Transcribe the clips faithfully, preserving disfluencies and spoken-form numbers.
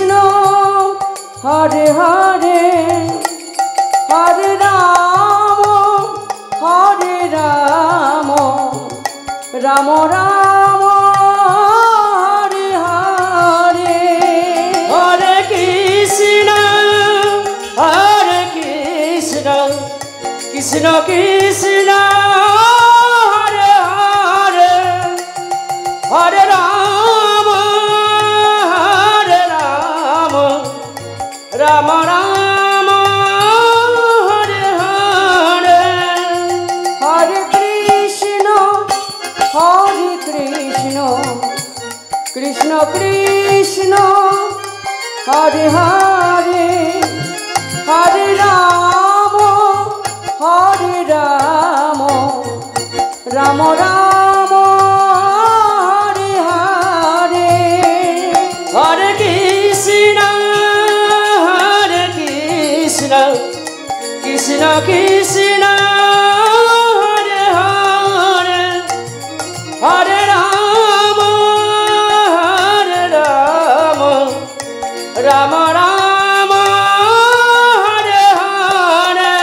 कृष्ण हरे हरे हरे राम हरे राम राम राम हरे हरे हरे कृष्ण हरे कृष्ण कृष्ण कृष्ण हरे हरे हरे राम हरे राम राम राम हरे हरे हरे कृष्ण हरे कृष्ण कृष्ण कृष्ण हरे हरे हरे राम हरे राम राम राम हरे हरे हरे कृष्ण हरे कृष्ण कृष्ण कृष्ण हरे हरे हरे राम हरे राम राम राम हरे हरे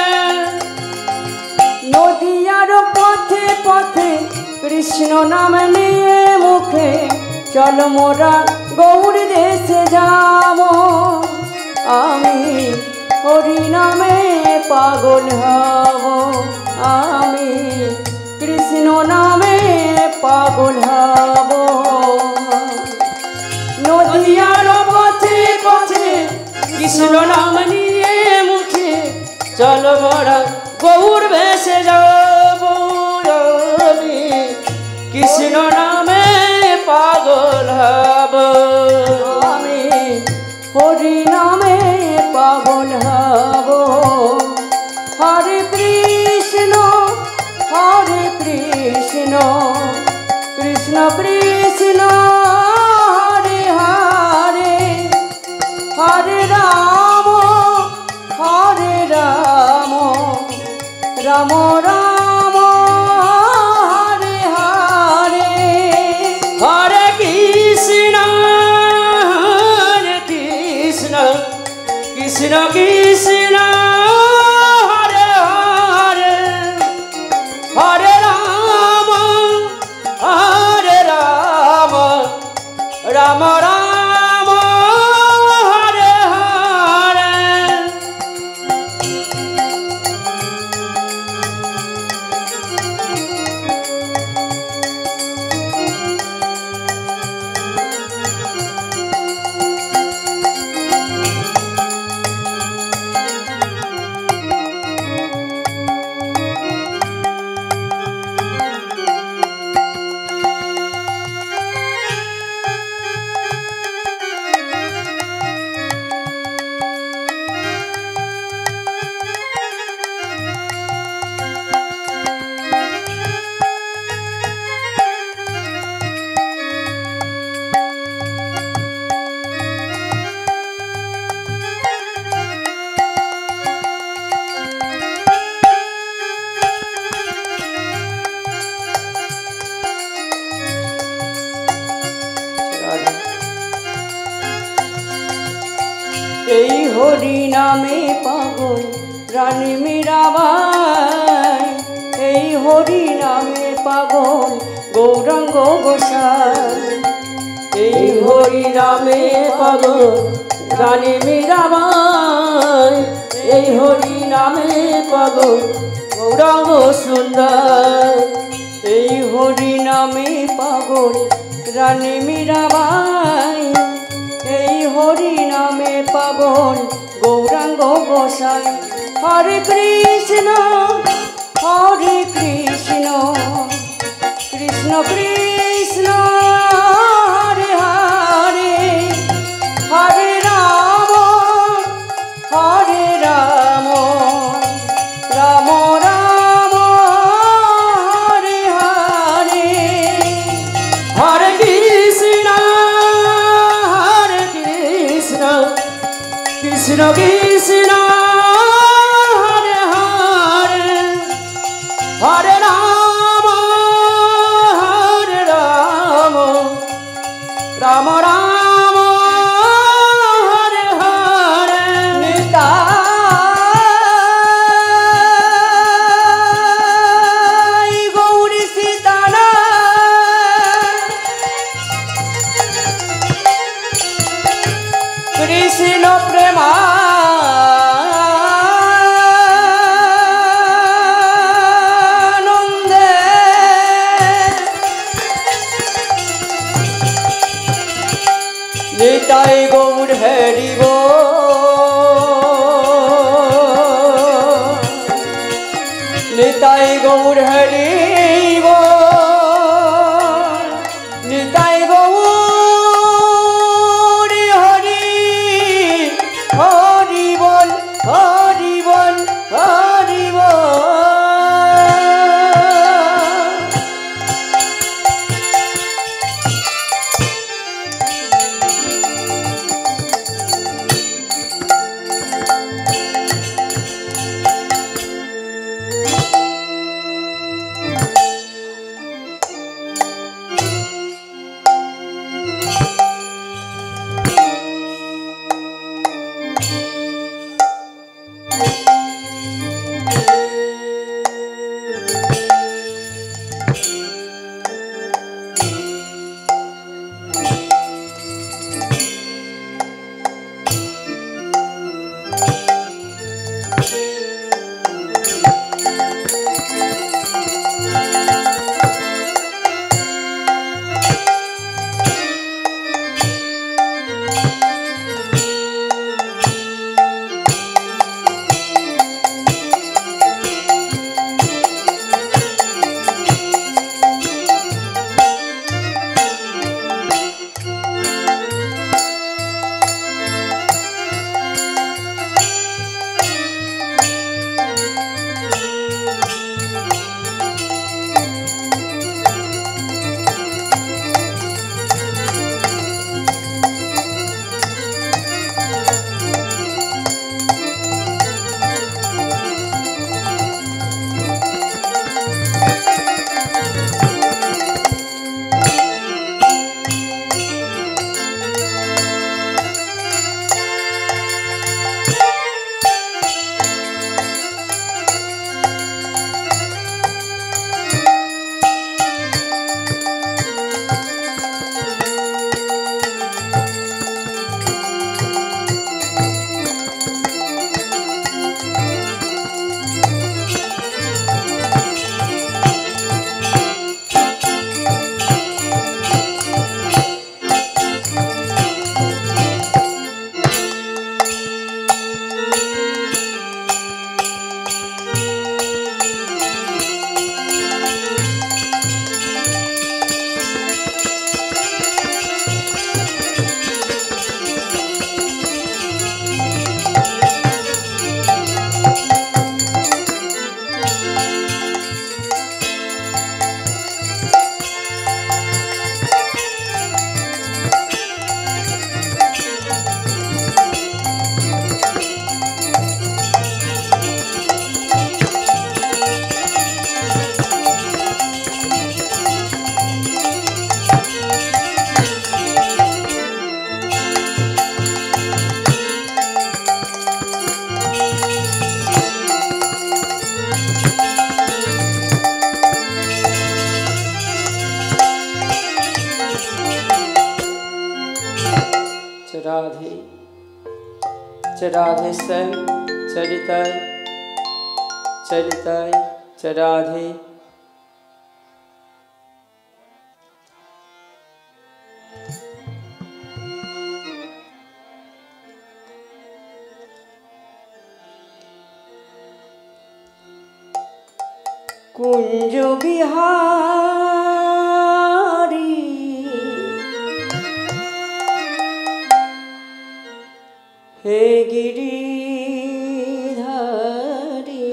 नदियार पथे पथे कृष्ण नाम निये मुखे चलो मोरा गौर देशे जाबो आमी हरि नामे पागल हबो आमी कृष्ण नामे पागल हबो नदियार पथे पथे कृष्ण नाम निये मुखे चलो मोरा गौर भेसे जाबो आमी कृष्ण नामे पागल हबो आमी हरि नामे पागल हबो हरे कृष्ण हरे कृष्ण कृष्ण कृष्ण हरे हरे हरे राम हरे राम राम राम हरे हरे हरे कृष्ण हरे कृष्ण कृष्ण कृष्ण हरे हरे हरे राम हरे राम राम राम हरे हरे এই হরি নামে পাগল রানী মীরাবাই এই হরি নামে পাগল গৌরাঙ্গ গোসাই এই হরি নামে পাগল রানী মীরাবাই এই হরি নামে পাগল গৌরাঙ্গ সুন্দর এই হরি নামে পাগল রানী মীরাবাই এই হরি নামে পাগল গৌরাঙ্গ গোসাই হরে কৃষ্ণ হরে কৃষ্ণ কৃষ্ণ কৃষ্ণ হরে হরে হরে রাম হরে রাম রাম রাম হরে হরে হরে কৃষ্ণ কৃষ্ণ কৃষ্ণ হরে হরে হরে রাম হরে রাম রাম রাম कृष्ण प्रेमा निताई गौर हरि बोल निताई गौर हरि बोल निताई गौर हरि हरि बोल हरि बोल हरि बोल राधे च राधे सं चरिताय चरिताय च राधे कुंज बिहारी हे गिरिधारी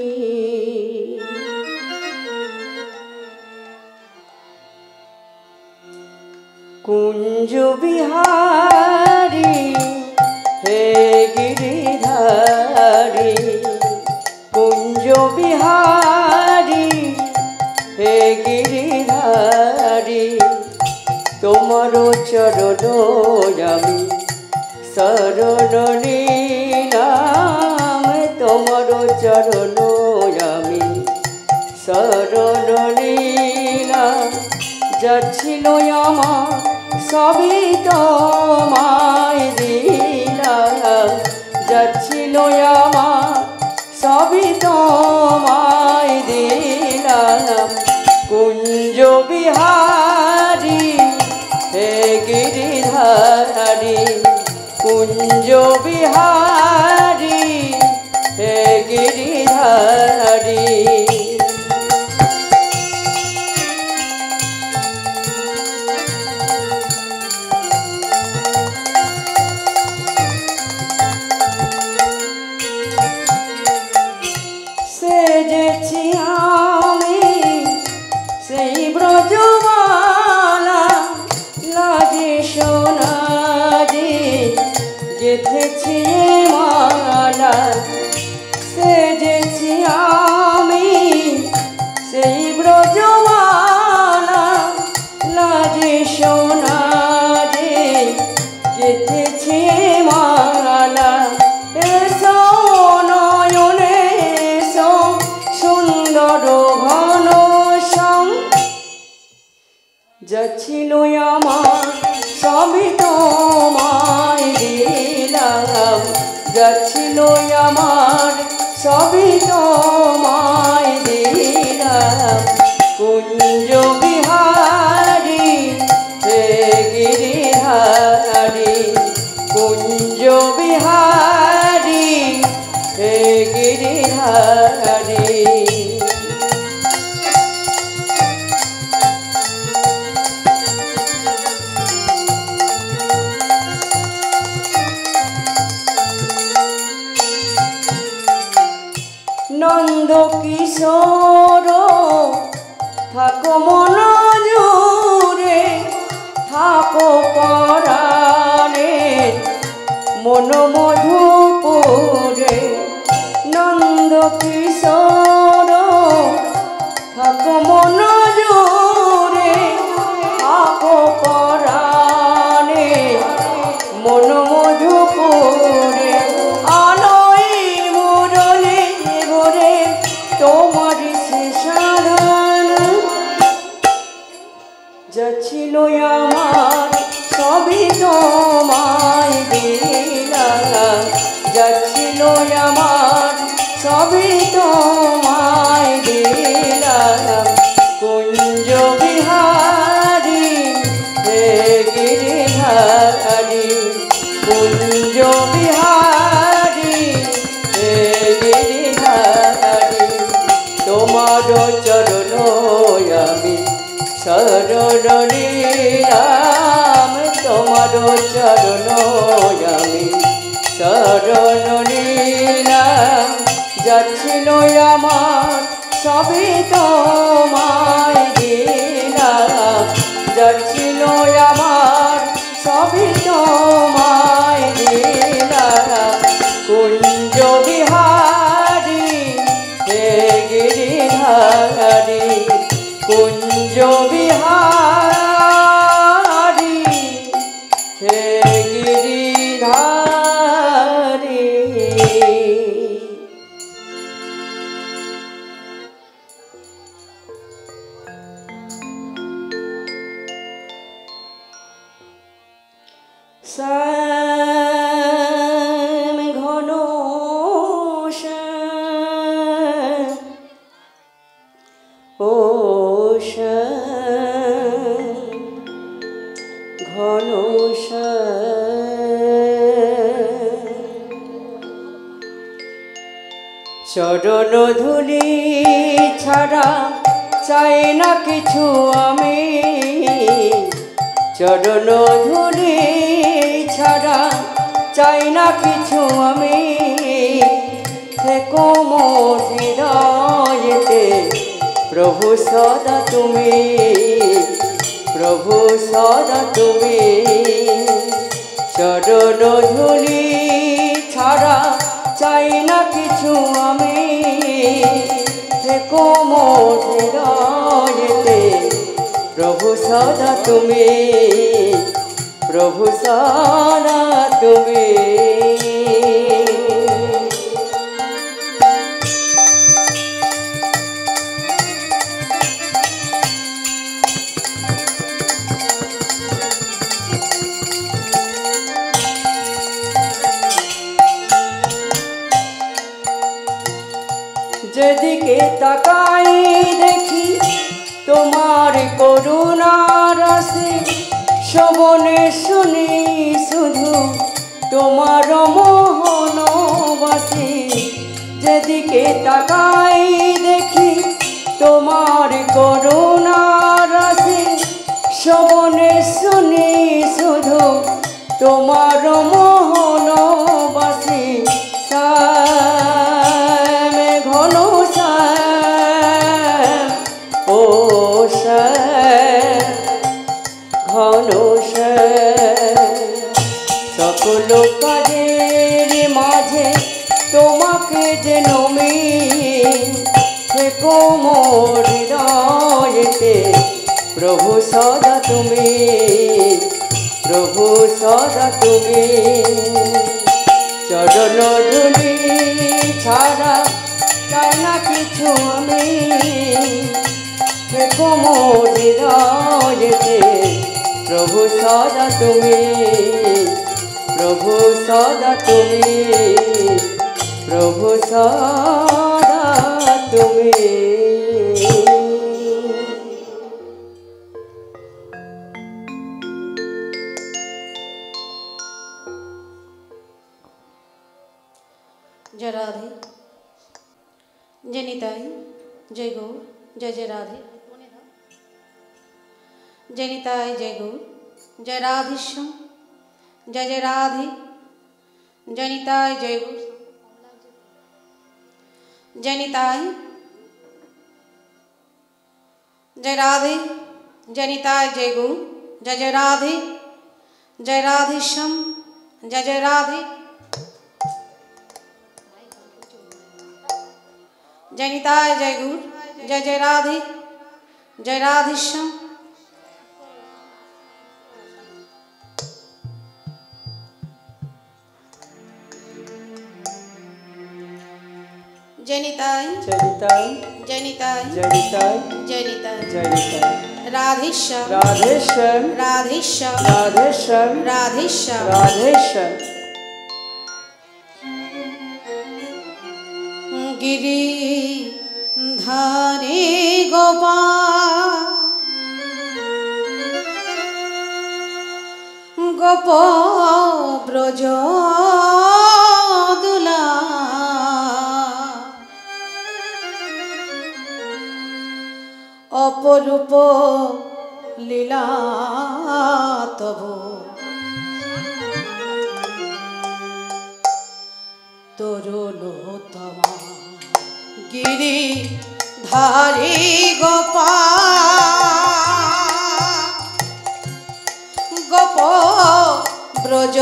कुंज बिहारी हे गिरिधारी कुंज बिहारी हे गिरिधारी तोमारो चरण आमी शरण निलाम तोमारो चरण आमी शरण निलाम যাচ্ছিল আমার সবই তোমায় দিলাম कुंज बिहारी हे गिरिधारी যাচ্ছিলো আমার সবই তোমায় দিলাম যাচ্ছিলো আমার সবই তোমায় দিলাম কুঞ্জ বিহারি হে গিরিধারি কুঞ্জ বিহারি হে গিরিধারি নন্দ কিশোর থাকো মন জুড়ে থাকো পরাণে মন মধুপুরে নন্দ কিশোর থাকো মন জুড়ে থাকো পরাণে মন মধুপুরে যাচ্ছিলো আমার সবই তোমায় দিলাম যাচ্ছিলো আমার সবই তোমায় দিলাম কুঞ্জ বিহারি হে গিরিধারি কুঞ্জ বিহারি হে গিরিধারি তোমার চরণ আমি শরণ নিলাম তোমার চরণ আমি শরণ নিলাম যাচ্ছিলো আমার সবই তোমায় দিলাম যাচ্ছিলো আমার সবই তোমায় দিলাম কুঞ্জ বিহারি হে গিরিধারি কুঞ্জ বিহারি হে গিরিধারি শ্যাম ঘন শ্যাম ও ঘন চরণ ধুলি ছাড়া চাই না কিছু আমি চরণ ধুলি ছাড়া চাই না কিছু আমি থেকো মোর হৃদয়েতে প্রভু সদা তুমি প্রভু সদা তুমি চরণ ধুলি ছাড়া চাই না কিছু আমি থেকো মোর হৃদয়েতে প্রভু সদা তুমি প্রভু সদা তুমি যেদিকে তাকাই দেখি তোমার করুণা রসে শোভনে শুনি শুধু তোমার মোহনবাসী যেদিকে তাকাই দেখি তোমার করুণা রাশি শ্রবণে শুনি শুধু তোমার মোহনবাসী শ্যাম ঘন শ্যাম ও শ্যাম ঘন শ্যাম সকল কাজের মাঝে তোমাকে যে নমি থেকো মোর হৃদয়েতে প্রভু সদা তুমি প্রভু সদা তুমি চরণ ধুলি ছাড়া চাই না কিছু আমি থেকো মোর হৃদয়েতে প্রভু সদা তুমি প্রভু সদা তুমি প্রভু সদা তুমি जय राधे जय निताई जय गौर जय जय राधे जय निताई जय गौर जय राधेश्याम जय जय राधे जय निताई जय गौर जय निताई जय राधे जय निताई जय गौर जय जय राधे जय राधेश्याम जय जय राधे जय निताय जय गौर जय जय राधे जय राधेश्याम जय निताय जय निताई जय निताय जय निताई जय निताय जय निताई राधेश्याम राधेश्याम राधेश्याम राधेश्याम राधेश्याम राधेश्याम गिरी धारे गोपाल गोप ब्रज दुला अपरूप लीला तबु तरुणोत्तमा गिरी धारी गोपाल गोप ब्रज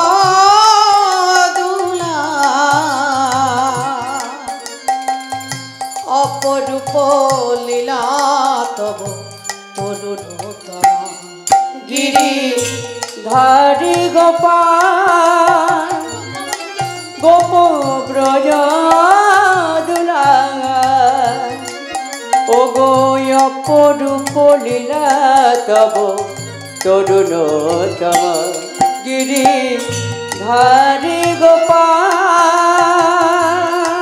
दुला अपरूप लीला तब तरुणोत्तमा गिरी धारी गोपाल गोप ब्रज दुला ओ गो अपरूप लीला तब तरुणोत्तम गिरी धारी गोपाल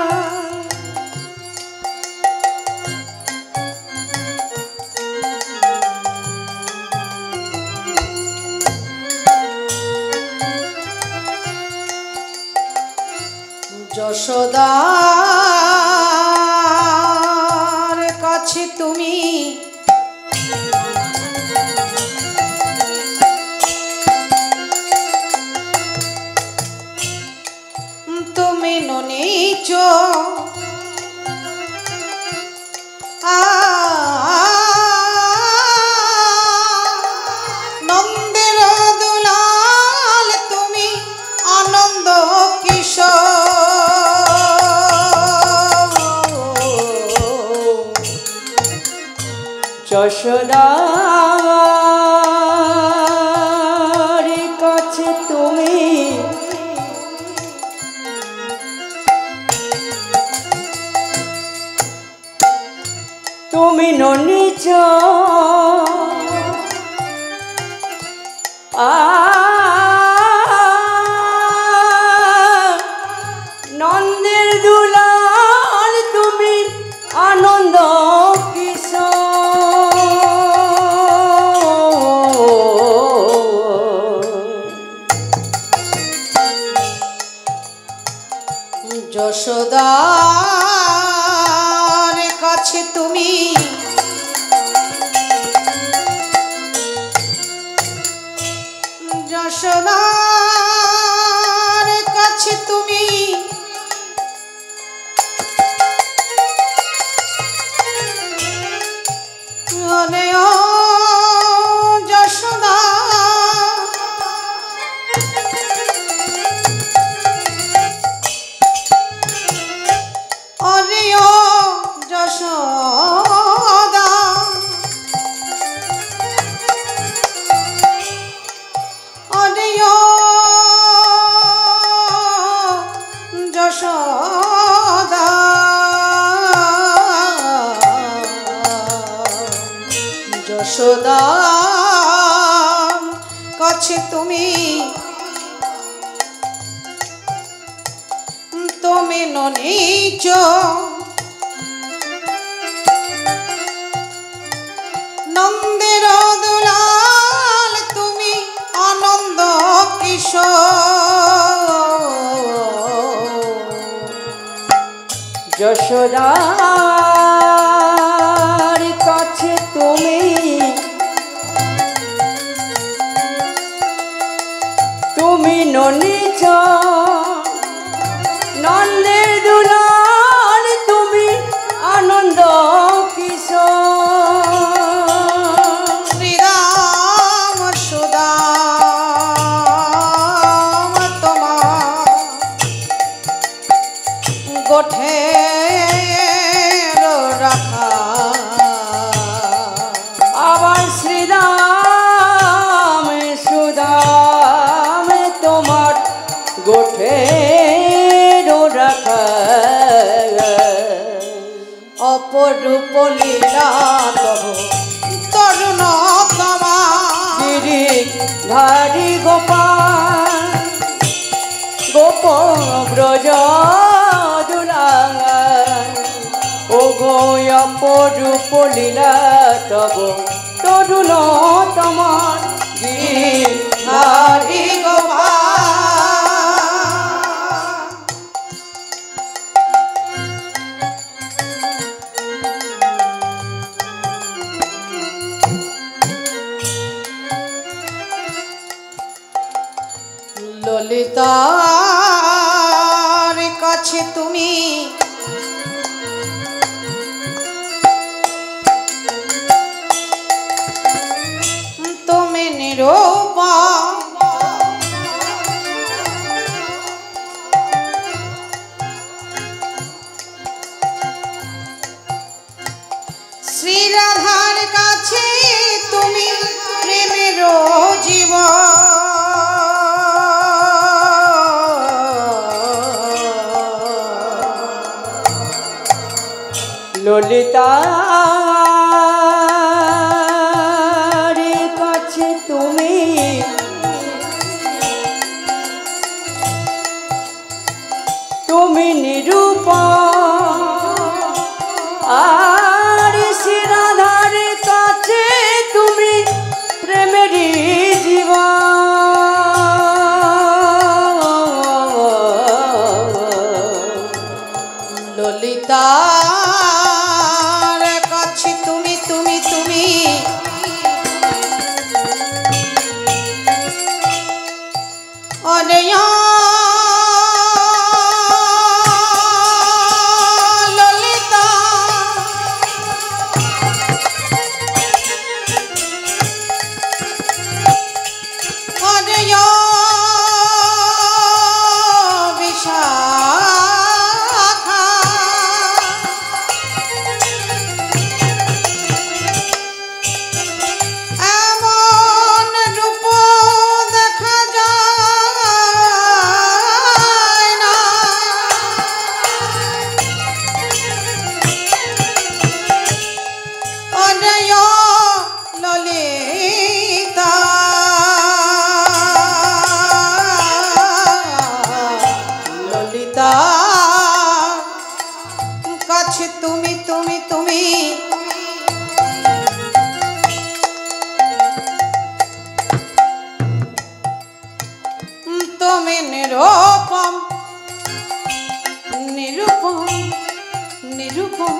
যশোদার কাছে তুমি তুমি ননিচ নন্দের দুলাল তুমি আনন্দ যশোদার কাছে তুমি তুমি ননিচ আ নন্দের দুলাল তুমি আনন্দ যশোদার কাছে তুমি যশোদার কাছে তুমি ওরে ও যশোদা ওরে ও যশোদা ওরে ও যশোদা যশোদা কাছে তুমি তুমি ননিচ নন্দের দুলাল তুমি আনন্দ কিশোর যশোদার কাছে তুমি তুমি ননিচ নন্দের দুলাল তুমি আনন্দ কিশোর শ্রীরাম সুদাম তোমার গোঠে রাখা আবার শ্রীরাম সুদাম তোমার গোঠে রাখা অপরূপ লীলা তব তরুণ তোমার গিরি ধারি গোপাল গোপ ব্রজ দুলাল ও গো অপরূপ লীলা তব তরুণ তোমার গিরি হরি গোপাল ললিতার কাছে তুমি তুমি নিরূপম শ্রীরাধার কাছে তুমি প্রেমের জীবন ললিতার কাছে তুমি তুমি নিরূপম আর শ্রীরাধার কাছে তুমি প্রেমেরই জীবন ললিতার কাছে তুমি তুমি তুমি অনয়া ললিতা অনয়া বিশাখা এমন রূপ দেখা যায় না অনয় ললিতা ললিতা কাছে তুমি তুমি তুমি তুমি নিরূপম নিরূপম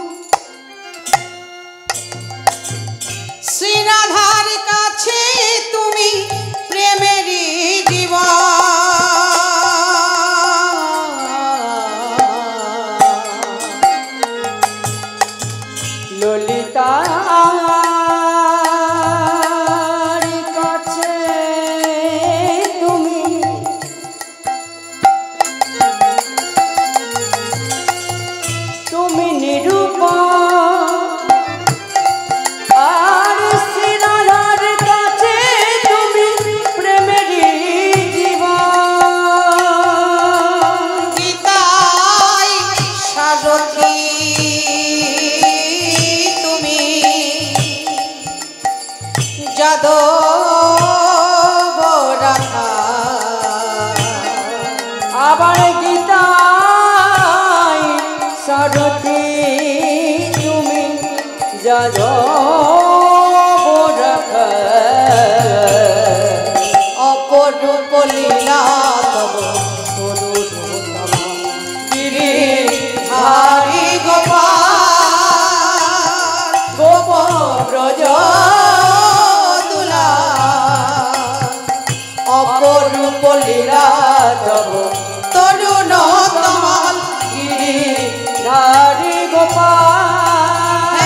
শ্রী রাধার কাছে তুমি প্রেমেরই জীবন ললিতার কাছে তুমি তুমি নিরূপম আর শ্রী রাধার কাছে তুমি প্রেমেরই জীবন গীতাই সারথী তুমি যাদব রাখা আবার গীতাই সারথী তুমি যাদব রাখা অপরূপ লীলা তব গিরিধারী গোপাল গোপ ব্রজ তুলা অপরূপ লীলা তব তরুণ কমল গিরিধারী গোপাল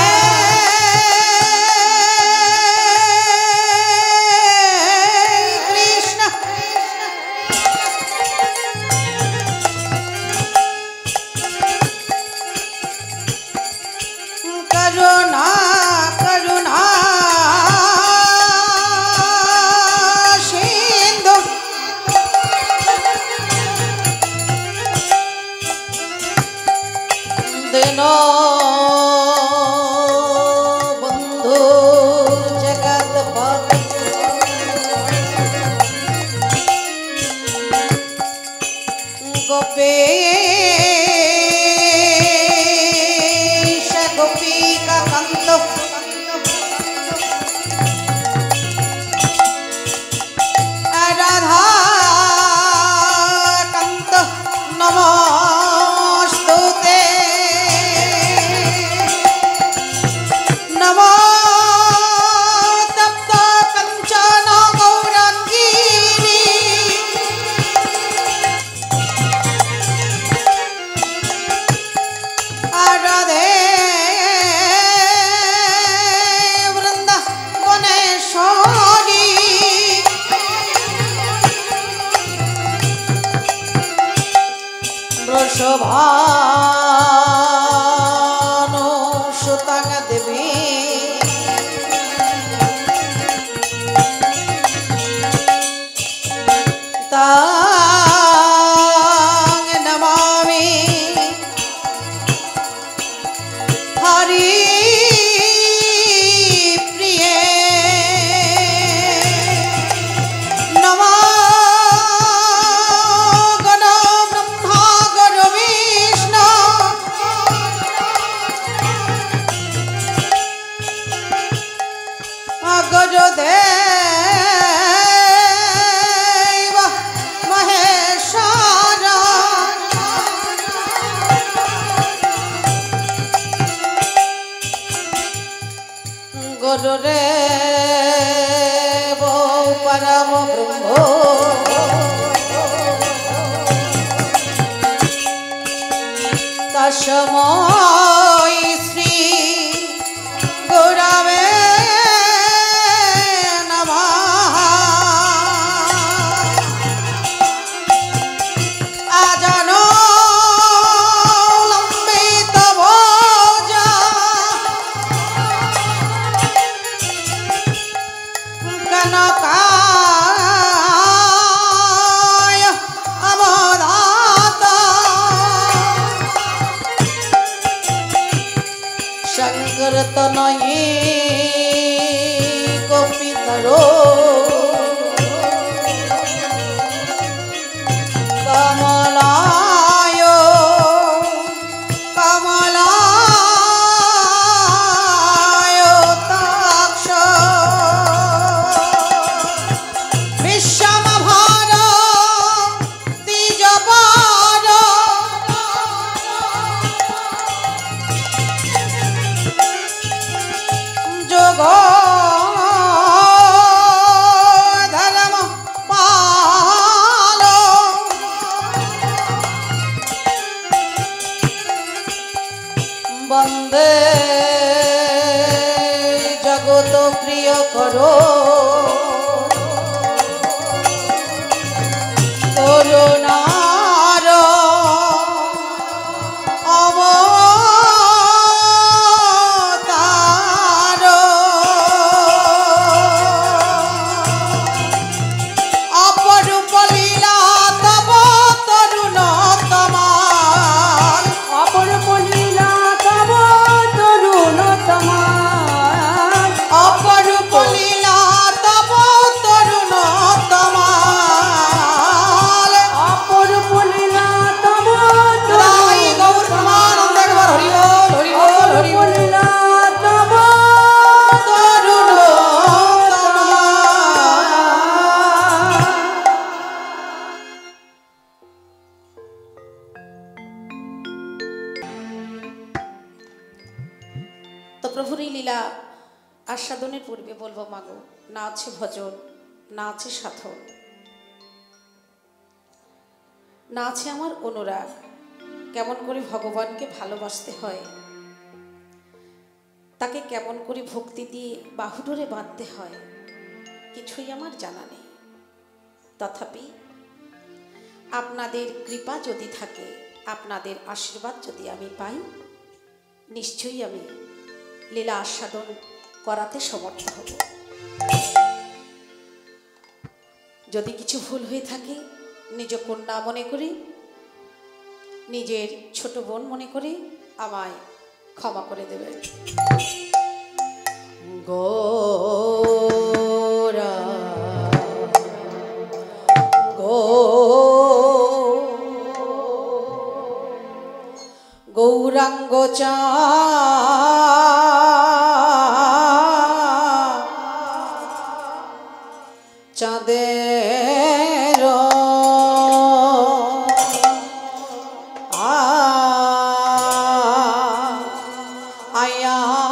কৃষ্ণ করুণা করুণা সিন্ধু দিন বন্ধু জগৎপতি গোপেশ গোপিকা কান্ত রাধা কান্ত নমস্তুতে নমো তপ্ত কাঞ্চন গৌরাঙ্গিনী রাধে বৃন্দাবনেশ্বরী বৃষভানু সুতাং দেবী তাং নমামি হরি প্রিয়ে নমো গণ ব্রহ্মা গণ বিষ্ণু গজদেব মহেশ্বর গুরুদেব পরম ব্রহ্ম তস্मै শ্রী গুরবে নমঃ আজানো লম্বিত ভোজা কনকায় অবধাতা সংকীর্তনয়ে গোপিতরো কমলায় কমলায় তাক্ষ বিশ্বমভার দ্বিজপার প্রভুরই লীলা আস্বাদনের পূর্বে বলবো মাগো, না আছে ভজন, না আছে সাধন, না আছে আমার অনুরাগ। কেমন করে ভগবানকে ভালোবাসতে হয়, তাকে কেমন করে ভক্তি দিয়ে বাহুডোরে বাঁধতে হয়, কিছুই আমার জানা নেই। তথাপি আপনাদের কৃপা যদি থাকে, আপনাদের আশীর্বাদ যদি আমি পাই, নিশ্চয়ই আমি লীলা আস্বাদন করাতে সমর্থ হব। যদি কিছু ভুল হয়ে থাকে, নিজ কন্যা মনে করি, নিজের ছোট বোন মনে করি আমায় ক্ষমা করে দেবেন। গোরা গো গৌরাঙ্গ চা চাঁদের আয়া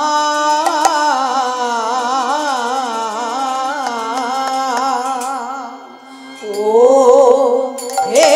ও হে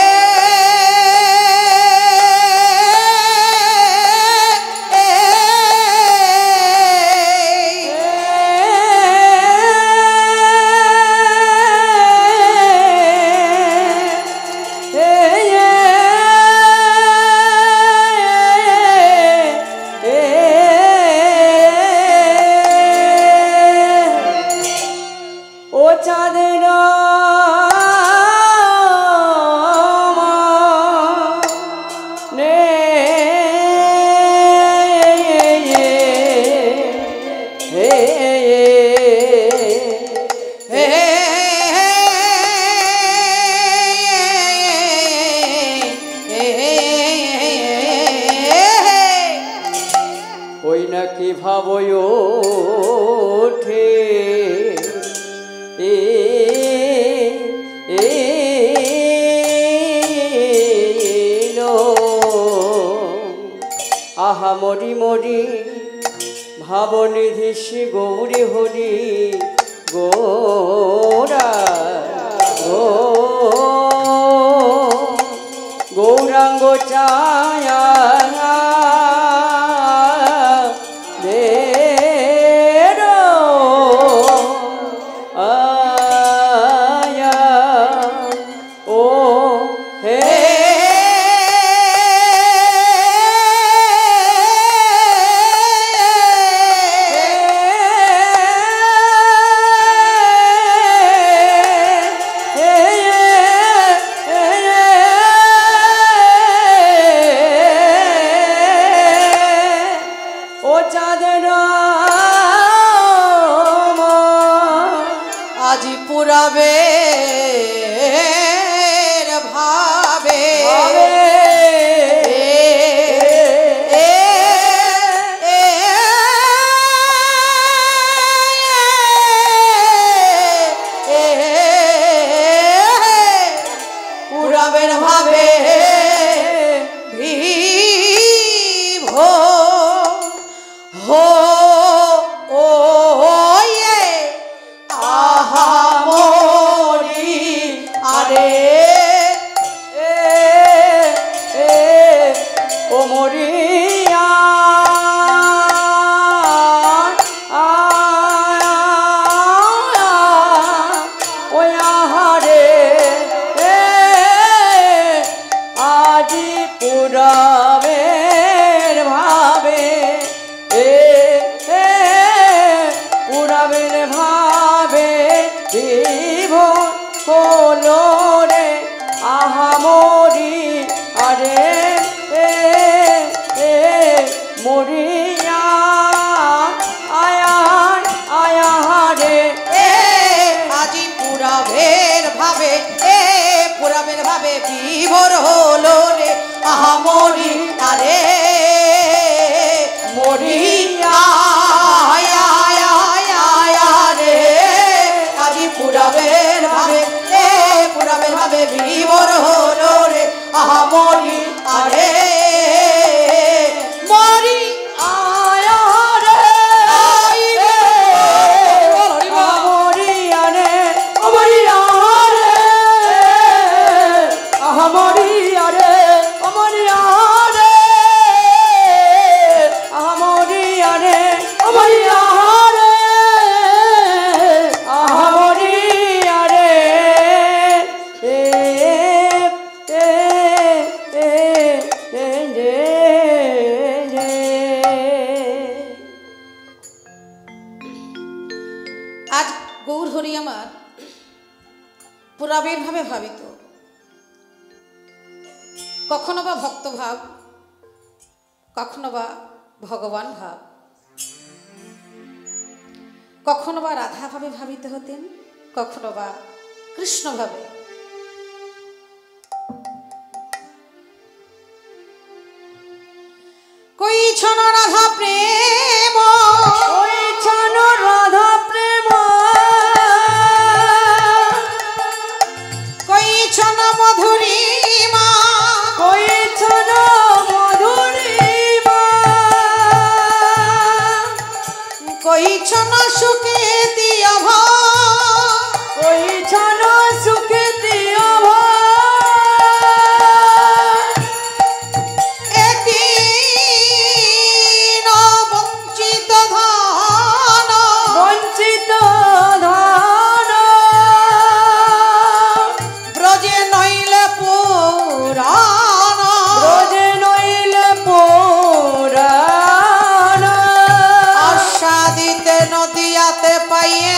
ওই নাকি ভাবই ওঠে এ আহা মরি মরি ভাবনিধি শ্রী গৌরী হরি গৌরা গো গৌরাঙ্গ চায়া আজি পুরাবে ভাবে পুরাবের ভাবে ভিভো হো ও আরে এ ও মরিয়া ওই আহারে আজি পুরাবের ভাবে এ পুরাবের ভাবে জীবন হলো রে আহা মরি আরে এ এ মরিয়া আয়া আয়া রে এ আজি পুরাবের ভাবে এ পুরাবের ভাবে বিভোর হলো রে আহা মরি মরিয়ারে আহা মরিয়ারে ও মরিয়ারে আহা মরিয়ারে এ এ এ এ রে রে। আজ গৌর হরি আমার পুরাবের ভাবে ভাবিত, কখনো বা ভক্ত ভাব, কখনো বা ভগবান ভাব, কখনো বা রাধা ভাবে ভাবিত হতেন, কখনো বা কৃষ্ণ ভাবে। কই ছন রাধা প্রেম, ওই ছন রাধা প্রেম, কই ছন মধুরিমা, কই ছন মধুরিমা, কই ছন সুখে দিয়া ভা, কই ছন সুখে দিয়া ভা, এদিন বঞ্চিত ধন, বঞ্চিত ধন, ব্রজে নইলে পুরাণ, ব্রজে নইলে পুরাণ, আস্বাদিতে নদিয়াতে পাইয়ে,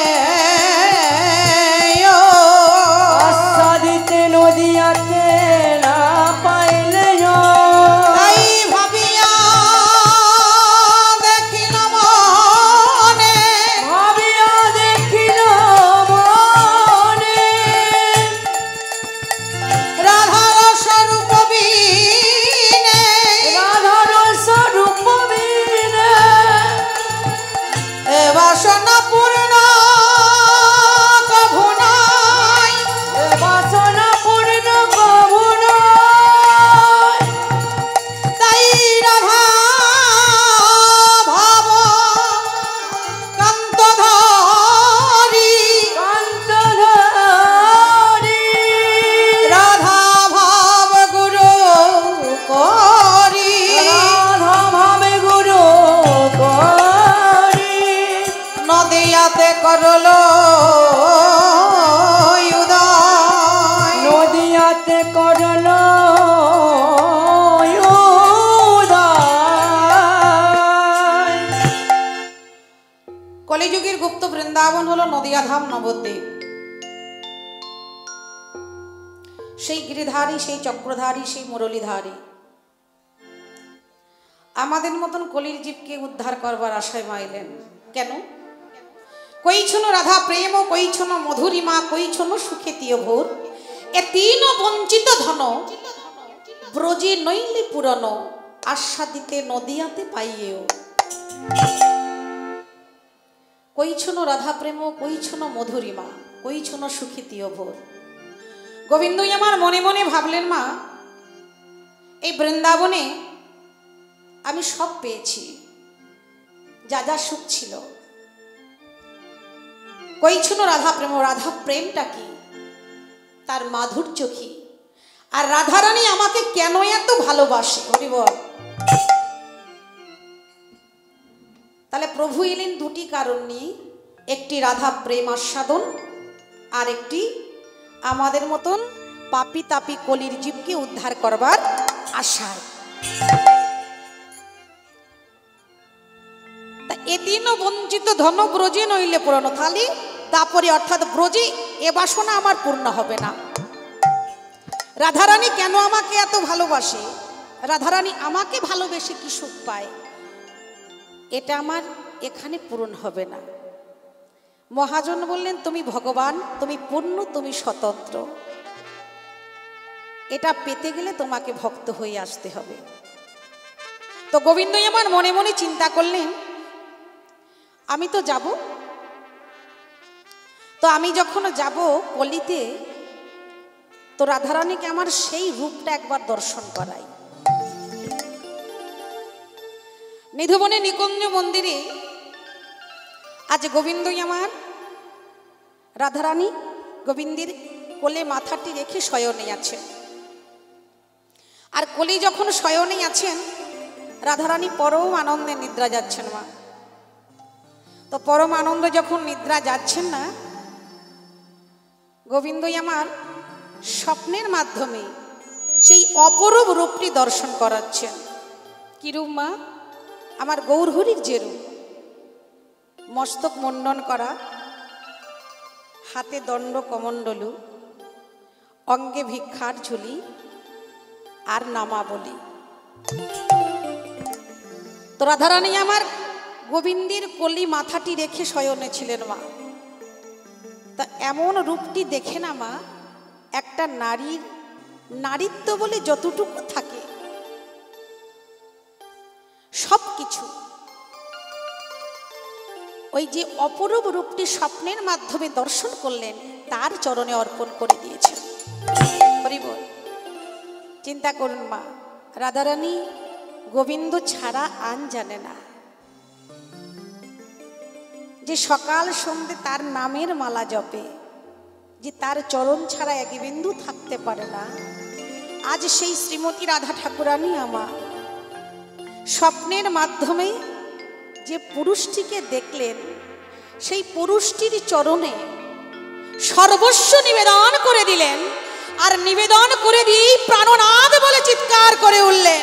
আস্বাদিতে নদিয়াতে না পাইলে তাই ভাবিয়া দেখিল মনে, ভাবিয়া দেখিল মনে, রাধার স্বরূপ বিনে, রাধার স্বরূপ বিনে, এ বাসনা পূর্ণ কভু নাই, এ বাসনা পূর্ণ কভু নয়। তাই রাধা ভাব কান্ত ধরি, কান্তধারী, রাধা ভাব গুরু করি, রাধা ভাবে গুরু করি, নদিয়াতে করল উদয়, নদিয়াতে করল উদয়। কলিযুগের গুপ্ত বৃন্দাবন হলো নদিয়া ধাম নবদ্বীপ। সেই গিরিধারী, সেই চক্রধারী, সেই মুরলীধারী আমাদের মতন কলির জীবকে উদ্ধার করবার আশায় মাইলেন। কেন? কই ছন রাধা প্রেম, কই ছন মধুরিমা, কই ছন সুখে তিয় ভোর, এ তিন বঞ্চিত ধন ব্রজে নইলে পুরন, আস্বাদিতে নদিয়াতে পাইয়েও। কই ছন রাধা প্রেম, কই ছন মধুরিমা, কই ছন সুখে তিয় ভোর। গোবিন্দই আমার মনে মনে ভাবলেন, মা এই বৃন্দাবনে আমি সব পেয়েছি, যা যা সুখ ছিল। কই ছন রাধা প্রেম, রাধা প্রেমটা কি, তার মাধুর্য কি, আর রাধারানী আমাকে কেন এত ভালোবাসে। হরি বল। তাহলে প্রভু এলেন দুটি কারণ নিয়ে, একটি রাধা প্রেম আস্বাদন, আর একটি আমাদের মতন পাপি তাপি কলির জীবকে উদ্ধার করবার আশায়। তা এদিনও বঞ্চিত ধন ব্রজে নইলে পুরানো, তাহলে তারপরে অর্থাৎ ব্রজে এ বাসনা আমার পূর্ণ হবে না। রাধারানী কেন আমাকে এত ভালোবাসে, রাধারানী আমাকে ভালোবেসে কি সুখ পায়, এটা আমার এখানে পূরণ হবে না। মহাজন বললেন, তুমি ভগবান, তুমি পূর্ণ, তুমি স্বতন্ত্র, এটা পেতে গেলে তোমাকে ভক্ত হয়ে আসতে হবে। তো গোবিন্দই আমার মনে মনে চিন্তা করলেন, আমি তো যাব, তো আমি যখন যাব কলিতে, তো রাধারানীকে আমার সেই রূপটা একবার দর্শন করাই। নিধুবনে নিকুঞ্জ মন্দিরে আজ গোবিন্দই আমার রাধারানী গোবিন্দের কোলে মাথাটি রেখে শয়নে আছেন। আর কলি যখন শয়নে আছেন, রাধারানী পরম আনন্দে নিদ্রা যাচ্ছেন মা। তো পরম আনন্দে যখন নিদ্রা যাচ্ছেন না, গোবিন্দই আমার স্বপ্নের মাধ্যমে সেই অপরূপ রূপটি দর্শন করাচ্ছেন। কি রূপ মা? আমার গৌরহরির যে রূপ, মস্তক মুন্ডন করা, হাতে দণ্ড কমণ্ডলু, অঙ্গে ভিক্ষার ঝুলি আর নামাবলী। তো রাধারানী আমার গোবিন্দের কলি মাথাটি রেখে শয়নে ছিলেন মা। তা এমন রূপটি দেখে না মা, একটা নারীর নারীত্ব বলে যতটুকু থাকে সব কিছু ওই যে অপরূপ রূপটি স্বপ্নের মাধ্যমে দর্শন করলেন, তার চরণে অর্পণ করে দিয়েছেন। হরি বল। চিন্তা করুন মা, রাধারানী গোবিন্দ ছাড়া আন জানে না, যে সকাল সন্ধ্যে তার নামের মালা জপে, যে তার চরণ ছাড়া এক বিন্দু থাকতে পারে না। আজ সেই শ্রীমতী রাধা ঠাকুরানী আমার স্বপ্নের মাধ্যমে যে পুরুষটিকে দেখলেন, সেই পুরুষটির চরণে সর্বস্ব নিবেদন করে দিলেন। আর নিবেদন করে দিয়ে প্রাণনাদ বলে চিৎকার করে উঠলেন।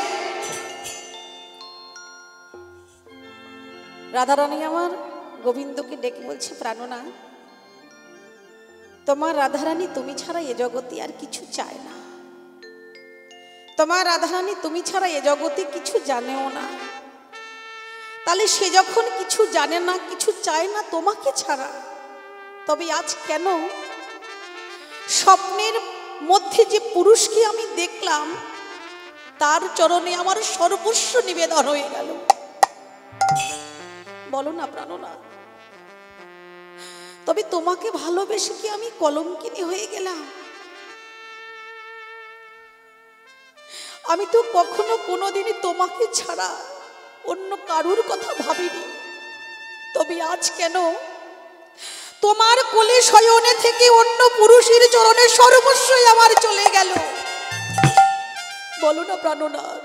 রাধারানী আমার গোবিন্দকে ডেকে বলছে, প্রাণনাথ, তোমার রাধারানী তুমি ছাড়া এ জগতে আর কিছু চায় না। তোমার রাধারানী তুমি ছাড়া এ জগতে কিছু জানেও না। তাহলে সে যখন কিছু জানে না, কিছু চায় না তোমাকে ছাড়া, তবে আজ কেন স্বপ্নের মধ্যে যে পুরুষকে আমি দেখলাম, তার চরণে আমার সর্বস্ব নিবেদন হয়ে গেল? বলো না প্রাণনাথ, তবে তোমাকে ভালোবেসে কি আমি কলঙ্কিনী হয়ে গেলাম? আমি তো কখনো কোনোদিনই তোমাকে ছাড়া অন্য কারুর কথা ভাবিনি, তবে আজ কেন তোমার কোলে শয়নে থেকে অন্য পুরুষের চরণে সর্বস্বই আমার চলে গেল? বলো না প্রাণনাথ,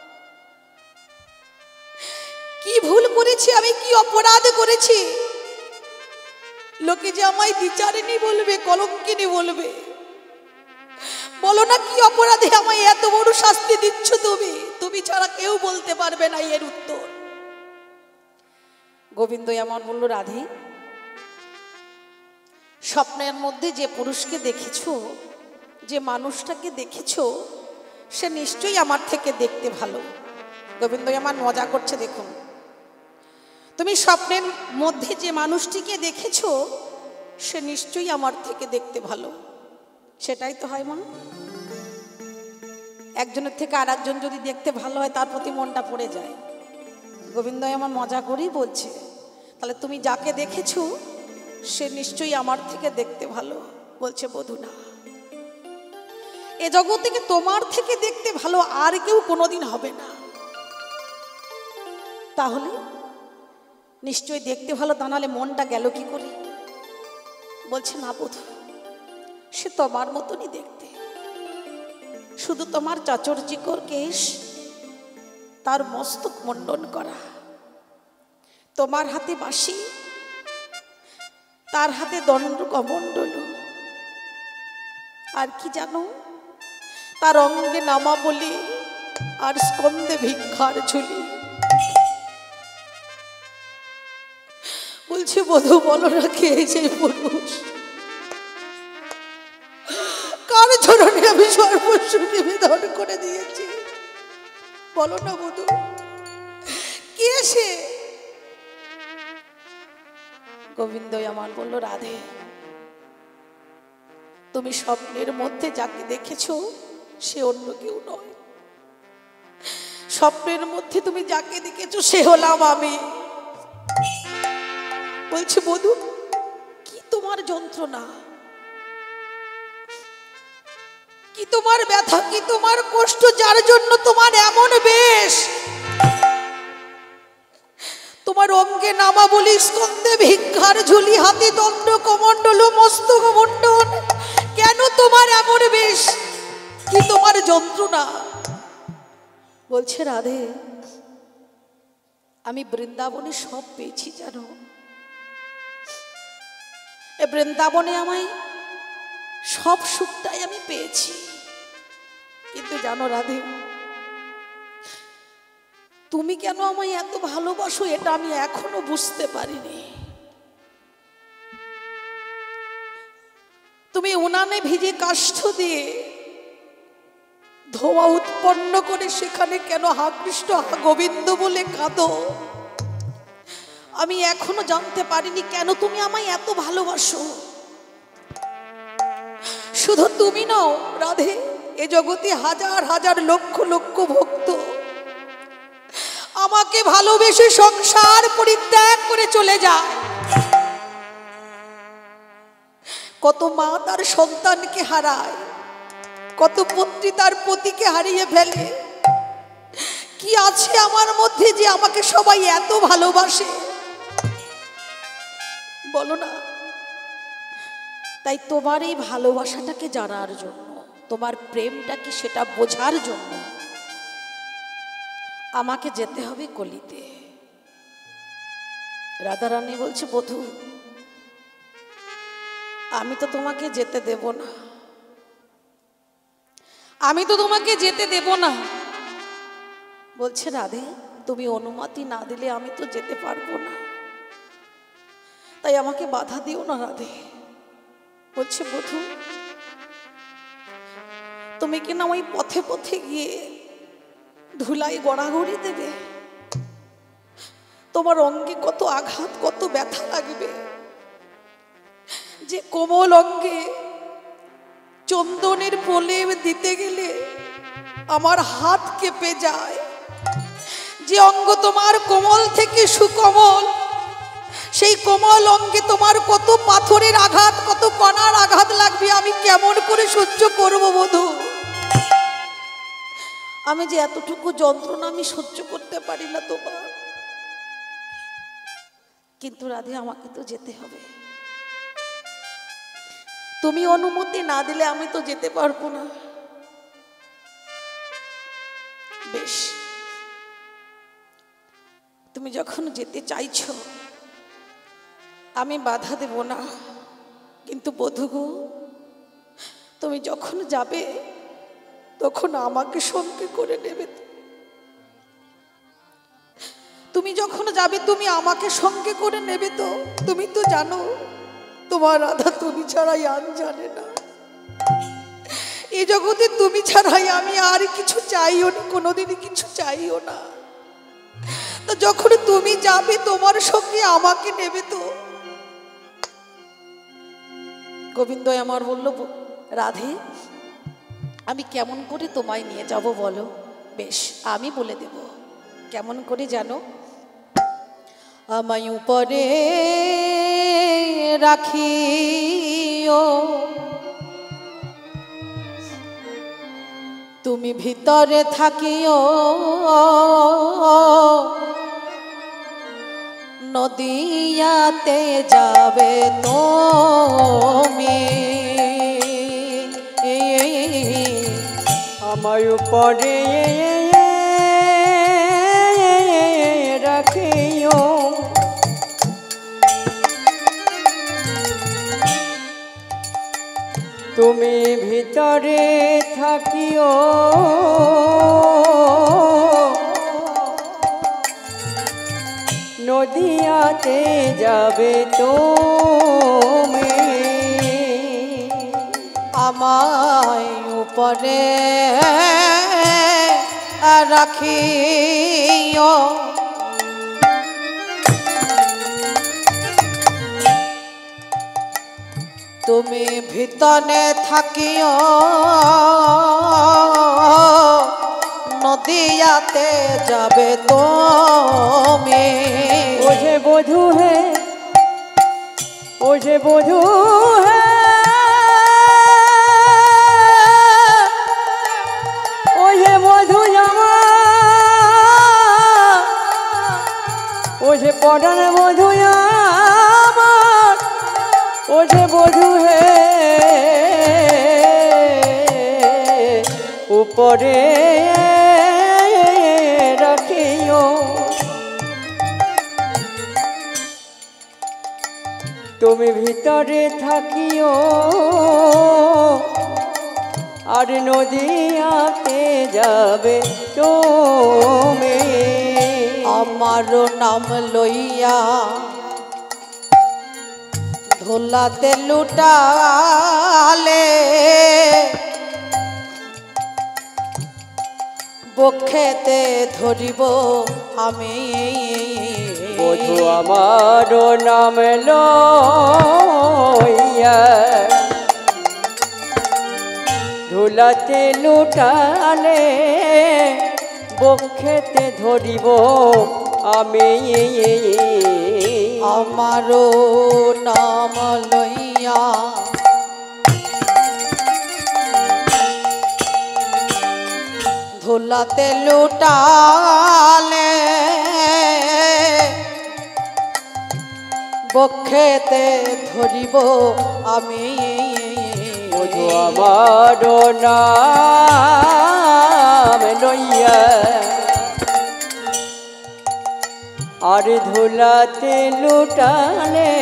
কি ভুল করেছি আমি, কি অপরাধ করেছি? লোকে যে আমায় বিচারিণী বলবে, কলঙ্কিনী বলবে। বলো না, কি অপরাধে আমায় এত বড় শাস্তি দিচ্ছ তুমি? তুমি ছাড়া কেউ বলতে পারবে না এর উত্তর। গোবিন্দ এমন বলল, রাধে, স্বপ্নের মধ্যে যে পুরুষকে দেখেছো, যে মানুষটাকে দেখেছো, সে নিশ্চয়ই আমার থেকে দেখতে ভালো। গোবিন্দ আমার মজা করছে, দেখুন, তুমি স্বপ্নের মধ্যে যে মানুষটিকে দেখেছো, সে নিশ্চয়ই আমার থেকে দেখতে ভালো। সেটাই তো হয় মা, একজনের থেকে আর একজন যদি দেখতে ভালো হয়, তার প্রতি মনটা পড়ে যায়। গোবিন্দ আমার মজা করেই বলছে, তাহলে তুমি যাকে দেখেছো সে নিশ্চয়ই আমার থেকে দেখতে ভালো। বলছে, বধূ না, এ জগৎ থেকে তোমার থেকে দেখতে ভালো আর কেউ কোনোদিন হবে না। তাহলে নিশ্চয়ই দেখতে ভালো, তা নাহলে মনটা গেল কি করে? বলছে, না বধূ, সে তোমার মতনই দেখতে, শুধু তোমার চাচর্যিকর কেশ, তার মস্তক মুন্ডন করা, তোমার হাতে বাঁশি, তার হাতে দণ্ড কমণ্ডল, আর কি জানো, তার অঙ্গে নামাবলী আর স্কন্ধে ভিক্ষার ঝুলি। বলছে, বধূ বলো না, কে সেই পুরুষ? কার চরণে আমি সর্বস্ব নিবেদন করে দিয়েছি? বলো না বধূ, কে সে? গোবিন্দ আমার বলল, রাধে, তুমি স্বপ্নের মধ্যে যাকে দেখেছো সে অন্য কেউ নয়। স্বপ্নের মধ্যে তুমি যাকে দেখেছো সে হলাম আমি। বলছে, বধূ, কি তোমার যন্ত্রণা, কি তোমার ব্যথা, কি তোমার কষ্ট, যার জন্য তোমার এমন বেশ? তোমার অঙ্গে নামাবলী, স্কন্ধে ভিক্ষার ঝুলি, হাতে দণ্ড কমণ্ডল, মস্তক মুন্ডন, কেন তোমার এমন বেশ? কি তোমার যন্ত্রণা? বলছে রাধে আমি বৃন্দাবনে সব পেয়েছি জানো, এ বৃন্দাবনে আমায় সব সুখটাই আমি পেয়েছি, কিন্তু জানো রাধে তুমি কেন আমায় এত ভালোবাসো এটা আমি এখনো বুঝতে পারিনি। তুমি উনানে ভিজে কাষ্ঠ দিয়ে ধোঁয়া উৎপন্ন করে সেখানে কেন হা কৃষ্ণ হা গোবিন্দ বলে কাঁদো, আমি এখনো জানতে পারিনি কেন তুমি আমায় এত ভালোবাসো। শুধু তুমি নও রাধে, এ জগতে হাজার হাজার লক্ষ লক্ষ ভক্ত আমাকে ভালোবেসে সংসার পরিত্যাগ করে চলে যায়। কত মা তার সন্তানকে হারায়, কত পুত্রী তার পতিকে হারিয়ে ফেলে। কি আছে আমার মধ্যে যে আমাকে সবাই এত ভালোবাসে বলো না। তাই তোমার এই ভালোবাসাটাকে জানার জন্য, তোমার প্রেমটাকে সেটা বোঝার জন্য আমাকে যেতে হবে কলিতে। রাধারানী বলছে বধূ আমি তো তোমাকে যেতে দেব না, আমি তো তোমাকে যেতে দেব না। বলছে রাধে তুমি অনুমতি না দিলে আমি তো যেতে পারবো না, তাই আমাকে বাধা দিও না রাধে। বলছে বধূ তুমি কি না ওই পথে পথে গিয়ে ধুলাই গড়াগড়ি দেবে, তোমার অঙ্গে কত আঘাত কত ব্যথা লাগবে, যে কোমল অঙ্গে চন্দনের প্রলেপ দিতে গেলে আমার হাত কেঁপে যায়, যে অঙ্গ তোমার কোমল থেকে সুকোমল সেই কোমল অঙ্গে তোমার কত পাথরের আঘাত কত কণার আঘাত লাগবে, আমি কেমন করে সহ্য করব বধূ। আমি যে এতটুকু যন্ত্রণা আমি সহ্য করতে পারি না তোমার, কিন্তু রাধে আমাকে তো যেতে হবে, তুমি অনুমতি না দিলে আমি তো যেতে পারবো না। বেশ তুমি যখন যেতে চাইছো আমি বাধা দেব না, কিন্তু বধূ গো তুমি যখন যাবে তখন আমাকে সঙ্গে করে নেবে। তুমি যখন যাবে তুমি আমাকে সঙ্গে করে নেবে তো। তুমি তো জানো তোমার রাধা তুমি ছাড়াই আর জানে না, এই জগতে তুমি ছাড়াই আমি আর কিছু চাইও না, কোনোদিনই কিছু চাইও না। তো যখন তুমি যাবে তোমার সঙ্গে আমাকে নেবে তো। গোবিন্দ আমার বলল রাধে আমি কেমন করে তোমায় নিয়ে যাব বলো। বেশ আমি বলে দেব কেমন করে জানো, আমায় উপরে রাখিও তুমি ভিতরে থাকিও, নদিয়াতে যাবে তুমি আমায় উপরে রাখিও তুমি ভিতরে থাকিও, নদিয়াতে যাবে তুমি আমায় উপরে রাখিও তুমি ভিতরে থাকিও, নদিয়াতে যাবে তুমি। ওঝে বধূ হে ওঝে বধূ হে ওঝে বধূ জামা ওঝে পড়ান বধূ আমার ওঝে বধূ হে উপরে থাকিও তুমি ভিতরে থাকিও আর নদিয়াতে যাবে তুমি আমার নাম লইয়া ধোলাতে লুটালে বক্ষেতে ধরিব আমি বধু আমার নাম লইয়া ধুলাতে লুটালে বক্ষেতে ধরিব আমি আমার নাম লইয়া ধুলাতে লুটালে বক্ষেতে ধরিব আমি বধু আমার নাম লইয়া আর ধুলাতে লুটালে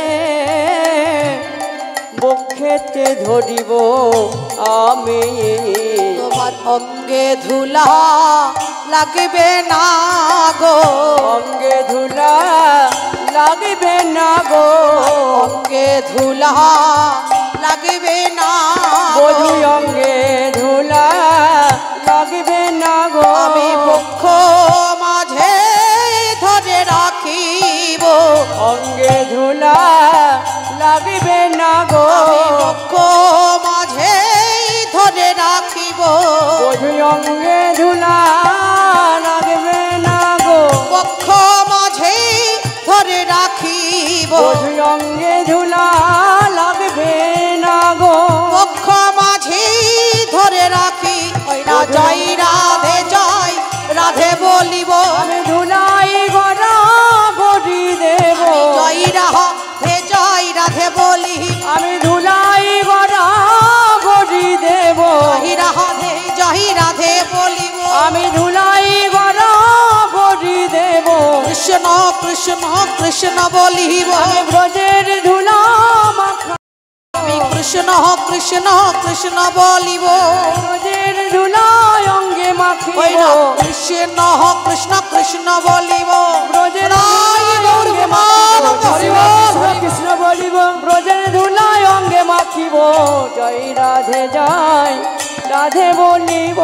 বক্ষেতে ধরিব আমি তোমার অঙ্গে ধুলা লাগবে না গো অঙ্গে ধুলা লাগবে না গো অঙ্গে ধুলা লাগবে না বধু অঙ্গে ধুলা লাগবে না গো আমি বক্ষ মাঝে ধরে রাখিব অঙ্গে ধুলা লাগবে না গো আমি বক্ষ মাঝে ধরে রাখিব বধু অঙ্গে ধুলা লাগবে না গো বক্ষ মাঝে ধরে রাখিব বধু অঙ্গে ধুলা লাগবে না গো বক্ষ মাঝে ধরে রাখি ওই না জয় রাধে জয় রাধে বলিব আমি ধুলাই গড়া গড়ি দেব জয় রাধে জয় রাধে বলি আমি ধুলাই গড়া গড়ি দেব জয় রাধে জয় রাধে বলিব আমি ধুলাই গড়া গড়ি দেব কৃষ্ণ কৃষ্ণ কৃষ্ণ বলিব আমি ব্রজের ধুলা মাখা আমি কৃষ্ণ কৃষ্ণ কৃষ্ণ বলিব ব্রজের ধুলা অঙ্গে মাখিব ওই না কৃষ্ণ কৃষ্ণ কৃষ্ণ বলিব ব্রজের রায় গৌর অঙ্গে মানব হরি বল, হরি কৃষ্ণ বলিব ব্রজের ধুলায় অঙ্গে মাখিব জয় রাধে জয় রাধে বলিব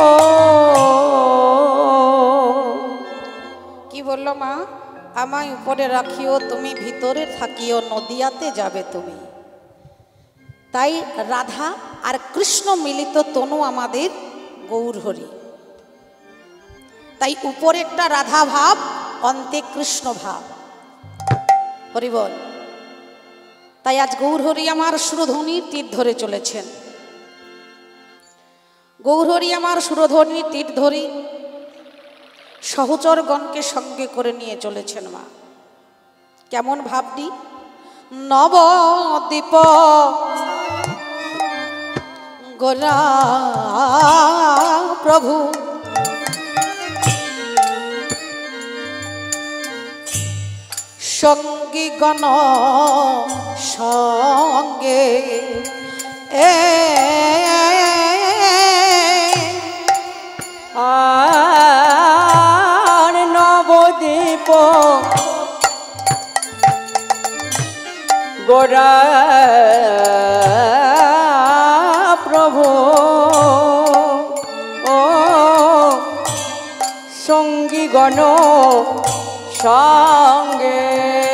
কি বললো মা আমায় উপরে রাখিও তুমি ভিতরে থাকিও নদিয়াতে যাবে তুমি তাই রাধা আর কৃষ্ণ মিলিত তনু আমাদের গৌরহরি তাই উপরে একটা রাধা ভাব অন্তে কৃষ্ণ ভাব হরি বল তাই আজ গৌরহরি আমার সুরধ্বনির তীর ধরে চলেছেন গৌরহরি আমার সুরধ্বনির তীর ধরি সহচরগণকে সঙ্গে করে নিয়ে চলেছেন মা কেমন ভাবটি নবদ্বীপ গোরা প্রভু সঙ্গী গণ সঙ্গে এ আর নবদ্বীপ গোরা প্রভু ও সঙ্গী গণ সঙ্গে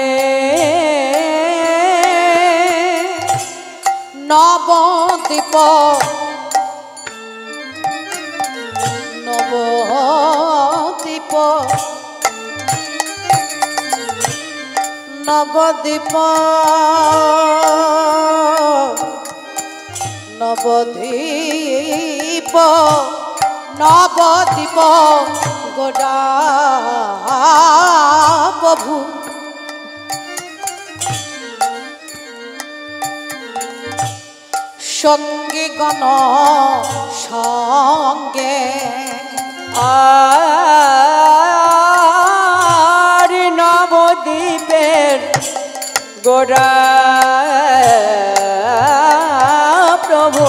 নবদ্বীপ নবদ্বীপ নবদ্বীপ নবদ্বীপ নবদ্বীপ গোড়া প্রভু সঙ্গে গণ সঙ্গে আর গোরা প্রভু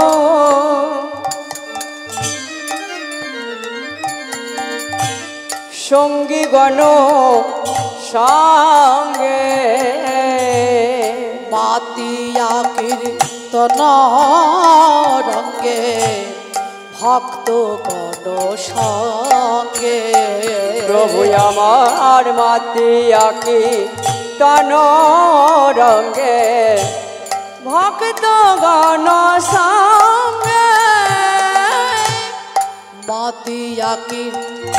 সঙ্গী গণ সঙ্গে মাতিয়া কীর্তন রঙ্গে ভক্ত গণ সঙ্গে প্রভু আমার মাতিয়া কীর্তন রঙ্গে ভক্ত গণ সঙ্গে মাতিয়া কীর্তন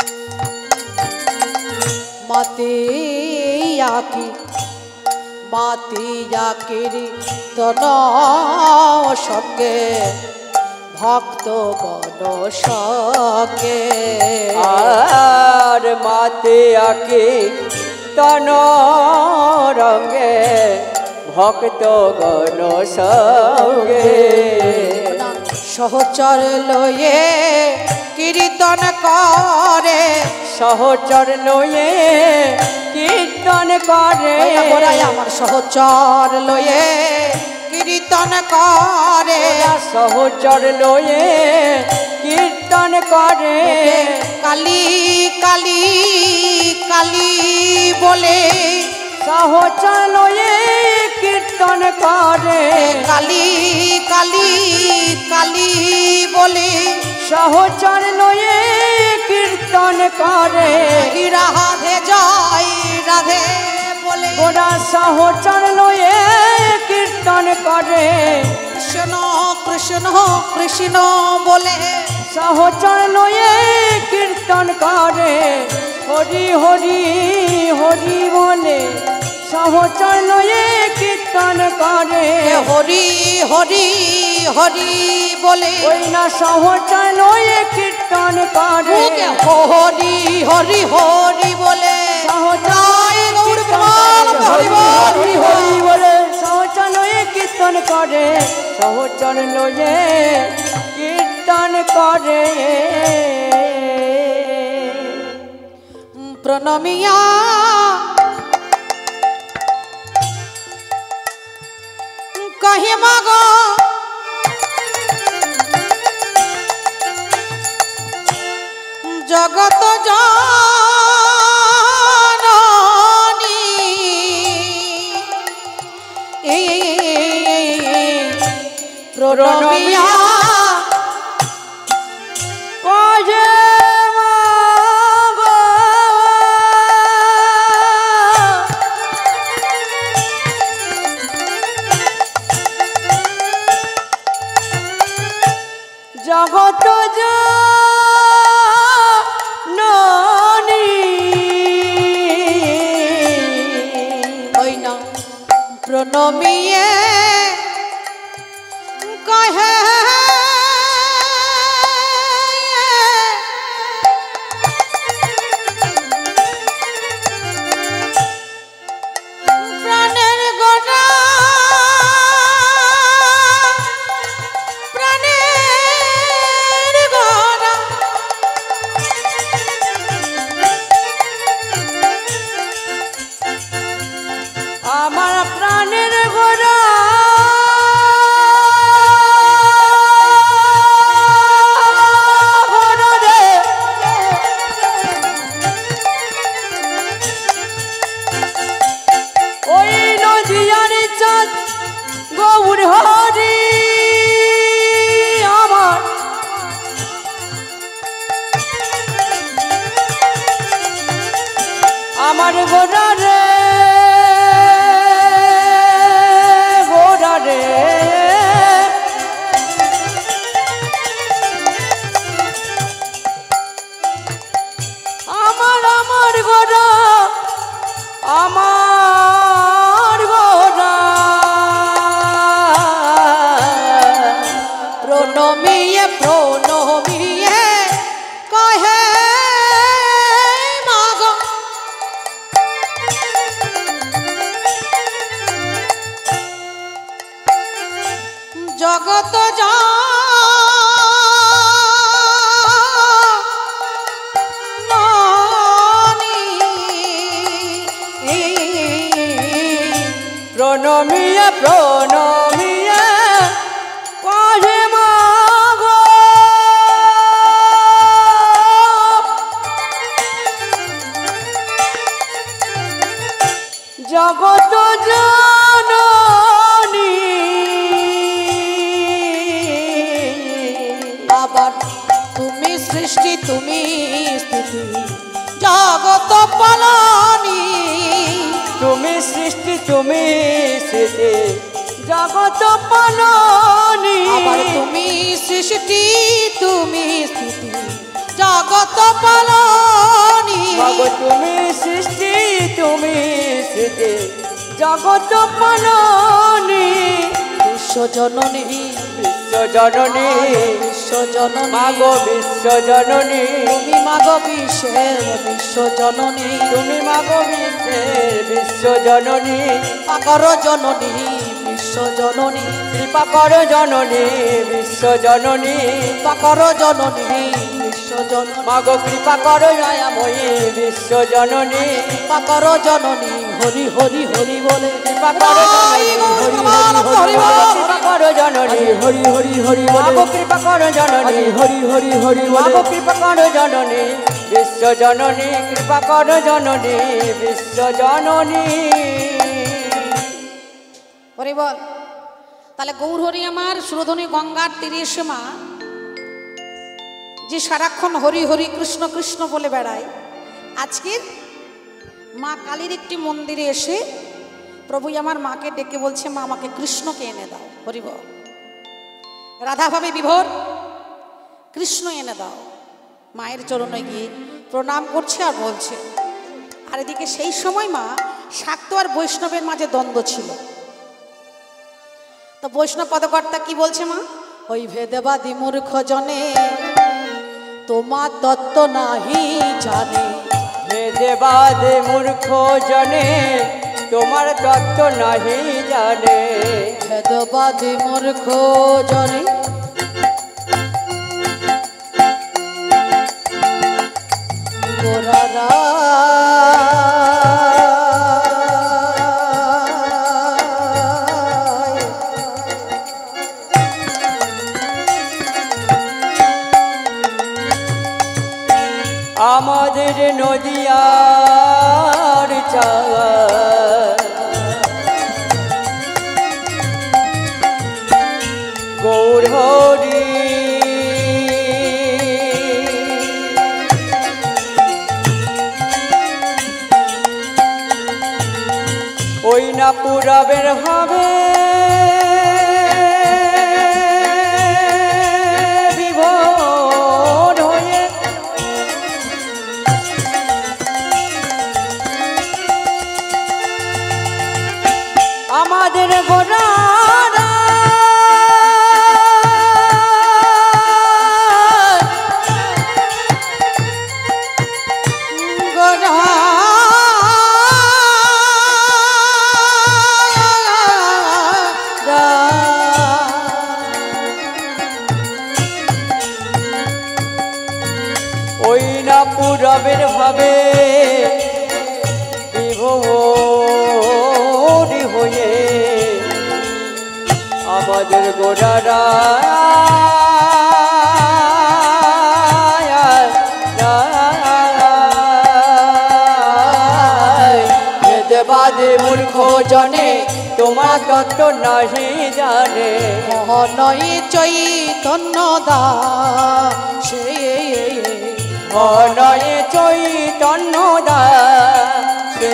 মাতিয়া কি মাতিয়া কীর্তন সঙ্গে ভক্ত গণ সঙ্গে আর মাতিয়া কীর্তন রঙ্গে ভক্ত গণ সঙ্গে সহচর লয়ে কীর্তন করে সহচর লয়ে কীর্তন করে আমার সহচর লয়ে কীর্তন করে সহচর লয়ে কীর্তন করে কালী কালী কালী বলে সহচর লয়ে কীর্তন করে কালী কালী কালী বলে সহচর লয়ে কীর্তন করে রাধে জয় রাধে বলে গোরা সহচর লয়ে কীর্তন করে কৃষ্ণ কৃষ্ণ কৃষ্ণ বলে সহচর লয়ে কীর্তন করে হরি হরি হরি বলে সহচর লয়ে কীর্তন করে হরি হরি হরি বলে ওই না সহচর লয়ে কীর্তন করে হরি হরি হরি বলে হরি হরি বলে সহচর লয়ে কীর্তন করে সহচর লয়ে কীর্তন করে প্রণমিয়া কহে মাগ জগত জননী প্রণমিয়া কহে জগত জননী ওই না প্রণমিয়ে কহে প্রাণের গোটা প্রাণের গোটা আমার প্রাণের গোরা ওই নদিয়ার চাঁদ গৌর হরি আমার আমার গোরা রে গোরা রে আমার আমার গোরা আমার গোরা প্রণমিয়ে প্রণমিয়ে কহে মাগ জগত জননী প্রণমিয়ে প্রণমিয়ে কহে মাগো জগত জননী আবার তুমি সৃষ্টি তুমি স্থিতি জগত পালনী তুমি সৃষ্টি তুমি স্থিতি জগত পালনী আবার তুমি সৃষ্টি তুমি স্থিতি জগত পালনী মাগো তুমি সৃষ্টি তুমি স্থিতি জগত পালনী বিশ্বজননী বিশ্বজননী বিশ্বজননী মাগো বিশ্বজননী তুমি মাগো বিশ্বের বিশ্বজননী তুমি মাগো বিশ্বের বিশ্বজননী কৃপা করো জননী বিশ্বজননী কৃপা করো জননী বিশ্বজননী কৃপা করো জননী বিশ্বজননী মাগো কৃপা করো দয়াময়ী বিশ্বজননী কৃপা করো জননী হরি হরি হরি বলে কৃপা করো জননী কৃপা করো জননী হরি হরি হরি মাগো কৃপা করো জননী হরি হরি হরি মাগো কৃপা করো জননী বিশ্বজননী কৃপা করো জননী বিশ্বজননী হরি বল। তাহলে গৌর হরি আমার সুরধনী গঙ্গার তীরে এসে মা যে সারাক্ষণ হরি হরি কৃষ্ণ কৃষ্ণ বলে বেড়ায়, আজকের মা কালীর একটি মন্দিরে এসে প্রভু আমার মাকে ডেকে বলছে, মা আমাকে কৃষ্ণকে এনে দাও। হরি বল। রাধাভাবে বিভোর, কৃষ্ণ এনে দাও। মায়ের চরণে গিয়ে প্রণাম করছে আর বলছে। আর এদিকে সেই সময় মা শাক্ত আর বৈষ্ণবের মাঝে দ্বন্দ্ব ছিল। তো বৈষ্ণব পদকর্তা কি বলছে মা? ওই ভেদবাদী মূর্খ জনে তোমার তত্ত্ব নাহি জানে। ভেদবাদী মূর্খ জনে তোমার তত্ত্ব নাহি জানে। ভেদবাদী মূর্খ জনে গোরারা আমাদের নদিয়ার চাওয়া গৌর হরি ওই না পুরাবের হবে বিভোর হয়ে আমাদের গোড়ারা গোরা ওই না পুরবের ভাবে বিভোর হয়ে আমাদের গোড়ারা ভেদবাদী মূর্খ জনে তোমার তত্ত্ব নাহি জানে। নয় চৈতন্য দা সে নয় চৈতন্য দাসে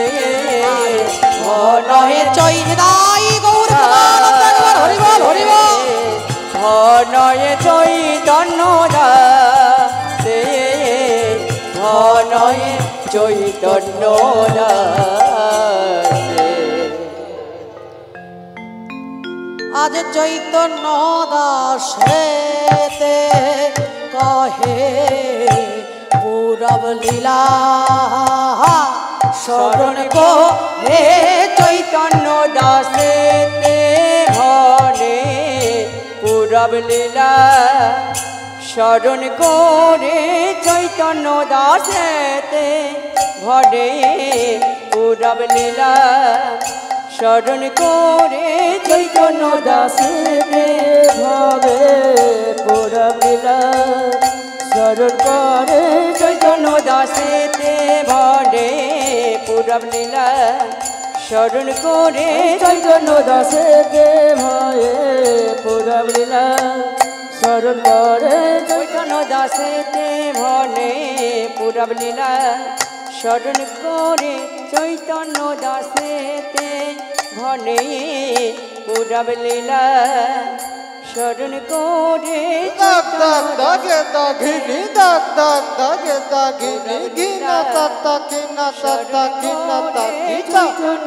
নয় চৈতাই গৌর হরি বল হরি বল। নয় চৈতন্য দাসে নয় চৈতন্য দাসে আজ চৈতন্য দাসেতে কহে পুরব লীলা শরণ কো হে চৈতন্য দাসে ঘনে পুরব লীলা শরণ করে চৈতন্য দাসে ঘনে পুরব লীলা স্মরণ করে চৈতন্য দাসেতে ভাবে পুরব লীলা স্মরণ করে চৈতন্য দাসেতে ভাবে পুরব লীলা স্মরণ করে চৈতন্য দাসেতে ভাবে পুরব লীলা স্মরণ করে চৈতন্য দাসেতে ভাবে পুরব লীলা স্মরণ করে চৈতন্য দাসেতে ভনে পুরব লীলা স্মরণ করে দাগ দাগ দাগে দাগিনি দাগ দাগ দাগে দাগিনি গিনা তাতা কিনা তাতা কিনা তাকিতা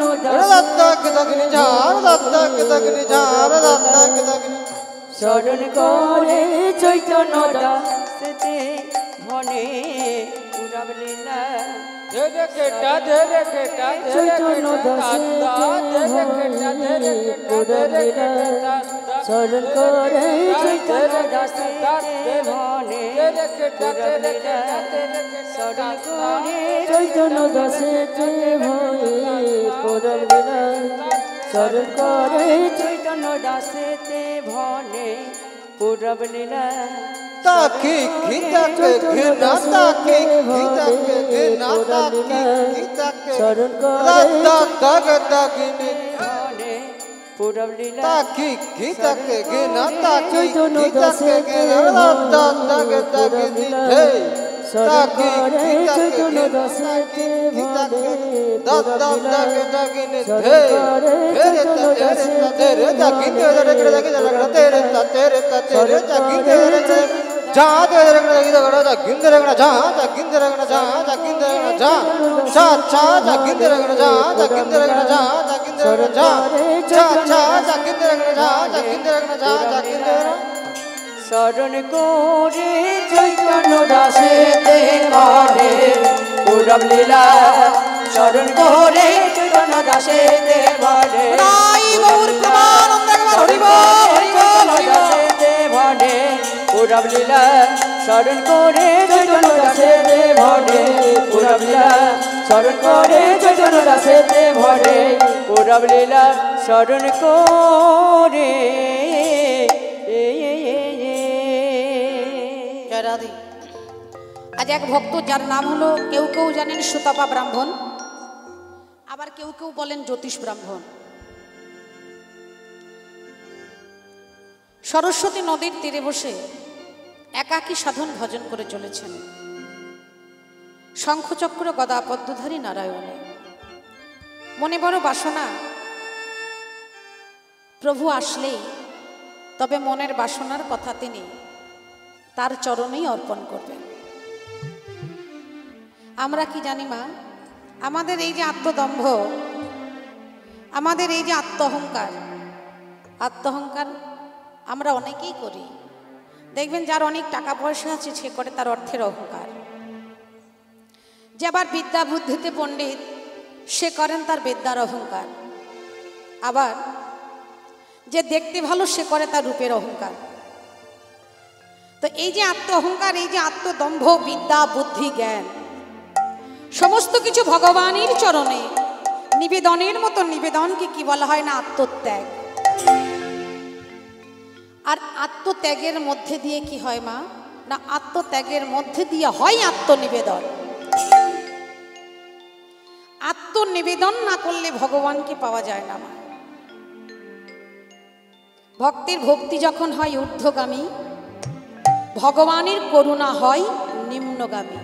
দাগ দাগিনি ঝার দাগ দাগিনি ঝার দাগ দাগিনি স্মরণ করে চৈতন্য দাসেতে ভনে পুরব লীলা ধরে কেটা ধরে কেটা চৈতন্য দাসেতে ভনে পুরব লীলা স্মরণ করে চৈতন্য দাসেতে ভনে পুরব লীলা স্মরণ করে চৈতন্য দাসেতে ভনে পুরব লীলা স্মরণ করে চৈতন্য দাসেতে ভনে পুরব লীলা তাকি খিতাকে ঘিনা তাকি খিতাকে ঘিনা তাকি খিতাকে স্মরণ দাগ করে দাগ দাগে দাগিনি ভনে পুরব লীলা তাকি খিতাকে ঘিনা তাকি চৈতন্য খিতাকে ঘিনা দাগ দাগ দাগে দাগিনি হে তাকি খিতাকে দাসেতে ভনে দাগ দাগ দাগে দাগিনি হে তেরে তা তেরে তা তেরে দাগিনি তেরে দাগিনি তেরে তা তেরে তা তেরে দাগিনি তেরে जा दे रगड़ा गिंद रगड़ा जा गिंद रगड़ा जा जा गिंद रगड़ा जा जा गिंद रगड़ा जा चा चा जा गिंद रगड़ा जा जा गिंद रगड़ा जा जा गिंद रगड़ा जा चा चा जा गिंद रगड़ा जा जा गिंद रगड़ा जा जा गिंद স্মরণ করে চৈতন্য দাসেতে ভনে পুরব লীলা স্মরণ করে চৈতন্য দাসেতে ভনে গৌর প্রেমানন্দ হরি বল হরি বল হরি বল দাসেতে ভনে পুরব লীলা স্মরণ করে চৈতন্য দাসেতে ভনে পুরব লীলা স্মরণ করে চৈতন্য দাসেতে ভনে পুরব লীলা স্মরণ করে রাধে আজ এক ভক্ত যার নাম হলো কেউ কেউ জানেন সুতপা ব্রাহ্মণ, আবার কেউ কেউ বলেন জ্যোতিষ ব্রাহ্মণ। সরস্বতী নদীর তীরে বসে একাকী সাধন ভজন করে চলেছেন। শঙ্খচক্র গদা পদ্মধারী নারায়ণে মনে বড় বাসনা, প্রভু আসলেই তবে মনের বাসনার কথা তিনি তার চরণেই অর্পণ করবেন। আমরা কি জানি মা, আমাদের এই যে আত্মদম্ভ, আমাদের এই যে আত্মঅহংকার, আত্মঅহংকার আমরা অনেকেই করি। দেখবেন যার অনেক টাকা পয়সা আছে সে করে তার অর্থের অহংকার। যে আবার বিদ্যা বুদ্ধিতে পণ্ডিত সে করেন তার বিদ্যার অহংকার। আবার যে দেখতে ভালো সে করে তার রূপের অহংকার। তো এই যে আত্ম অহংকার, এই যে আত্মদম্ভ, বিদ্যা বুদ্ধি জ্ঞান সমস্ত কিছু ভগবানের চরণে নিবেদনের মতো নিবেদনকে কি বলা হয় না, আত্মত্যাগ। আর আত্মত্যাগের মধ্যে দিয়ে কি হয় মা না, আত্মত্যাগের মধ্যে দিয়ে হয় আত্মনিবেদন। আত্মনিবেদন না করলে ভগবানকে পাওয়া যায় না মা। ভক্তির ভক্তি যখন হয় ঊর্ধ্বগামী, ভগবানের করুণা হয় নিম্নগামী।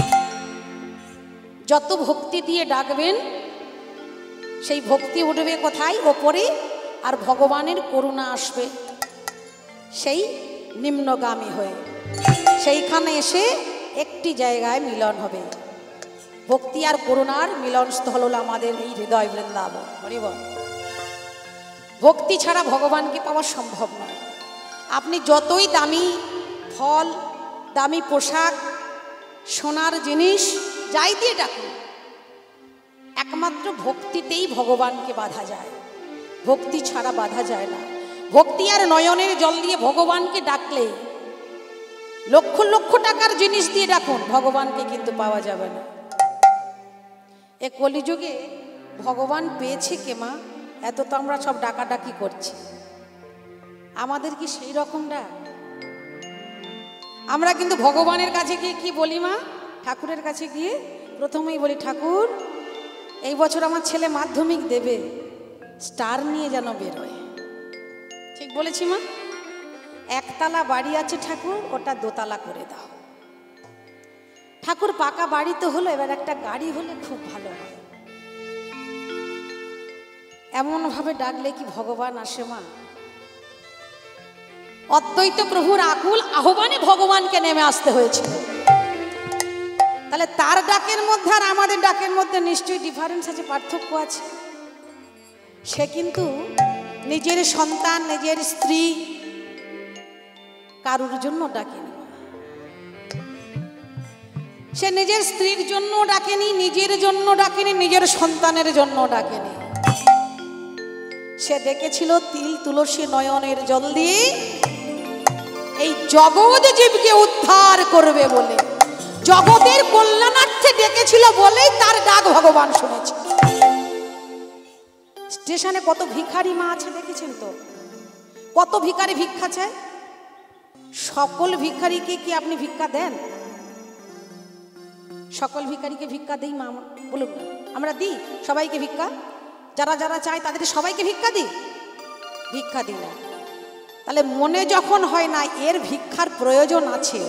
যত ভক্তি দিয়ে ডাকবেন সেই ভক্তি উঠবে কোথায়, ওপরে, আর ভগবানের করুণা আসবে সেই নিম্নগামী হয়ে। সেইখানে এসে একটি জায়গায় মিলন হবে। ভক্তি আর করুণার মিলনস্থল হলো আমাদের এই হৃদয় বৃন্দাবন। হরি বল। ভক্তি ছাড়া ভগবানকে পাওয়া সম্ভব নয়। আপনি যতই দামি ফল, দামি পোশাক, সোনার জিনিস যাই দিয়ে ডাকুন, একমাত্র ভক্তিতেই ভগবানকে বাঁধা যায়। ভক্তি ছাড়া বাঁধা যায় না। ভক্তি আর নয়নের জল দিয়ে ভগবানকে ডাকলে, লক্ষ লক্ষ টাকার জিনিস দিয়ে ডাকুন, ভগবানকে কিন্তু পাওয়া যাবে না। এ কলিযুগে ভগবান পেয়েছে কে মা? এত তো আমরা সব ডাকাডাকি করছি, আমাদের কি সেই রকম ডাক? আমরা কিন্তু ভগবানের কাছে গিয়ে কি বলি মা? ঠাকুরের কাছে গিয়ে প্রথমেই বলি, ঠাকুর এই বছর আমার ছেলে মাধ্যমিক দেবে, স্টার নিয়ে যেন বেরোয়। ঠিক বলেছি মা? একতলা বাড়ি আছে ঠাকুর, ওটা দোতলা করে দাও। ঠাকুর পাকা বাড়ি তো হলো, এবার একটা গাড়ি হলে খুব ভালো হয়। এমন ভাবে ডাকলে কি ভগবান আসে মা? অদ্বৈত প্রভুর আকুল আহ্বানে ভগবানকে নেমে আসতে হয়েছিল। তাহলে তার ডাকের মধ্যে আর আমাদের ডাকের মধ্যে নিশ্চয়ই ডিফারেন্স আছে, পার্থক্য আছে। সে কিন্তু নিজের সন্তান, নিজের স্ত্রী কারুর জন্য ডাকেনি। সে নিজের স্ত্রীর জন্য ডাকেনি, নিজের জন্য ডাকেনি, নিজের সন্তানের জন্য ডাকেনি। সে ডেকেছিল তিল তুলসী নয়নের জল দিয়ে এই জগৎ জীবকে উদ্ধার করবে বলে, জগতের কল্যাণার্থে ডেকেছিল বলেই তার ডাক ভগবান শুনেছে। স্টেশনে কত ভিখারি মা আছে দেখেছেন তো? কত ভিখারি ভিক্ষা চায়। সকল ভিখারিকে কি আপনি ভিক্ষা দেন? সকল ভিখারিকে ভিক্ষা দেই মা? বলুন না, আমরা দিই সবাইকে ভিক্ষা? যারা যারা চায় তাদের সবাইকে ভিক্ষা দিই? ভিক্ষা দিই না। তাহলে মনে যখন হয় না এর ভিক্ষার প্রয়োজন আছে,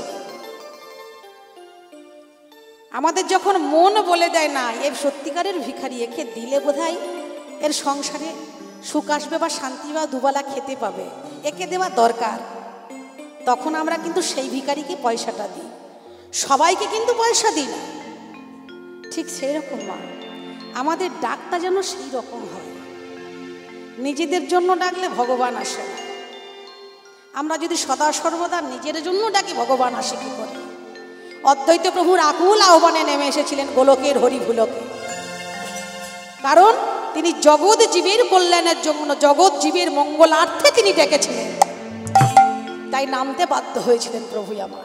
আমাদের যখন মন বলে দেয় না এর সত্যিকারের ভিখারি, একে দিলে বোধহয় এর সংসারে সুখ আসবে বা শান্তি বা দুবেলা খেতে পাবে, একে দেওয়া দরকার, তখন আমরা কিন্তু সেই ভিখারিকে পয়সাটা দিই। সবাইকে কিন্তু পয়সা দিই না। ঠিক সেই রকম মা, আমাদের ডাকটা যেন সেই রকম হয়। নিজেদের জন্য ডাকলে ভগবান আসে না। আমরা যদি সদা সর্বদা নিজের জন্য ডাকি, ভগবান আসে কি করে? অদ্বৈত প্রভুর আকুল আহ্বানে নেমে এসেছিলেন গোলকের হরিভুলকে, কারণ তিনি জগৎ জীবের কল্যাণের জন্য, জগৎ জীবের মঙ্গলার্থে তিনি ডেকেছিলেন, তাই নামতে বাধ্য হয়েছিলেন প্রভু আমার।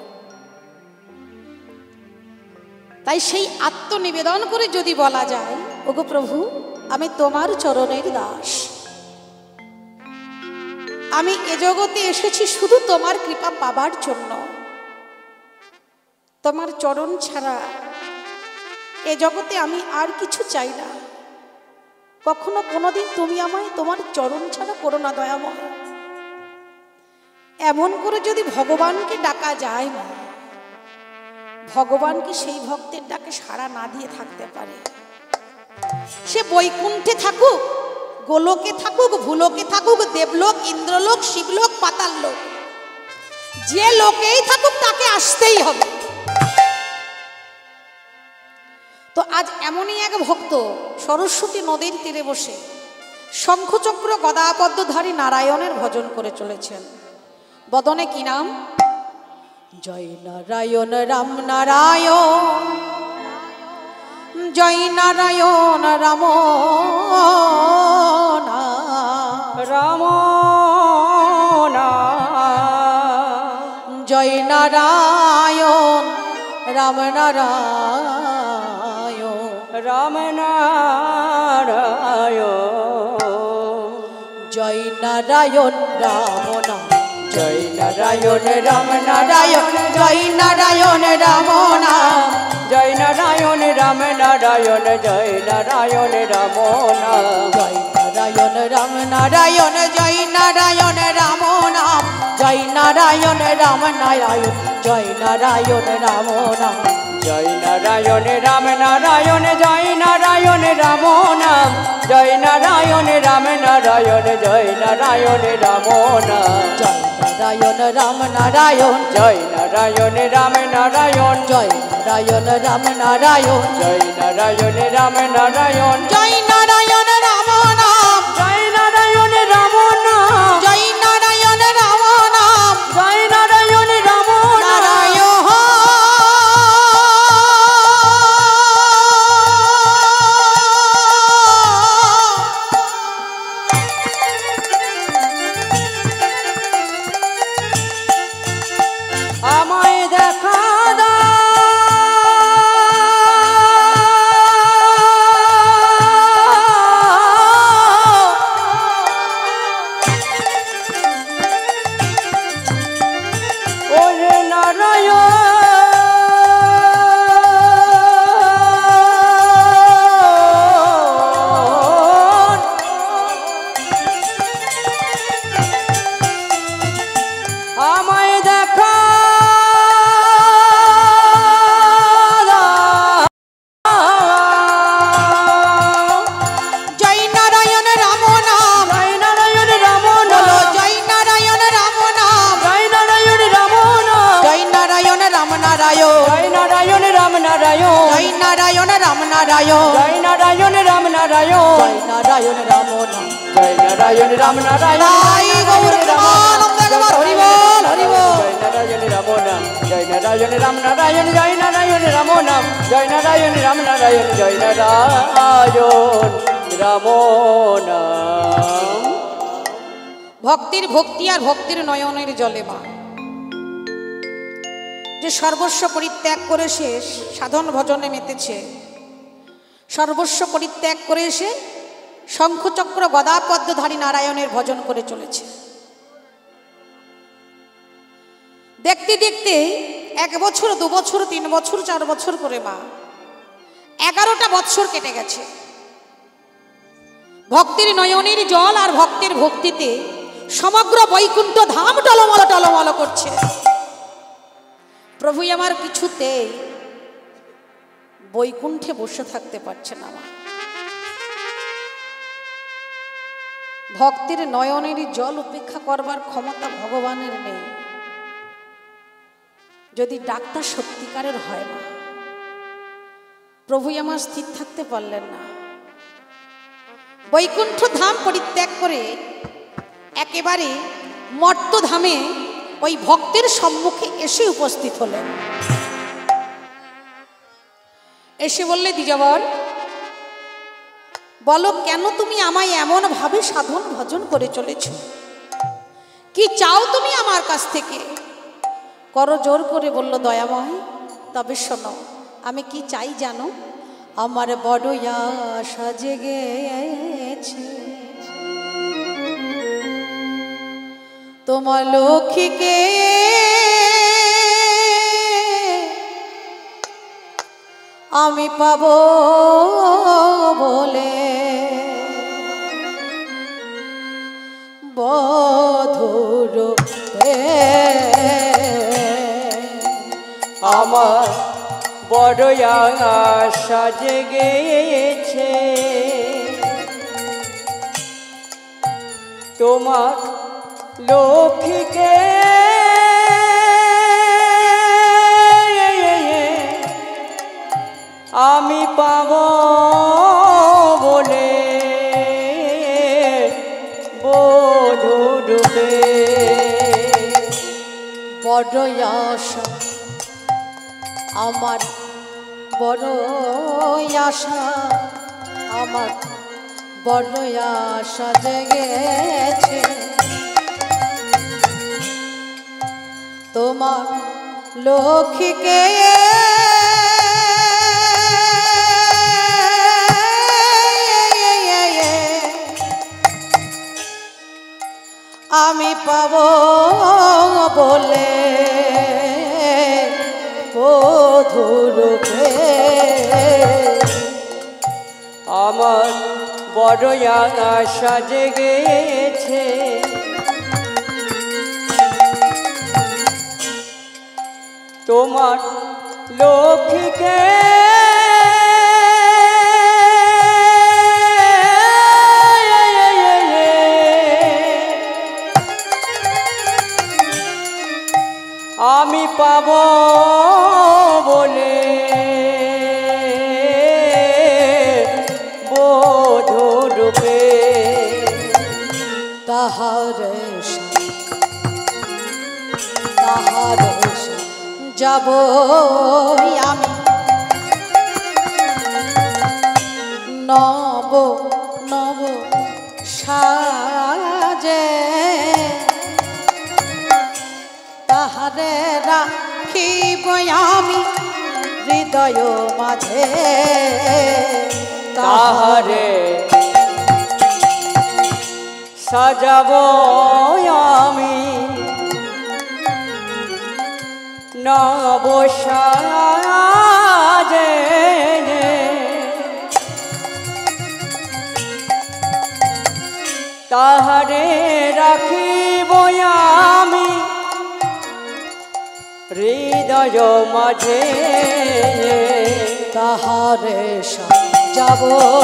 তাই সেই আত্মনিবেদন করে যদি বলা যায়, ওগো প্রভু আমি তোমার চরণের দাস, আমি এ জগতে এসেছি শুধু তোমার কৃপা পাবার জন্য, তোমার চরণ ছাড়া এ জগতে আমি আর কিছু চাই না। কখনো কোনোদিন তুমি আমায় তোমার চরণ ছাড়া করো না দয়াময়। এমন করে যদি ভগবানকে ডাকা যায় না, ভগবান কি সেই ভক্তের ডাকে সাড়া না দিয়ে থাকতে পারে? সে বৈকুণ্ঠে থাকুক, গোলকে থাকুক, ভূলোকে থাকুক, দেবলোক, ইন্দ্রলোক, শিবলোক, পাতাল লোক, যে লোকেই থাকুক তাকে আসতেই হবে। তো আজ এমনই এক ভক্ত সরস্বতী নদীর তীরে বসে শঙ্খচক্র গদাপদ্মধারী নারায়ণের ভজন করে চলেছেন। বদনে কি নাম? জয় নারায়ণ রাম নারায়ণ, জয় নারায়ণ রাম রাম জয় নারায়ণ রাম নারায়ণ রাম নারায়ণ, জয় নারায়ণ রাম নাম, জয় নারায়ণ রাম নারায়ণ, জয় নারায়ণ রাম নাম, জয় নারায়ণ রাম নারায়ণ, জয় নারায়ণ রাম নাম, জয় নারায়ণ রাম নারায়ণ, জয় নারায়ণ রাম নাম, জয় নারায়ণ রাম নারায়ণ, জয় নারায়ণ রাম নাম, জয় নারায়ণ রাম নারায়ণ, জয় নারায়ণ রাম নাম, জয় নারায়ণ রাম নারায়ণ, জয় নারায়ণ রাম নাম, জয় নারায়ণ রাম নারায়ণ, জয় নারায়ণ রাম নারায়ণ, জয় নারায়ণ রাম নারায়ণ, জয় নারায়ণ রাম নারায়ণ, জয় নারায়ণ রাম নাম, জয় নারায়ণ রাম নাম, জয় নারায়ণ রাম নাম, জয় নারায়ণ রাম নারায়ণ আমায় দেখা দাও, নারায়ণ জয় নারায়ণ রাম নারায়ণ জয় নারায়ণ রাম নারায়ণ জয় নারায়ণ রাম নাম জয় নারায়ণ রাম নারায়ণ জয় গৌর প্রেমানন্দ একবার হরি বল হরি বল জয় নারায়ণ রাম নাম জয় নারায়ণ রাম নারায়ণ জয় নারায়ণ রাম নাম জয় নারায়ণ রাম নারায়ণ জয় নারায়ণ রাম নাম। ভক্তির ভক্তি আর ভক্তির নয়নের জলে মা যে সর্বস্ব পরিত্যাগ করে সে সাধন ভজনে মেতেছে, সর্বস্ব পরিত্যাগ করে এসে শঙ্খচক্র গদা পদ্মধারী নারায়ণের ভজন করে চলেছে। দেখতে দেখতে এক বছর দু বছর তিন বছর চার বছর করে মা এগারোটা বৎসর কেটে গেছে। ভক্তির নয়নের জল আর ভক্তের ভক্তিতে সমগ্র বৈকুণ্ঠ ধাম টলমল টলমল করছে। প্রভু আমার কিছুতে বৈকুণ্ঠে বসে থাকতে পারছে না মা। ভক্তের নয়নের জল উপেক্ষা করবার ক্ষমতা ভগবানের নেই। যদি ডাক্তার সত্যিকারের হয় মা, প্রভু আমার স্থির থাকতে পারলেন না। বৈকুণ্ঠ ধাম পরিত্যাগ করে একেবারে মর্তধামে ওই ভক্তের সম্মুখে এসে উপস্থিত হলেন। এসে বললে, দ্বিজবর বলো, কেন তুমি আমায় এমন ভাবে সাধন ভজন করে চলেছ? কি চাও তুমি আমার কাছ থেকে? করো জোর করে বলল, দয়াময় তবে শোনো, আমি কি চাই জানো? আমার বড় আশা জেগেছে তোমার লক্ষ্মীকে আমি পাবো বলে, বধুর আমার বড় আশা জেগেছে তোমার লক্ষ্মীকে আমি পাব বলে, বধূরূপে। বড় আশা আমার, বড় আশা আমার, বড় আশা জেগেছে তোমার লক্ষ্মীকে আমি পাব বলে, বধূরূপে। আমার বড় আশা জেগেছে তোমার লক্ষ্মীকে আমি পাব বলে, বধূরূপে। তাহার তাহার যাব আমি নব নব সাজে, তাহারে রাখিব আমি হৃদয় মাঝে, তাহারে সাজাব আমি নব সাজে, তাহারে রাখিব আমি হৃদয় মাঝে, তাহারে যাব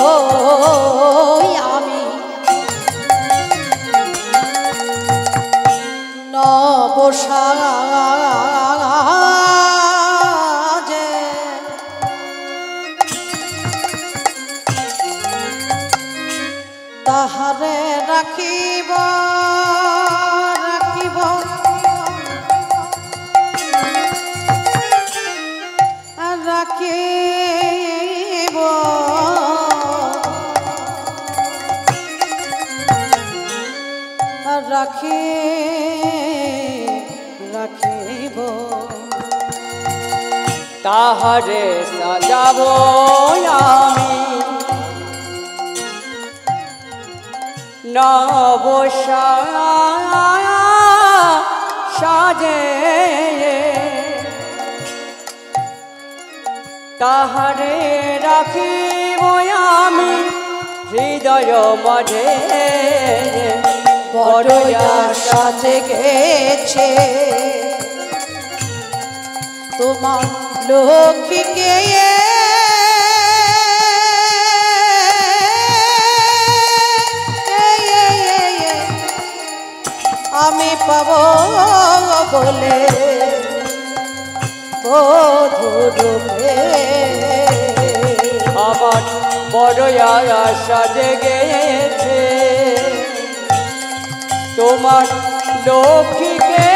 আমি নব সাজে, রাখিব রাখিব রাখিব রাখি রাখিব তাহারে সাজাবো আমি নব সাজে তাহারে রাখিব আমি হৃদয় মাঝে বড় আশা জেগেছে তোমার লক্ষ্মীকে আমি পাব বলে বধূরূপে আমার বড় আশা জেগেছে তোমার লক্ষ্মীকে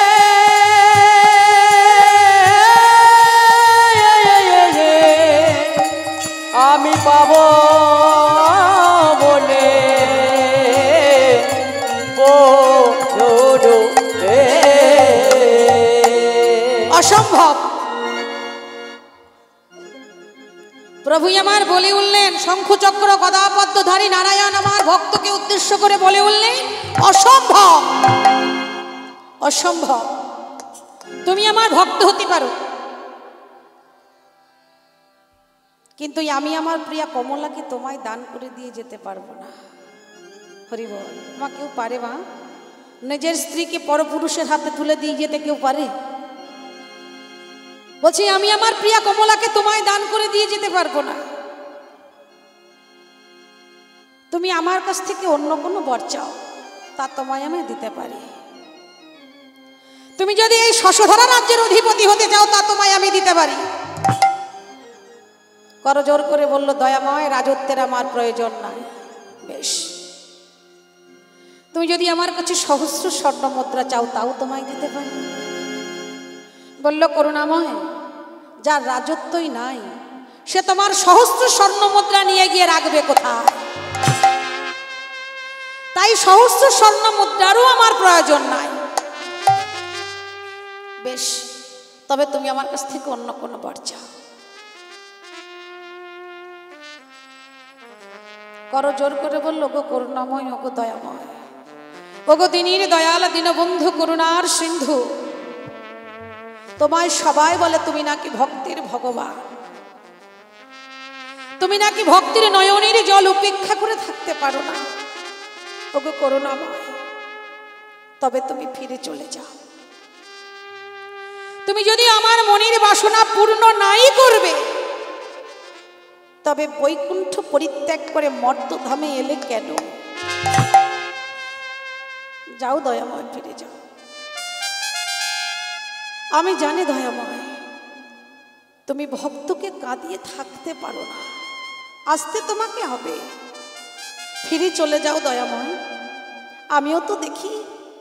আমি পাব বলে অসম্ভব। প্রভু আমার বলে উঠলেন, শঙ্খচক্র গদা পদ্মধারী নারায়ণ আমার ভক্তকে উদ্দেশ্য করে বলে উঠলেন, অসম্ভব অসম্ভব। তুমি আমার ভক্ত হতে পারো, কিন্তু আমি আমার প্রিয়া কমলাকে তোমায় দান করে দিয়ে যেতে পারবো না। হরি বল। মা কেউ পারে মা নিজের স্ত্রীকে পরপুরুষের হাতে তুলে দিয়ে যেতে? কেউ পারে? বলছি আমি আমার প্রিয়া কমলাকে তোমায় দান করে দিয়ে যেতে পারবো না। তুমি আমার কাছ থেকে অন্য কোনো বর চাও, তা তোমায় আমি দিতে পারি। তুমি যদি এই শশধরা রাজ্যের অধিপতি হতে চাও, তা তোমায় আমি দিতে পারি। করজোর করে বলল, দয়াময় রাজত্বের আমার প্রয়োজন নাই। বেশ, তুমি যদি আমার কাছে সহস্র স্বর্ণ মুদ্রা চাও, তাও তোমায় দিতে পারি। বলল, করুণাময় যার রাজত্বই নাই, সে তোমার সহস্র স্বর্ণ মুদ্রা নিয়ে গিয়ে রাখবে কোথায়? তাই সহস্র স্বর্ণ মুদ্রারও আমার প্রয়োজন নাই। বেশ, তবে তুমি আমার কাছ থেকে অন্য কোনো বর চাও। করো জোর করে বলল, গো করুণাময়, ওগো দয়াময়, ওগো দিনীর দয়াল দীনবন্ধু করুণার সিন্ধু, তোমায় সবাই বলে তুমি নাকি ভক্তির ভগবান, তুমি নাকি ভক্তির নয়নের জল উপেক্ষা করে থাকতে পারো না। ওগো করুণাময়, তবে তুমি ফিরে চলে যাও। তুমি যদি আমার মনের বাসনা পূর্ণ নাই করবে, তবে বৈকুণ্ঠ পরিত্যাগ করে মর্তধামে এলে কেন? যাও দয়াময়, ফিরে যাও। আমি জানি দয়াময়, তুমি ভক্তকে কাঁদিয়ে থাকতে পারো না, আসতে তোমাকে হবে। ফিরে চলে যাও দয়াময়। আমিও তো দেখি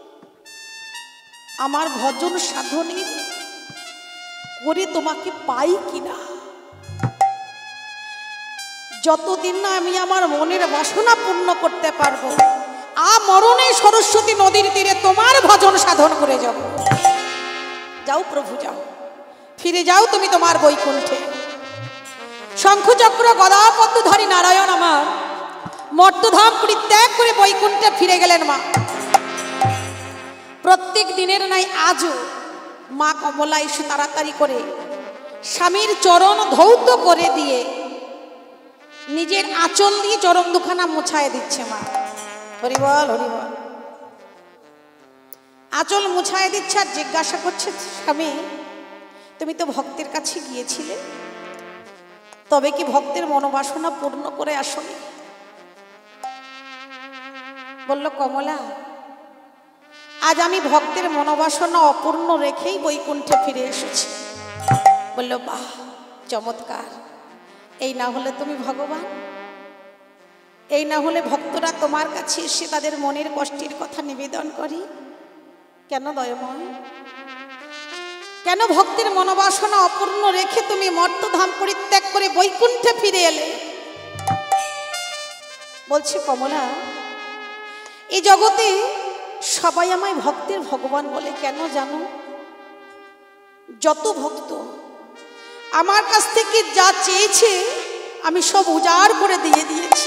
আমার ভজন সাধনে করে তোমাকে পাই কিনা। যতদিন না আমি আমার মনের বাসনা পূর্ণ করতে পারবো, আ মরণে সরস্বতী নদীর তীরে তোমার ভজন সাধন করে যাব। যাও প্রভু, যাও, ফিরে যাও তুমি তোমার বৈকুণ্ঠে। শঙ্খচক্র গদা পদ্মধারী নারায়ণ আমার মর্তধাম পরিত্যাগ করে বৈকুণ্ঠে ফিরে গেলেন। মা প্রত্যেক দিনের নাই আজও মা কমলা এসে তাড়াতাড়ি করে স্বামীর চরণ ধৌত করে দিয়ে নিজের আঁচল দিয়ে চরণ দুখানা মুছায় দিচ্ছে। মা হরিবল হরিবল। আঁচল মুছায় দিচ্ছে আর জিজ্ঞাসা করছে, স্বামী তুমি তো ভক্তের কাছে গিয়েছিলে, তবে কি ভক্তের মনোবাসনা পূর্ণ করে আসনি? বলল, কমলা আজ আমি ভক্তের মনোবাসনা অপূর্ণ রেখেই বৈকুণ্ঠে ফিরে এসেছি। বলল, বাহ, চমৎকার, এই না হলে তুমি ভগবান? এই না হলে ভক্তরা তোমার কাছে এসে তাদের মনের কষ্টের কথা নিবেদন করি কেন দয়াময়? কেন ভক্তের মনোবাসনা অপূর্ণ রেখে তুমি মর্তধাম পরিত্যাগ করে বৈকুণ্ঠে ফিরে এলে? বলছে কমলা, এই জগতে সবাই আমায় ভক্তের ভগবান বলে কেন জানো? যত ভক্ত আমার কাছ থেকে যা চেয়েছে আমি সব উজাড় করে দিয়ে দিয়েছি,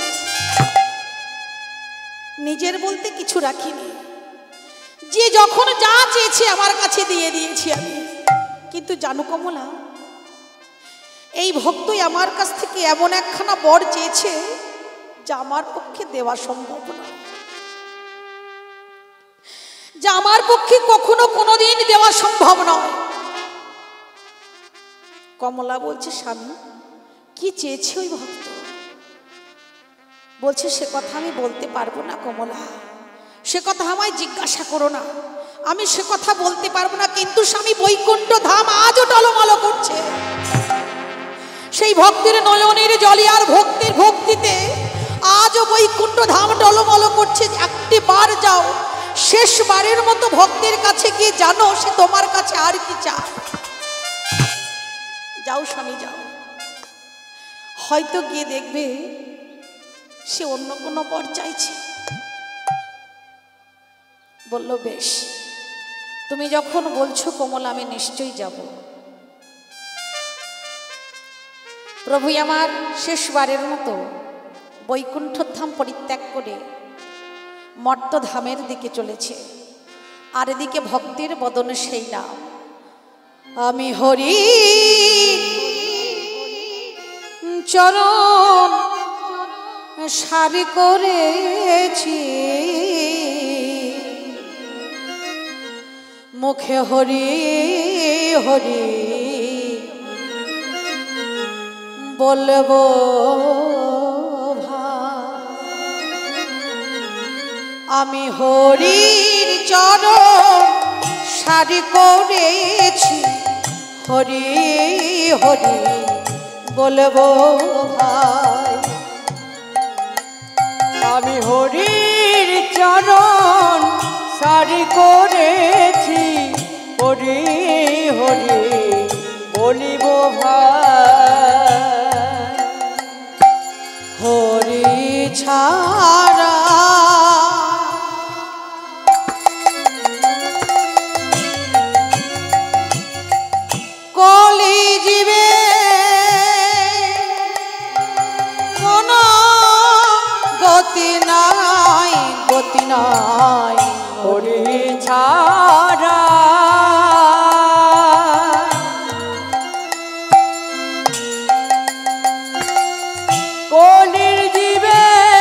নিজের বলতে কিছু রাখিনি। যে যখন যা চেয়েছে আমার কাছে দিয়ে দিয়েছি আমি। কিন্তু জানো কমলা, এই ভক্তই আমার কাছ থেকে এমন একখানা বর চেয়েছে যা আমার পক্ষে দেওয়া সম্ভব না, যা আমার পক্ষে কখনো কোনোদিন দেওয়া সম্ভব নয়। কমলা বলছে, স্বামী কি চেয়েছে ওই ভক্ত? বলছে, সে কথা আমি বলতে পারবো না কমলা, সে কথা আমায় জিজ্ঞাসা করো না, আমি সে কথা বলতে পারবো না। কিন্তু স্বামী, বৈকুণ্ঠ ধাম আজও টলমল করছে। সেই ভক্তের নয়নের জলে আর ভক্তির ভক্তিতে আজও বৈকুণ্ঠ ধাম টলমল করছে। একটি বার যাও, শেষবারের মতো ভক্তের কাছে গিয়ে জানো সে তোমার কাছে আর কি চায়। যাও স্বামী যাও, হয়তো গিয়ে দেখবে সে অন্য কোনো বর চাইছে। বলল, বেশ, তুমি যখন বলছো কমলা, আমি নিশ্চয়ই যাব। প্রভু আমার শেষবারের মতো বৈকুণ্ঠ ধাম পরিত্যাগ করে মর্তধামের দিকে চলেছে। আর এদিকে ভক্তের বদনে সেই নাম, আমি হরি চরণ সারি করেছি, মুখে হরি হরি বলবো আমি হরির চরণ সারি করেছি, হরি হরি বলবো ভাই। আমি হরির চরণ সারি করেছি, হরি হরি বলিব ভাই। হরি ছাড়া কলি জীবে কোনো গতি নাই, গতি নাই। হরি ছাড়া কলির জীবে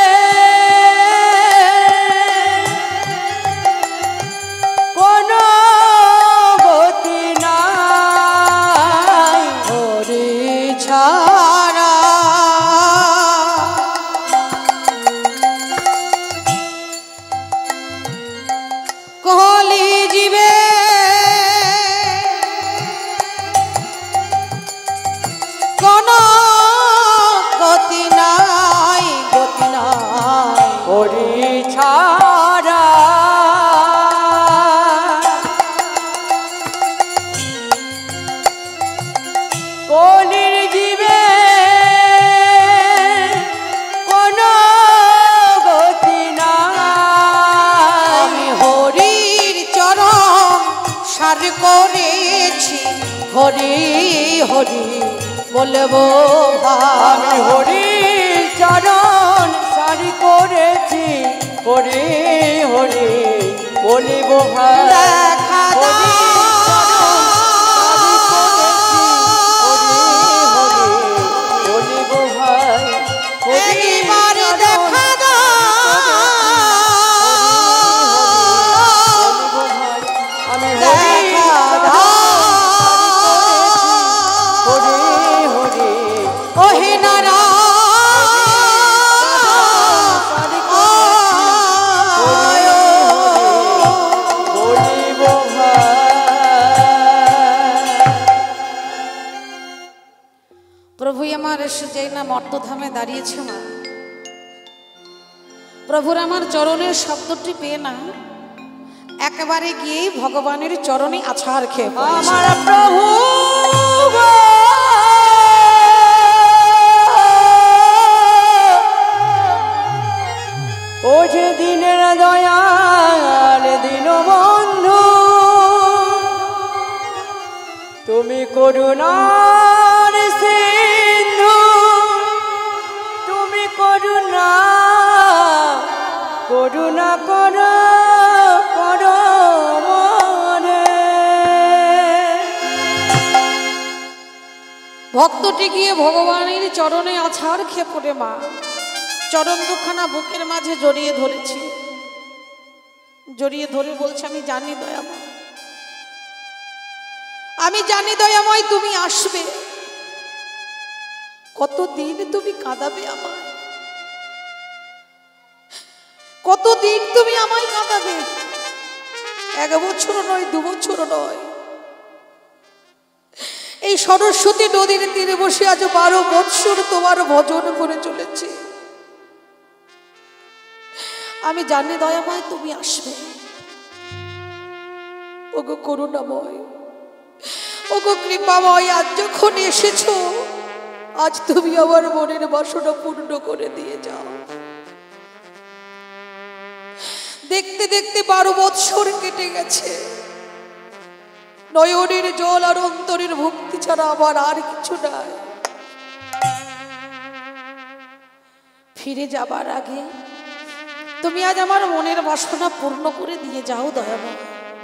কোনো গতি নাই। হরি ছাড়া কলি জীবে কোনো গতি নাই, গতি নাই। হরি ছাড়া কলির জীবে কোনো গতি নাই। আমি হরির চরণ সার করেছি, হরি হরি বলবো আমি ভাই। হরির চরণ সারি করেছি, হরি হরি বলিব ভাই। দেখা দাও, একবার দেখা দাও, দেখা দাও। ওহে প্রভু আমার এসে যেই না মর্তধামে দাঁড়িয়েছে মা, প্রভুর আমার চরণের শব্দটি পেয়ে না একেবারে গিয়েই ভগবানের চরণে আছাড় খেয়ে পড়েছে। আমার প্রভু ও যে দিনের দয়াল দিন বন্ধু, তুমি করুণার সিন্ধু, তুমি করুণা করুণা কর করো মনে। ভক্তটি গিয়ে ভগবানের চরণে আছাড় খেয়ে পড়ে মা চরণ দুখানা বুকের মাঝে জড়িয়ে ধরেছি, জড়িয়ে ধরে বলছে আমি জানি দয়াময়, আমি জানি দয়াময় তুমি আসবে, কতদিন তুমি কাঁদাবে আমায়, কতদিন তুমি আমায় কাঁদাবে, এক বছর নয় দু বছর নয়, এই সরস্বতী নদীর তীরে বসে আজ বারো বৎসর তোমার ভজন করে চলেছি, আমি জানি দয়াময় তুমি আসবে। ওগো করুণাময়, ওগো কৃপাময়, আজ যখন এসেছো আজ তুমি আমার মনের বাসনা পূর্ণ করে দিয়ে যাও। দেখতে দেখতে বারো বৎসর কেটে গেছে, নয়নের জল আর অন্তরের ভক্তি ছাড়া আমার আর কিছু নাই। ফিরে যাবার আগে তুমি আজ আমার মনের বাসনা পূর্ণ করে দিয়ে যাও দয়াময়।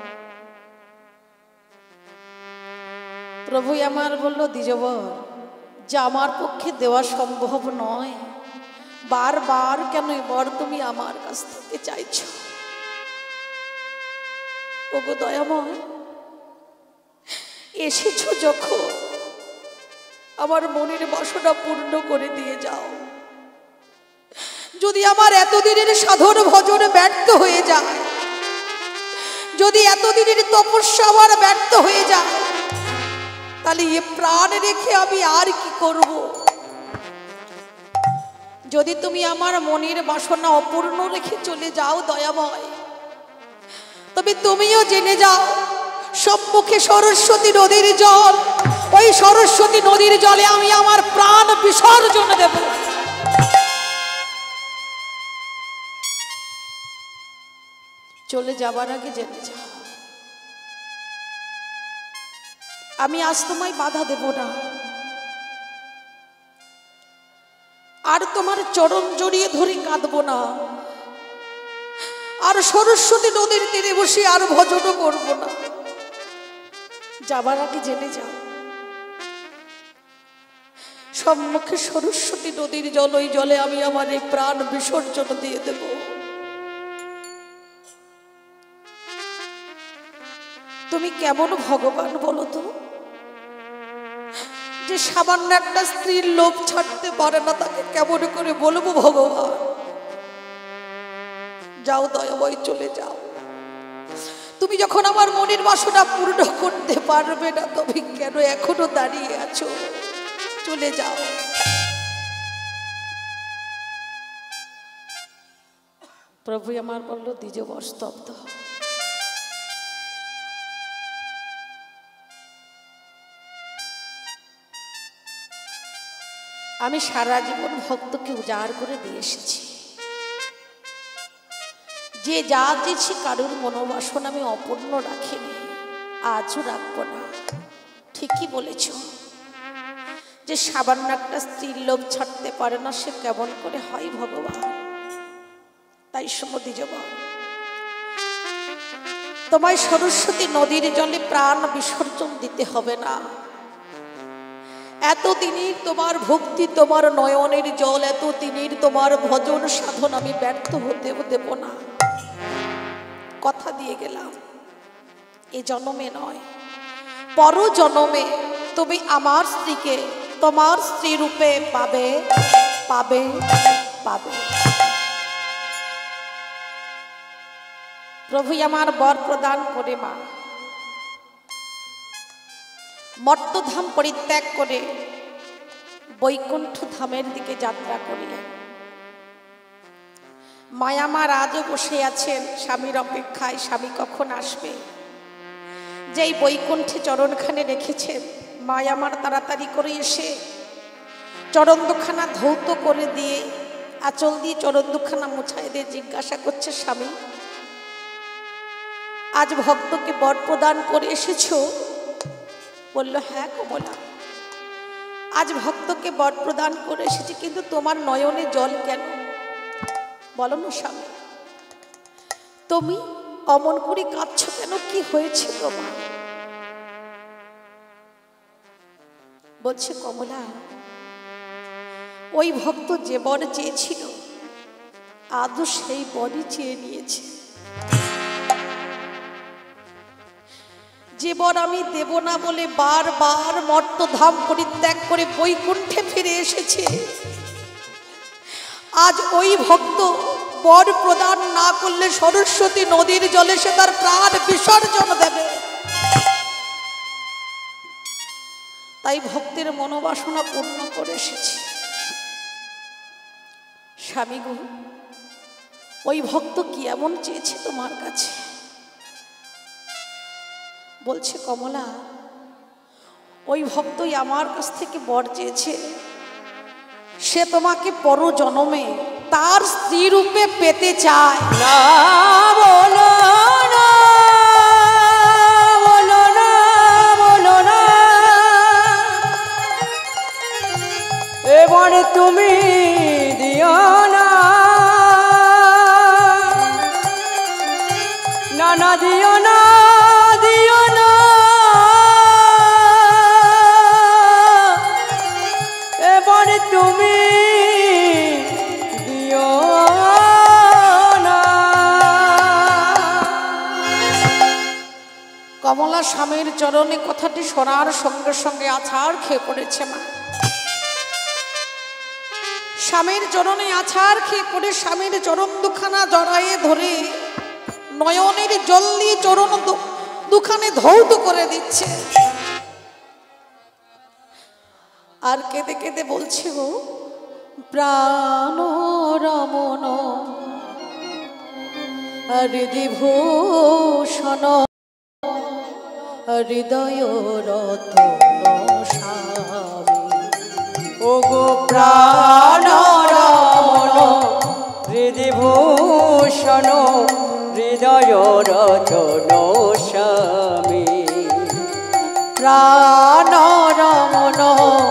প্রভু আমার বলল দ্বিজবর, যা আমার পক্ষে দেওয়া সম্ভব নয়, বারবার কেন এবার তুমি আমার কাছ থেকে চাইছ? ওগো দয়াময়, এসেছো যখন আমার মনের বাসনা পূর্ণ করে দিয়ে যাও। যদি আমার এতদিনের সাধন ভজন ব্যর্থ হয়ে যায়, যদি এতদিনের তপস্যা আমার ব্যর্থ হয়ে যায়, তাহলে এ প্রাণ রেখে আমি আর কি করব? যদি তুমি আমার মনের বাসনা অপূর্ণ রেখে চলে যাও দয়াময়, তবে তুমিও জেনে যাও সম্মুখে সরস্বতী নদীর জল, ওই সরস্বতী নদীর জলে আমি আমার প্রাণ বিসর্জন দেব। চলে যাবার আগে জেনে যাও আমি আজ তোমায় বাধা দেব না, আর তোমার চরণ জড়িয়ে ধরে কাঁদব না, আর সরস্বতী নদীর তীরে বসে আর ভজনও করব না। যাবার আগে জেনে যাও সম্মুখে সরস্বতী নদীর জল, ওই জলে আমি আমার এই প্রাণ বিসর্জন দিয়ে দেব। তুমি কেমন ভগবান বলো তো, যে সামান্য একটা স্ত্রীর লোভ ছাড়তে পারে না, তাকে কেমন করে বলবো ভগবান? যাও দয়াময়, চলে যাও। তুমি যখন আমার মনের বাসনা পূর্ণ করতে পারবে না, তবে কেন এখনো দাঁড়িয়ে আছো? চলে যাও। প্রভু আমার বলল দ্বিজবর স্তব্ধ। আমি সারা জীবন ভক্তকে উজাড় করে দিয়ে এসেছি, যে যা চেয়েছি কারোর মনোবাসনা আমি অপূর্ণ রাখিনি, আজও রাখবো না। ঠিকই বলেছ, যে সামান্য একটা স্ত্রীর লোভ ছাড়তে পারে না, সে কেমন করে হয় ভগবান? তাই সমুদ্র জবা তোমায় সরস্বতী নদীর জলে প্রাণ বিসর্জন দিতে হবে না। এতদিনের তোমার ভক্তি, তোমার নয়নের জল, এতদিনের তোমার ভজন সাধন আমি ব্যর্থ হতে দেব না। কথা দিয়ে গেলাম, এ জন্মে নয় পর জন্মে তুমি আমার স্ত্রীকে তোমার স্ত্রী রূপে পাবে পাবে পাবে। প্রভু আমার বর প্রদান করে মা মর্তধাম পরিত্যাগ করে বৈকুণ্ঠ ধামের দিকে যাত্রা করলেন। মায়ামার আজও বসে আছেন স্বামীর অপেক্ষায়, স্বামী কখন আসবে। যেই বৈকুণ্ঠে চরণখানে রেখেছেন, মায়ামার তাড়াতাড়ি করে এসে চরণ দুখানা ধৌত করে দিয়ে আঁচল দিয়ে চরণ দুখানা মুছাই দিয়ে জিজ্ঞাসা করছে, স্বামী আজ ভক্তকে বর প্রদান করে এসেছো? বলল, হ্যাঁ কমলা, আজ ভক্তকে বর প্রদান করে এসেছি, কিন্তু তোমার নয়নে জল কেন? বলো না স্বামী, তুমি অমন করে কাঁদছ কেন? কি হয়েছে তোমার? বলছে, কমলা, ওই ভক্ত যে বর চেয়েছিল আজও সেই বরই চেয়ে নিয়েছে। যে বর আমি দেব না বলে বারবার মর্তধাম পরিত্যাগ করে বৈকুণ্ঠে ফিরে এসেছে, আজ ওই ভক্ত বর প্রদান না করলে সরস্বতী নদীর জলে সে তার প্রাণ বিসর্জন দেবে। তাই ভক্তের মনোবাসনা পূর্ণ করে এসেছি। স্বামী গো, ওই ভক্ত কি এমন চেয়েছে তোমার কাছে? বলছে, কমলা, ওই ভক্তই আমার কাছ থেকে বর চেয়েছে, সে তোমাকে পর জনমে তার স্ত্রী রূপে পেতে চায়। না বলো না, বলো না, বলো না, এবারে তুমি দিও না, না না দিও না, দিও না, এবারে তুমি দিও না। কমলা স্বামীর চরণে কথাটি শোনার সঙ্গে সঙ্গে আছাড় খেয়ে পড়েছে। মা স্বামীর চরণে আছাড় খেয়ে পড়ে স্বামীর চরণ দুখানা জড়ায়ে ধরে নয়নের জল দিয়ে চরণ দুখানে ধৌত করে দিচ্ছে। আর কেঁদে কেঁদে বলছে, গো প্রাণ রমণ হৃদিভূষণ হৃদয় রতন স্বামী। ও গো প্রাণ রমণ হৃদিভূষণ হৃদয় রতন স্বামী। প্রাণ রমণ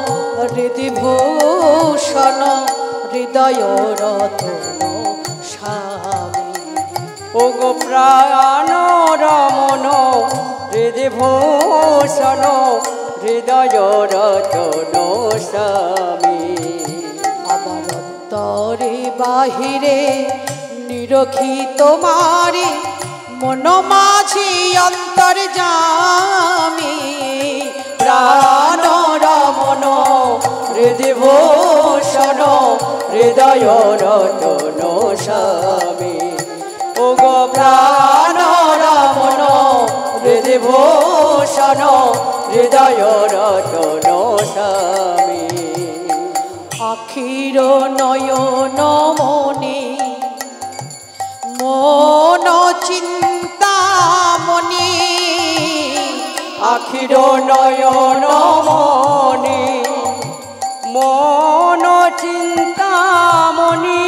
হৃদিভূষণ হৃদয় রতন স্বামী। ও গো প্রাণ রমণ হৃদিভূষণ হৃদয় রতন স্বামী। আমার অন্তরে বাহিরে নিরখি তোমারে মন মাঝি অন্তর জামি। প্রাণ রমণ হৃদিভূষণ হৃদয় রতন স্বামী। ও গো প্রাণ রমণ হৃদিভূষণ হৃদয় রতন স্বামী। আখির নয়ন মনি মন চিন্তামণি। আখির নয়ন মনি মন চিন্তামণি।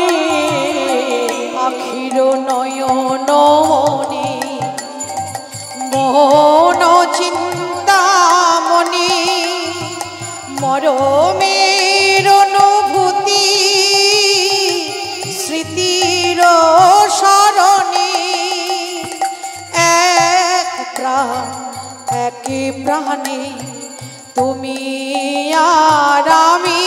আখির নয়ন মনি মন চিন্তামণি। মরমের অনুভূতি স্মৃতির স্মরণে এক প্রাণ একই প্রাণে তুমি আর আমি।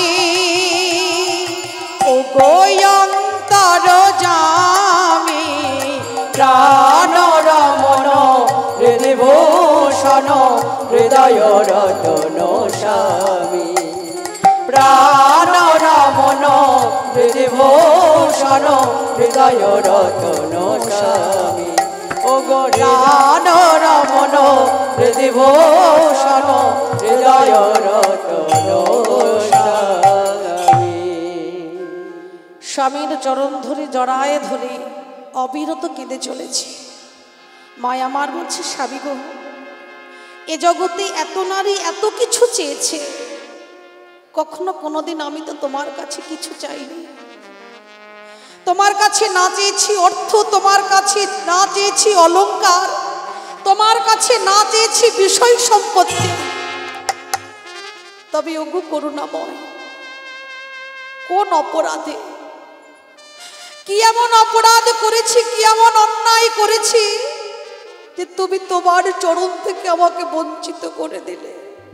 ও গো অন্তর জামি। প্রাণ রমণ হৃদিভূষণ হৃদয় রতন স্বামী। প্রাণ রমণ হৃদিভূষণ হৃদয় রতন স্বামী। ও গো প্রাণ রমণ হৃদিভূষণ হৃদয় রতন স্বামী। স্বামীর চরণ ধরে জড়ায় ধরে অবিরত কেঁদে চলেছে। মায়া আমার বলছে, স্বামী গো, এ জগতে এত নারী এত কিছু চেয়েছে, কখনো কোনোদিন আমি তো তোমার কাছে কিছু চাইনি। তোমার কাছে না চেয়েছি অর্থ, তোমার কাছে না চেয়েছি অলংকার, তোমার কাছে না চেয়েছি বিষয় সম্পত্তি। তবে ওগো করুণাময়, কোন অপরাধে, কি এমন অপরাধ করেছি, কি এমন অন্যায় করেছি যে তুমি তোমার চরণ থেকে আমাকে বঞ্চিত করে দিলে?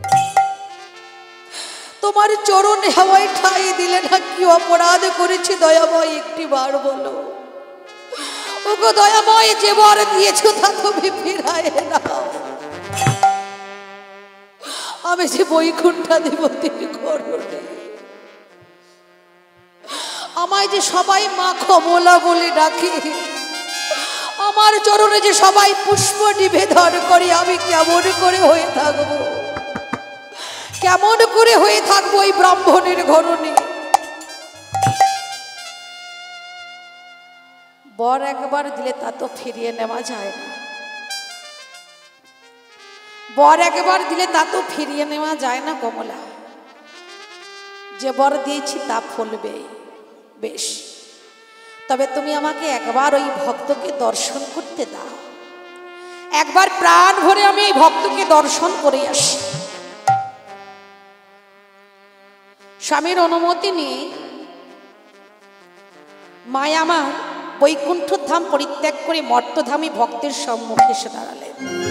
তোমার চরণ হাওয়ায় ঠাই দিলে না। কি অপরাধ করেছি দয়াময়, একটি বার বলো। ওগো দয়াময়, যে বর দিয়েছো তা তুমি ফিরায় নাও। আমি যে বৈকুণ্ঠাধিপতির ঘরণী, আমায় যে সবাই মা কমলা বলে ডাকে, আমার চরণে যে সবাই পুষ্প নিবেদন করে, আমি কেমন করে হয়ে থাকবো, কেমন করে হয়ে থাকবো এই ব্রাহ্মণের ঘরণী? বর একবার দিলে তা তো ফিরিয়ে নেওয়া যায় না। বর একবার দিলে তা তো ফিরিয়ে নেওয়া যায় না কমলা। যে বর দিয়েছি তা ফলবে, বেশ, তবে তুমি আমাকে একবার ওই ভক্তকে দর্শন করতে দাও। একবার প্রাণ ভরে আমি এই ভক্তকে দর্শন করে আসি। স্বামীর অনুমতি নিয়ে মায়া আমার বৈকুণ্ঠ ধাম পরিত্যাগ করে মর্তধামী ভক্তের সম্মুখে এসে দাঁড়ালেন।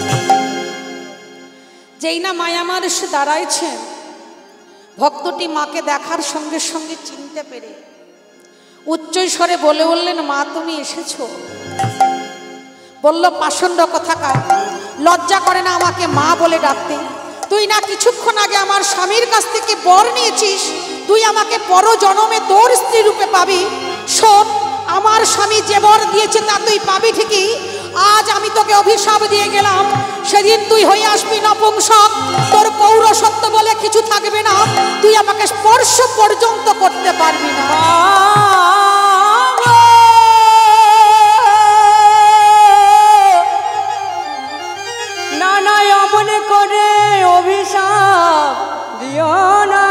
যেই না মায়ামার এসে দাঁড়াইছেন, ভক্তটি মাকে দেখার সঙ্গে সঙ্গে চিনতে পেরে উচ্চ স্বরে বলে উঠলেন, মা তুমি এসেছো? বলল, পাষণ্ড কোথাকার, লজ্জা করে না আমাকে মা বলে ডাকতে? তুই না কিছুক্ষণ আগে আমার স্বামীর কাছ থেকে বর নিয়েছিস, তুই আমাকে পর জনমে তোর স্ত্রী রূপে পাবি। শোন, আমার স্বামী যে বর দিয়েছে তা তুই পাবি ঠিকই। আজ আমি তোকে অভিশাপ দিয়ে গেলাম, সেদিন তুই হয়ে আসবি নপুংসক। তোর পৌরসত্ব বলে কিছু থাকবে না, তুই আমাকে স্পর্শ পর্যন্ত করতে পারবি না। না না, অমন করে অভিশাপ দিও না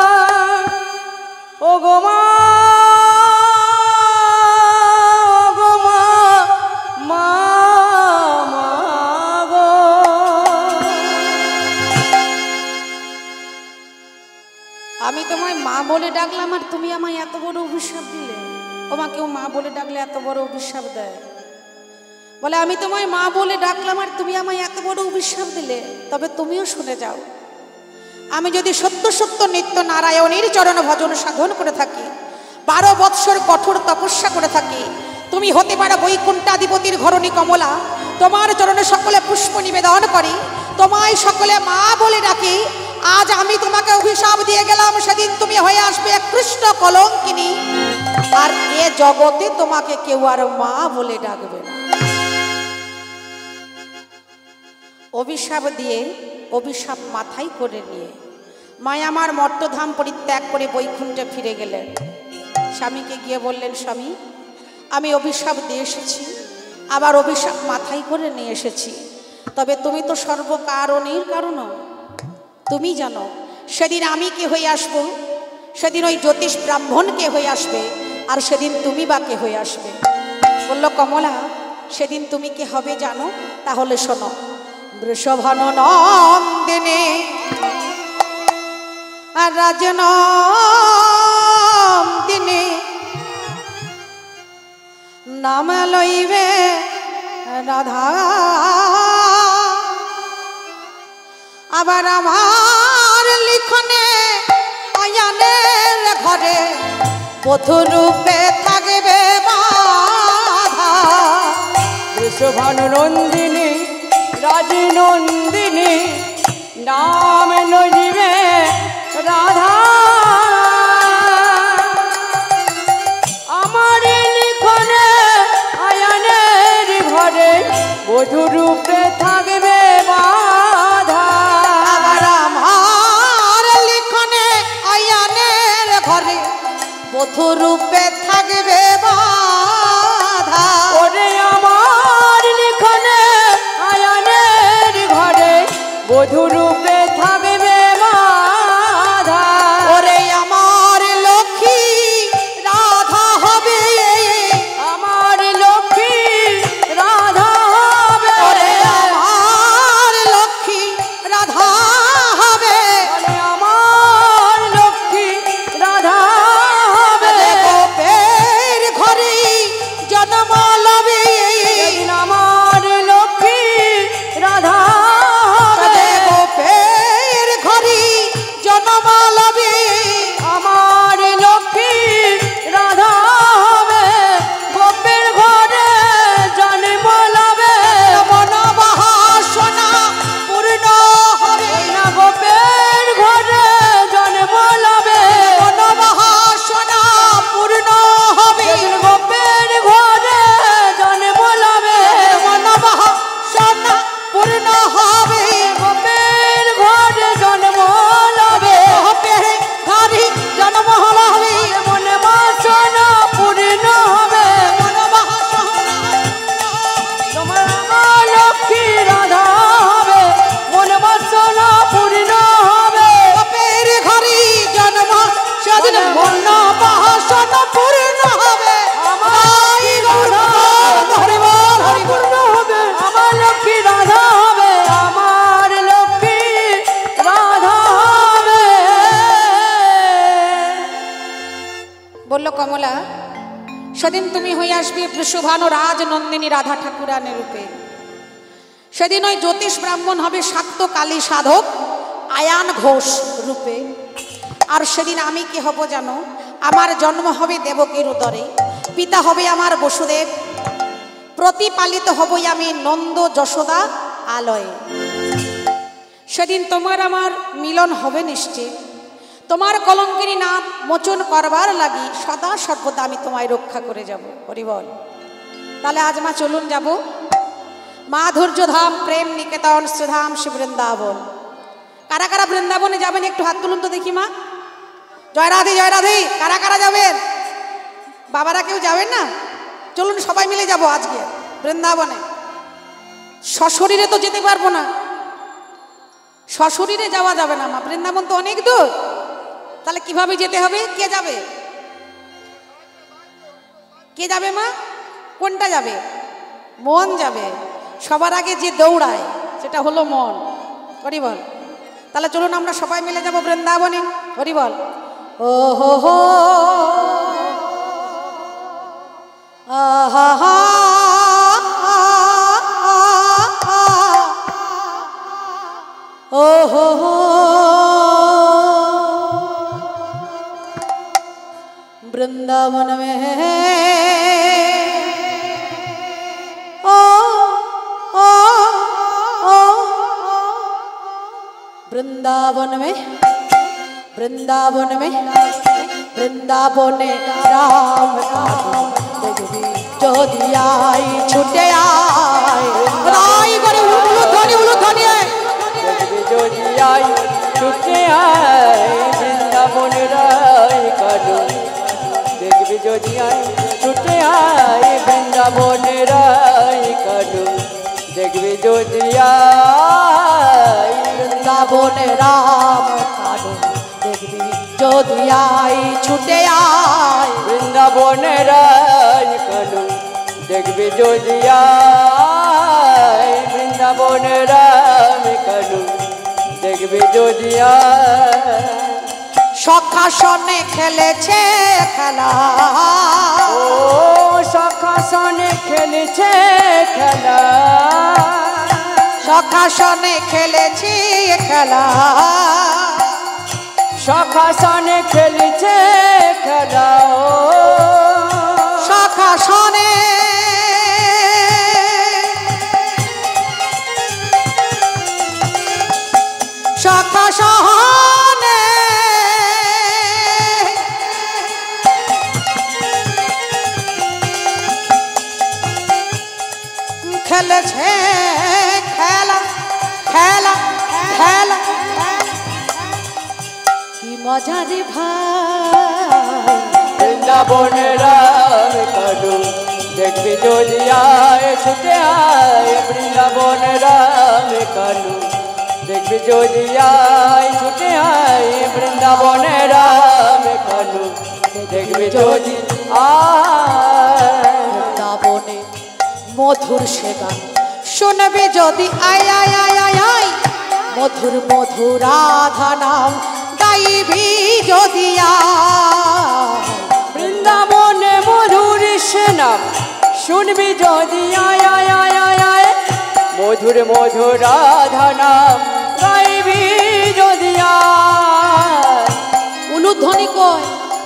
ও গো মা, গো মা, মা মা গো। আমি তোমায় মা বলে ডাকলাম আর তুমি আমায় এত বড় অভিশাপ দিলে? তোমাকেও মা বলে ডাকলে এত বড় অভিশাপ দেয়? বলে, আমি তোমায় মা বলে ডাকলাম আর তুমি আমায় এত বড় অভিশাপ দিলে? তবে তুমিও শুনে যাও, আমি যদি সত্য সত্য নিত্য নারায়ণের চরণ ভজন সাধন করে থাকি, বারো বৎসর কঠোর তপস্যা করে থাকি, তুমি হতে পারো বৈকুণ্ঠাধিপতির ঘরণী কমলা, তোমার চরণে সকলে পুষ্প নিবেদন করি, তোমায় সকলে মা বলে ডাকি। আজ আমি তোমাকে অভিশাপ দিয়ে গেলাম, সেদিন তুমি হয়ে আসবে কৃষ্ণ কলঙ্কিনী, আর এ জগতে তোমাকে কেউ আর মা বলে ডাকবে না। অভিশাপ দিয়ে, অভিশাপ মাথায় করে নিয়ে মায়ামার মর্তধাম পরিত্যাগ করে বৈকুণ্ঠে ফিরে গেলেন। স্বামীকে গিয়ে বললেন, স্বামী, আমি অভিশাপ দিয়ে এসেছি, আবার অভিশাপ মাথায় করে নিয়ে এসেছি, তবে তুমি তো সর্বকারণের কারণ, তুমি জানো সেদিন আমি কে হয়ে আসব, সেদিন ওই জ্যোতিষ ব্রাহ্মণ কে হয়ে আসবে, আর সেদিন তুমি বা কে হয়ে আসবে। বলল, কমলা, সেদিন তুমি কে হবে জানো? তাহলে শোনো, বৃষভানন্দিনী আর রাজনন্দিনী নাম লইবে রাধা, আবার আমার লিখনে আয়ানের ঘরে বধূরূপে থাকবে বাধা। বৃষভানন্দিনী রাজনন্দিনী নাম লইবে রাধা, আমার লিখনে আয়ানের ঘরে বধূরূপে থাকবে বাধা। আবার আমার লিখনে আয়ানের ঘরে বধূ রূপে থাকবে বাধা। ওরে আমার লিখনে আয়ানের ঘরে বধূ রূপে থাকবে বাধা। ওরে আমার লক্ষ্মী রাধা হবে, আমার লক্ষ্মী রাধা হবে। ওরে আমার লক্ষ্মী রাধা হবে। ওরে আমার লক্ষ্মী রাধা হবে। গোপের ঘরে জন্ম লবে, সেদিন আমার লক্ষ্মী রাধা হবে। গোপের ঘরে জন্ম লবে। আমার লক্ষ্মী রাধা হবে। গোপের ঘরে জন্ম লবে। মন বাসনা পূর্ণ হবে। না গোপের ঘরে জন্ম লবে। মন বাসনা পূর্ণ হবে। সেদিন গোপের ঘরে জন্ম লবে। মন বাসনা পূর্ণ হবে। গোপের ঘরে জন্ম লবে। গোপের ঘরে জন্ম হবে। মনে বাসনা পূর্ণ হবে। মন বাসনা তোমার আমার লক্ষ্মী রাধা হবে। মনে বাসনা পূর্ণ হবে। গোপের ঘরে জন্ম সেদিন মন বাসনা পূর্ণ হবে। আমার রাধা হরি বল হরি বল। পূর্ণ হবে। আমার লক্ষ্মী রাধা হবে। আমার লক্ষ্মী রাধা হবে। বলল কমলা, সেদিন তুমি হয়ে আসবে বৃষভানু রাজ নন্দিনী রাধা ঠাকুরানের রূপে। সেদিন ওই জ্যোতিষ ব্রাহ্মণ হবে শাক্ত কালী সাধক আয়ান ঘোষ রূপে। আর সেদিন আমি কি হব জানো? আমার জন্ম হবে দেবকীর উদরে, পিতা হবে আমার বসুদেব, প্রতিপালিত হবই আমি নন্দ যশোদা আলয়ে। সেদিন তোমার আমার মিলন হবে নিশ্চয়। তোমার কলঙ্কিনী নাম মোচন করবার লাগি সদা সর্বদা আমি তোমায় রক্ষা করে যাব। হরি বল। তাহলে আজ মা চলুন যাব মাধুর্য ধাম প্রেম নিকেতন শ্রীধাম শ্রী বৃন্দাবন। কারা কারা বৃন্দাবনে যাবেন একটু হাত তুলুন তো দেখি মা। জয় রাধে জয় রাধে। কারা কারা যাবেন? বাবারা কেউ যাবেন না? চলুন সবাই মিলে যাব আজকে বৃন্দাবনে। সশরীরে তো যেতে পারবো না, সশরীরে যাওয়া যাবে না মা, বৃন্দাবন তো অনেক দূর। তাহলে কিভাবে যেতে হবে? কে যাবে? কে যাবে মা? কোনটা যাবে? মন যাবে। সবার আগে যে দৌড়ায় সেটা হলো মন। হরি বল। তাহলে চলুন আমরা সবাই মিলে যাব বৃন্দাবনে। হরি বল। ও হো হো আহা হা ও হো হো वृंदावन में ओ ओ ओ वृंदावन में वृंदावन में वृंदावन राम राम যদি আই ছুটে আই রাই করে উলু ধ্বনি উলু ধ্বনি যদি আই ছুটে আই বৃন্দাবন রাই কাজু দেখবি। যদি আই ছুটে আই বৃন্দাবন রাই কাজু দেখবি। যদি আই বৃন্দাবন রাম কাজু দেখবি। যদি আই ছুটে আই বৃন্দাবন রাই কাজু দেখবি। যদি আই বৃন্দাবন রাম কাজু দেখবি। যদি আই সখা সনে খেলেছে খেলা ও সখা সনে খেলেছে খেলা। সখা সনে খেলেছি খেলা সখা সনে খেলেছে খেলা। ও সখা সনে সখা সনে খেলেছে খেলা খেলা খেলা কি মজা রে ভাই বৃন্দাবনে রাম কানু দেখবি যদি আয় ছুটে আয় বৃন্দাবনে রাম কানু দেখবি যদি আয় ছুটে আয় বৃন্দাবনে রাম কানু দেখবি যদি আয় বৃন্দাবনে মধুর সে গান শুনবি যদি আয় আয় আয় আয় আয় মধুর মধুর রাধা নাম গাইবি যদি আয় বৃন্দাবনে মধুর সে নাম শুনবি যদি আয় আয় আয় আয় আয় মধুর মধুর রাধা নাম গাইবি যদি আয় উলুধ্বনি কয়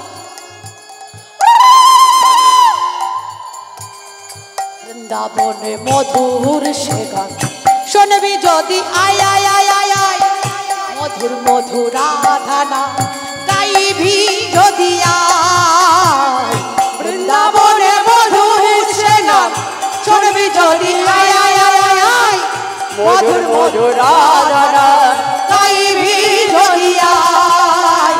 বৃন্দাবনে মধুর সে গান শুনবি যদি আয় আয় আয় আয় আয় মধুর মধুর রাধা নাম গাইবি যদি আয় বৃন্দাবনে মধুর সে নাম শুনবি যদি আয় আয় আয় আয় আয় মধুর মধুর রাধা নাম গাইবি যদি আয়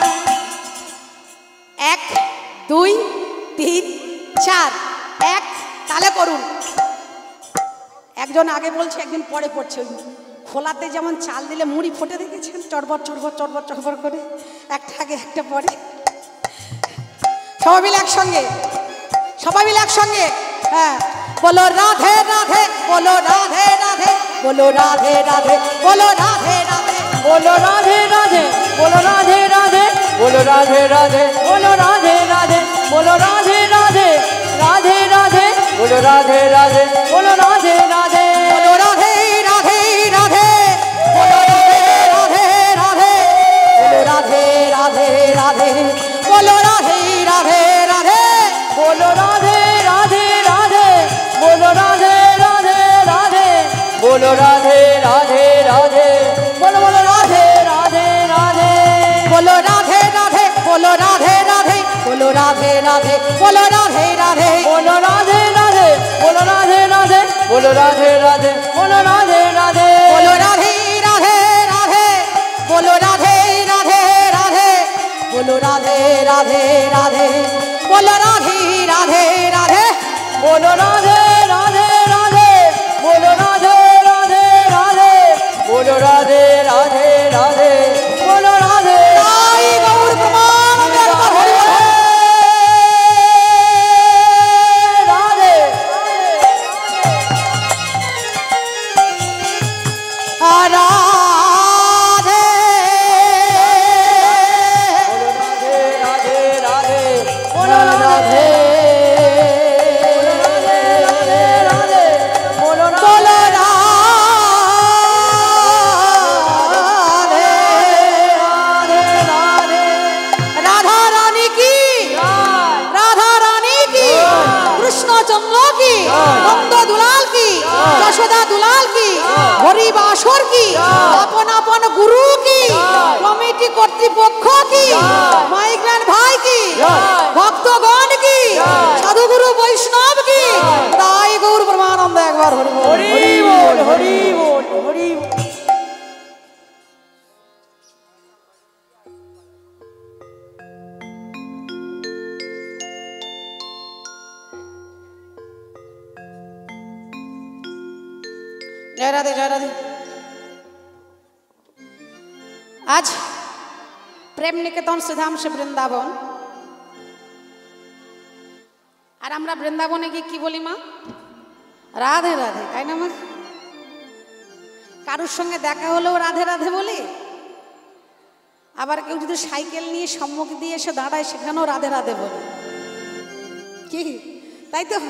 এক দুই তিন চার এক তালে করুন একজন আগে বলছে একদিন পরে পড়ছে খোলাতে যেমন চাল দিলে মুড়ি ফোটে দেখেছেন চড়বর চড়বর চড়বর চড়বর করে একটা আগে একটা পরে সবাই মিলে একসঙ্গে সবাই মিলে একসঙ্গে হ্যাঁ বলো রাধে রাধে বলো রাধে রাধে বলো রাধে রাধে বলো রাধে রাধে বলো রাধে রাধে বলো রাধে রাধে বলো রাধে রাধে বলো রাধে রাধে বলো রাধে রাধে রাধে রাধে বলো রাধে রাধে বলো রাধে রাধে বলো রাধে রাধে রাধে বলো রাধে রাধে রাধে বলো রাধে রাধে রাধে বলো রাধে রাধে রাধে বলো রাধে রাধে রাধে বলো রাধে রাধে রাধে বলো বলো রাধে রাধে রাধে বলো রাধে রাধে বলো রাধে রাধে বলো রাধে রাধে বলো রাধে রাধে বলো রাধে রাধে বলো রাধে রাধে বলো রাধে রাধে বলো রাধে রাধে বলো রাধে রাধে রাধে বলো রাধে রাধে রাধে বলো রাধে রাধে রাধে বলো রাধে রাধে রাধে বলো রাধে রাধে রাধে বলো রাধে রাধে রাধে বলো রাধে রাধে রাধে বলো রাধে তাই গৌর প্রমানন্দে একবার হরি বল। রাধে রাধে বলো রাধে রাধে বলো রাধে বলো রাধে রাধে বলো বলো রাধে রাধে রাধে রাধা রানী কি রাধা রানী কি কৃষ্ণচন্দ্র কি নন্দ দুলাল কি যশোদা দুলাল কি হরি বাসর কি আপন আপন গুরু কি কমিটি কর্তৃপক্ষ কি মাইগ্রেন ভাই কি ভক্তগণ কি সাধুগুরু বৈষ্ণব কি তাই গৌর ব্রহ্মানন্দ একবার হরি বল। হরি বল হরি বল হরি বল। জয় রাধে জয় রাধে। আজ প্রেম নিকেতন শ্রীধাম সে বৃন্দাবন আর আমরা বৃন্দাবনে গিয়ে কি বলি মা রাধে রাধে তাই না মা কারোর সঙ্গে দেখা হলেও রাধে রাধে বলি আবার কেউ যদি সাইকেল নিয়ে সম্মুখ দিয়ে এসে দাঁড়ায় সেখানেও রাধে রাধে বলি কি তাই তো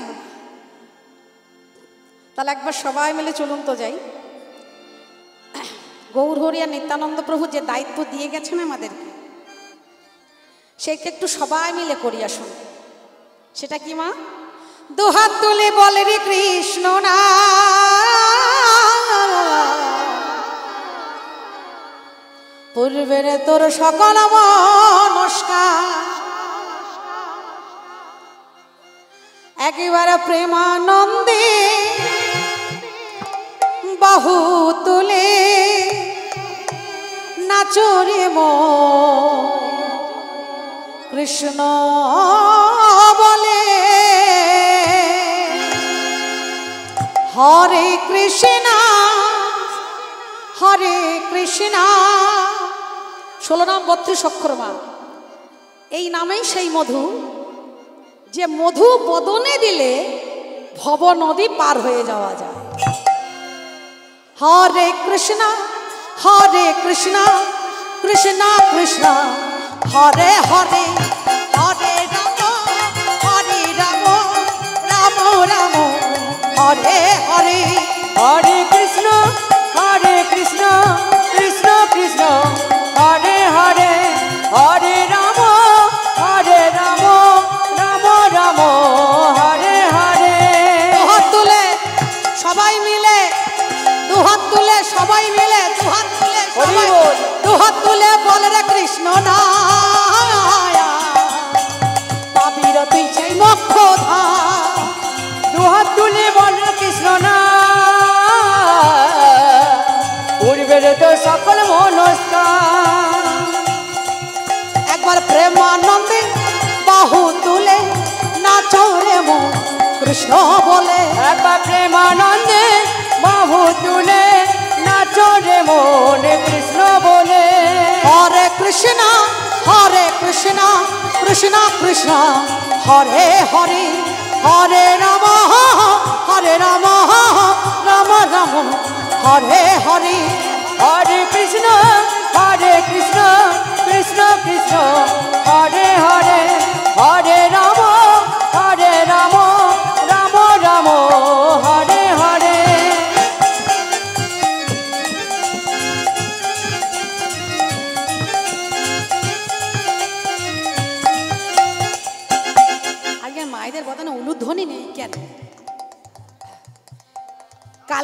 তাহলে একবার সবাই মিলে চলুন তো যাই গৌর হরি আর নিত্যানন্দ প্রভু যে দায়িত্ব দিয়ে গেছেন আমাদেরকে সেইটা একটু সবাই মিলে করি আসুন সেটা কি মা দুহাত তুলে বলে রে কৃষ্ণ না পূর্বের তোর সকল মনস্কার একেবারে প্রেমানন্দে বাহু তুলে নাচরে মো কৃষ্ণ বলে হরে কৃষ্ণ হরে কৃষ্ণ। ষোলো নাম বত্রিশ অক্ষর মা। এই নামেই সেই মধু, যে মধু বদনে দিলে ভব নদী পার হয়ে যাওয়া যায়। হরে কৃষ্ণ হরে কৃষ্ণ কৃষ্ণ কৃষ্ণ হরে হরে হরে রাম হরে রাম রাম রাম হরে হরে। হরে কৃষ্ণ হরে কৃষ্ণ কৃষ্ণ কৃষ্ণ হরে হরে হরে রাম হরে রাম রাম রাম হরে হরে। দুহাত তুলে সবাই মিলে, দুহাত তুলে সবাই মিলে, দুহাত তুলে সবাই, দুহাত তুলে বল রে কৃষ্ণ নায়া পাবির তুই সেই মোক্ষ ধাম। দুহাত তুলে বল কৃষ্ণ না পূর্বের তো সকল মনস্কার। একবার প্রেমানন্দে বাহু তুলে নাচো রে মন কৃষ্ণ বলে। একবার প্রেমানন্দে বাহু তুলে নাচো রে মন কৃষ্ণ বলে। হরে কৃষ্ণ হরে কৃষ্ণ কৃষ্ণ কৃষ্ণ হরে হরে হরে রাম হরে রাম রাম রাম হরে হরে। হরে কৃষ্ণ হরে কৃষ্ণ কৃষ্ণ কৃষ্ণ হরে হরে হরে রাম হরে রাম রাম রাম হরে হরে। আজকে মায়েদের বদনে উলুধ্বনি নেই কেন? কাল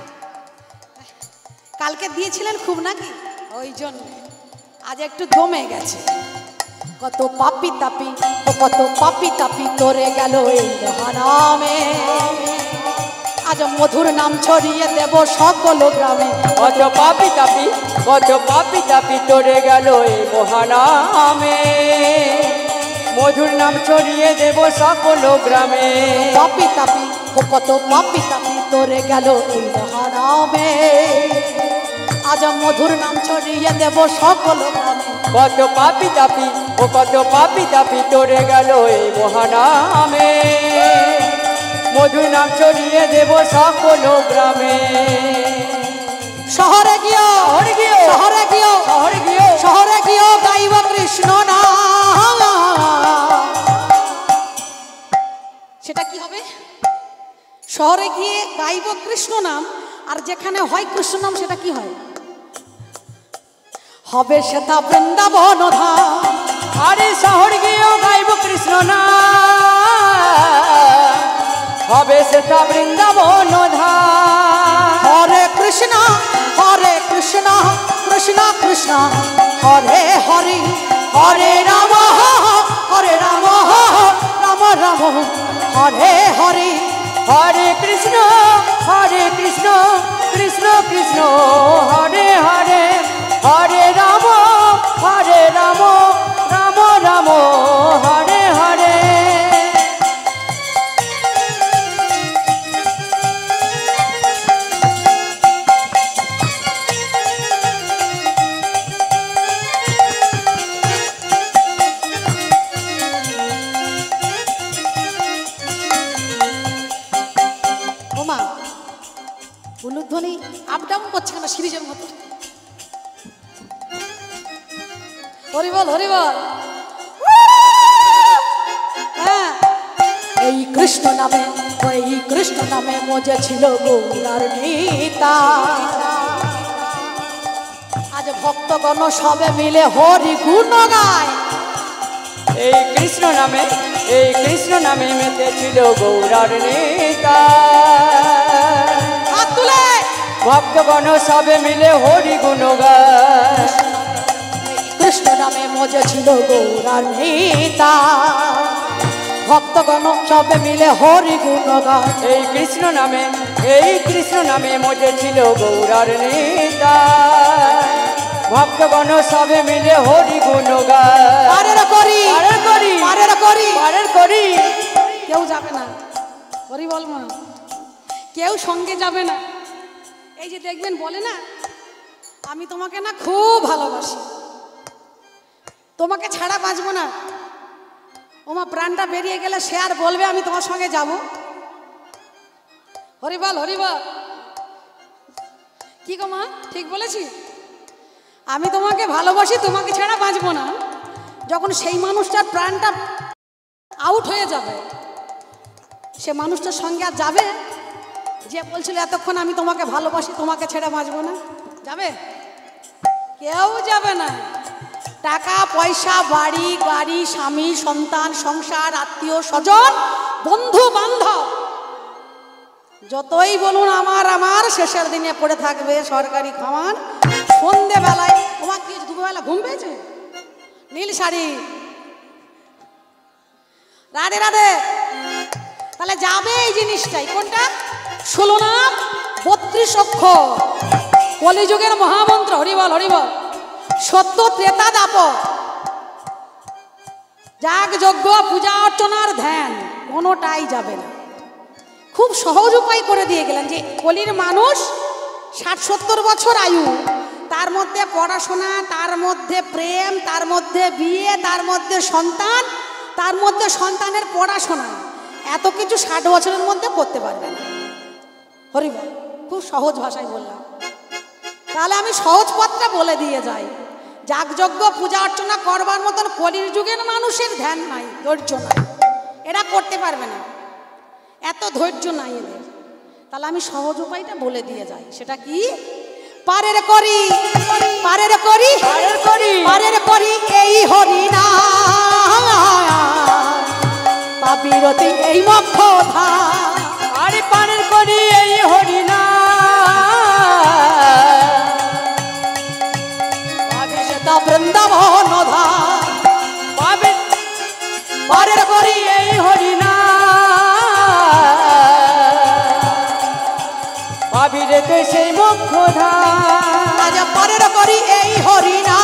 কালকে দিয়েছিলেন খুব নাকি, ওই জন্য আজ একটু দমে গেছে। কত পাপি তাপি ও কত পাপি তাপি তোরে গেল এই মহানামে, আজ মধুর নাম ছড়িয়ে দেব সকল গ্রামে। কত পাপি তাপি কত পাপি তাপি তোরে গেল এই মহানামে, মধুর নাম ছড়িয়ে দেব সকল গ্রামে। পাপি তাপি ও কত পাপি তাপি তোরে গেল এই মহানামে, আজ মধুর নাম ছড়িয়ে দেব সকল গ্রামে। কত পাপি তাপি ও কত পাপি তাপি তোরে গেল এই মহানামে, মধুর নাম ছড়িয়ে দেব সকল গ্রামে। শহরে গিয়ে শহরে গিয়ে শহরে গিয়ে শহরে গিয়ে শহরে গিয়ে গাইব কৃষ্ণ নাম। সেটা কি হবে? শহরে গিয়ে গাইব কৃষ্ণ নাম, আর যেখানে হয় কৃষ্ণ নাম সেটা কি হয়? হবে সেটা বৃন্দাবন ধাম। আরে শহর গিয়েও গাইব কৃষ্ণ নাম, হবে সেটা বৃন্দাবন ধাম। হরে কৃষ্ণ হরে কৃষ্ণ কৃষ্ণ কৃষ্ণ হরে হরে হরে রাম হরে রাম রাম রাম হরে হরে। হরে কৃষ্ণ হরে কৃষ্ণ কৃষ্ণ কৃষ্ণ হরে হরে হরে রাম হরে রাম রাম রাম হরে হরে। ওমা উলুধ্বনি আপ ডাউন করছে কেন সিরিজের মতো? হরি বল হরি বল। হ্যাঁ, এই কৃষ্ণ নামে এই কৃষ্ণ নামে মজে ছিল গৌরার নেতা, আজ ভক্তগণ সবে মিলে হরি গুণ গায়। এই কৃষ্ণ নামে এই কৃষ্ণ নামে মেতে ছিল গৌরার নেতা, হাত তুলে ভক্তগণ সবে মিলে হরি গুণ গায়। কৃষ্ণ নামে মজে ছিল গৌরার নেতা, ভক্তগণ সবে মিলে হরি গুণ গায়। এই কৃষ্ণ নামে এই কৃষ্ণ নামে মজে ছিল গৌরার নেতা, ভক্তগণ সবে মিলে হরি গুণ গায়। আরে করি আরে হরি বল মা, কেউ সঙ্গে যাবে না। এই যে দেখবেন বলে না, আমি তোমাকে না খুব ভালোবাসি, তোমাকে ছাড়া বাঁচবো না। ওমা প্রাণটা বেরিয়ে গেলে সে আর বলবে আমি তোমার সঙ্গে যাব? হরি বল, হরি বল। কি গো মা, ঠিক বলেছি? আমি তোমাকে ভালোবাসি, তোমাকে ছাড়া বাঁচবো না। যখন সেই মানুষটার প্রাণটা আউট হয়ে যাবে, সে মানুষটার সঙ্গে আর যাবে? যে বলছিল এতক্ষণ আমি তোমাকে ভালোবাসি, তোমাকে ছেড়ে বাঁচবো না, যাবে? কেউ যাবে না। টাকা পয়সা, বাড়ি গাড়ি, স্বামী সন্তান, সংসার, আত্মীয় স্বজন, বন্ধু বান্ধব যতই বলুন আমার আমার, শেষের দিনে পড়ে থাকবে সরকারি খাওয়ান। সন্ধেবেলায় তোমার কি দুপুরবেলা ঘুম পেয়েছে? নীল শাড়ি, রাধে রাধে। তাহলে যাবে এই জিনিসটাই, কোনটা? ষোলো নাম বত্রিশ অক্ষর, কলিযুগের মহামন্ত্র। হরিবল, হরিবল। সত্য ত্রেতা দাপর, যাগ যজ্ঞ পূজা অর্চনার ধ্যান, কোনোটাই যাবে না। খুব সহজ উপায় করে দিয়ে গেলেন যে কলির মানুষ ষাট সত্তর বছর আয়ু, তার মধ্যে পড়াশোনা, তার মধ্যে প্রেম, তার মধ্যে বিয়ে, তার মধ্যে সন্তান, তার মধ্যে সন্তানের পড়াশোনা, এত কিছু ষাট বছরের মধ্যে করতে পারবে না। হরিবল, খুব সহজ ভাষায় বললাম। তাহলে আমি সহজ পথটা বলে দিয়ে যাই। যাগযজ্ঞ পূজা অর্চনা করবার মতন কলির যুগের মানুষের ধ্যান নাই, ধৈর্য নাই, এরা করতে পারবে না, এত ধৈর্য নাই এদের। তাহলে আমি সহজ উপায়টা বলে দিয়ে যাই। সেটা কি? পারের করি, পারের করি, পারের করি, পারের করি এই হরি না, পাবিরতি এই মক্ষ ধা। আরে পারের করি এই হরি না, পাবি সেটা বৃন্দাবন ধা। পাবে পারের করি এই হরি না, পাবি রেতে সেই মোক্ষ ধাম। আজ পারের করি এই হরি না,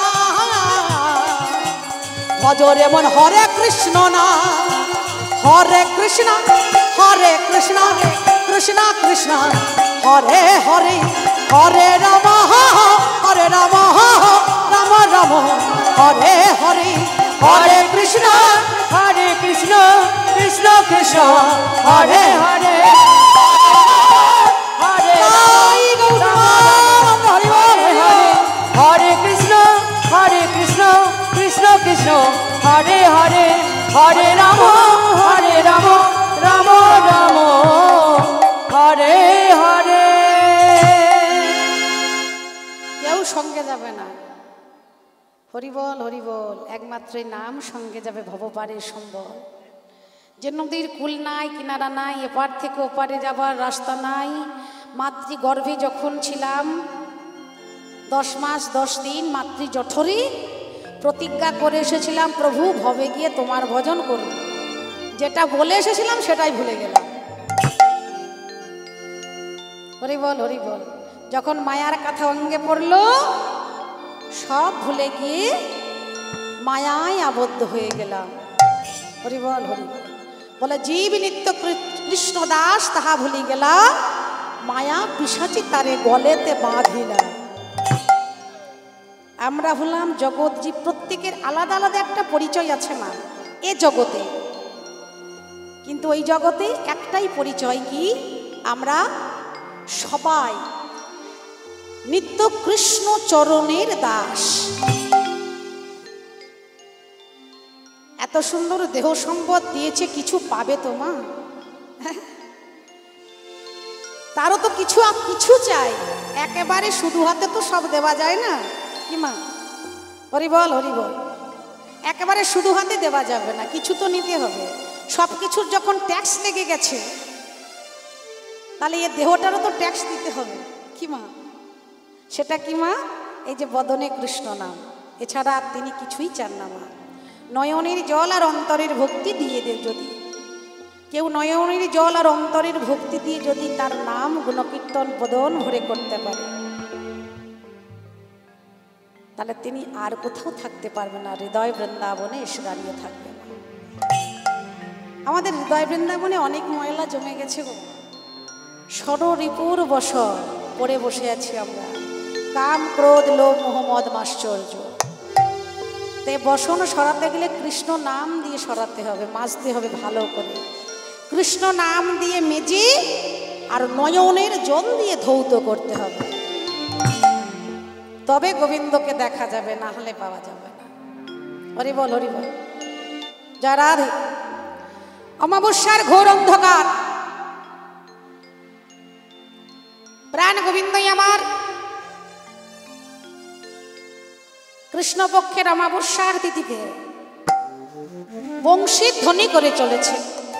ভজরে মন হরে কৃষ্ণ না, হরে কৃষ্ণ হরে কৃষ্ণ কৃষ্ণ কৃষ্ণ হরে হরে, হরে রাম হরে রাম রাম রাম হরে হরে, হরে কৃষ্ণ হরে কৃষ্ণ কৃষ্ণ কৃষ্ণ হরে হরে, হরে জয় গৌরাঙ্গ হরি বল, হরি বল। হরে কৃষ্ণ হরে কৃষ্ণ কৃষ্ণ কৃষ্ণ হরে হরে, হরে রাম হরে রাম রাম রাম হরে হরে। কেউ সঙ্গে যাবে না। হরিবল, হরিবল। একমাত্র নাম সঙ্গে যাবে ভবপারের সম্বল। যে নদীর কুল নাই, কিনারা নাই, এপার থেকে ওপারে যাবার রাস্তা নাই। মাতৃ গর্ভে যখন ছিলাম দশ মাস দশ দিন মাতৃ জঠরে প্রতিজ্ঞা করে এসেছিলাম, প্রভু ভবে গিয়ে তোমার ভজন করব। যেটা বলে এসেছিলাম সেটাই ভুলে গেলাম। হরিবল, হরিবল। যখন মায়ার কথা অঙ্গে পড়ল, সব ভুলে গিয়ে মায়ায় আবদ্ধ হয়ে গেলাম। হরিবল, হরিবল। বলে জীব নিত্য কৃষ্ণ দাস তাহা ভুলি গেলা, মায়া পিশাচি তারে গলেতে বাঁধিলা। আমরা হলাম জগৎ জীব, প্রত্যেকের আলাদা আলাদা একটা পরিচয় আছে মা এ জগতে, কিন্তু ওই জগতে একটাই পরিচয়, কি? আমরা সবাই নিত্য কৃষ্ণ চরণের দাস। এত সুন্দর দেহ সম্পদ দিয়েছে, কিছু পাবে তো মা? তারও তো কিছু কিছু চাই, একেবারে শুধু হাতে তো সব দেওয়া যায় না কি মা? হরিবল, হরিবল। একেবারে শুধু হাতে দেওয়া যাবে না, কিছু তো নিতে হবে। সব কিছুর যখন ট্যাক্স লেগে গেছে, তাহলে এ দেহটারও তো ট্যাক্স দিতে হবে কি মা? সেটা কি মা? এই যে বদনে কৃষ্ণ নাম, এছাড়া তিনি কিছুই চান না মা। নয়নের জল আর অন্তরের ভক্তি দিয়ে দে, যদি কেউ নয়নের জল আর অন্তরের ভক্তি দিয়ে যদি তার নাম গুণকীর্তন বদন ভরে করতে পারে, তাহলে তিনি আর কোথাও থাকতে পারবে না, হৃদয় বৃন্দাবনে এসে দাঁড়িয়ে থাকবে। আমাদের হৃদয় বৃন্দাবনে অনেক ময়লা জমে গেছে গো। ষড়রিপুর বসর পড়ে বসে আছি আমরা, কাম ক্রোধ লোভ মোহ মদ মাশ্চর্য। তাই বসন সরাতে গেলে কৃষ্ণ নাম দিয়ে সরাতে হবে, মাজতে হবে ভালো করে। কৃষ্ণ নাম দিয়ে মেজে আর নয়নের জল দিয়ে ধৌত করতে হবে, তবে গোবিন্দকে দেখা যাবে, না হলে পাওয়া যাবে না। হরি বল হরি বল। যা রাধে। অমাবস্যার ঘোর অন্ধকার, প্রাণ গোবিন্দই আমার কৃষ্ণপক্ষের অমাবস্যার তিথিতে বংশীর ধ্বনি করে চলেছে।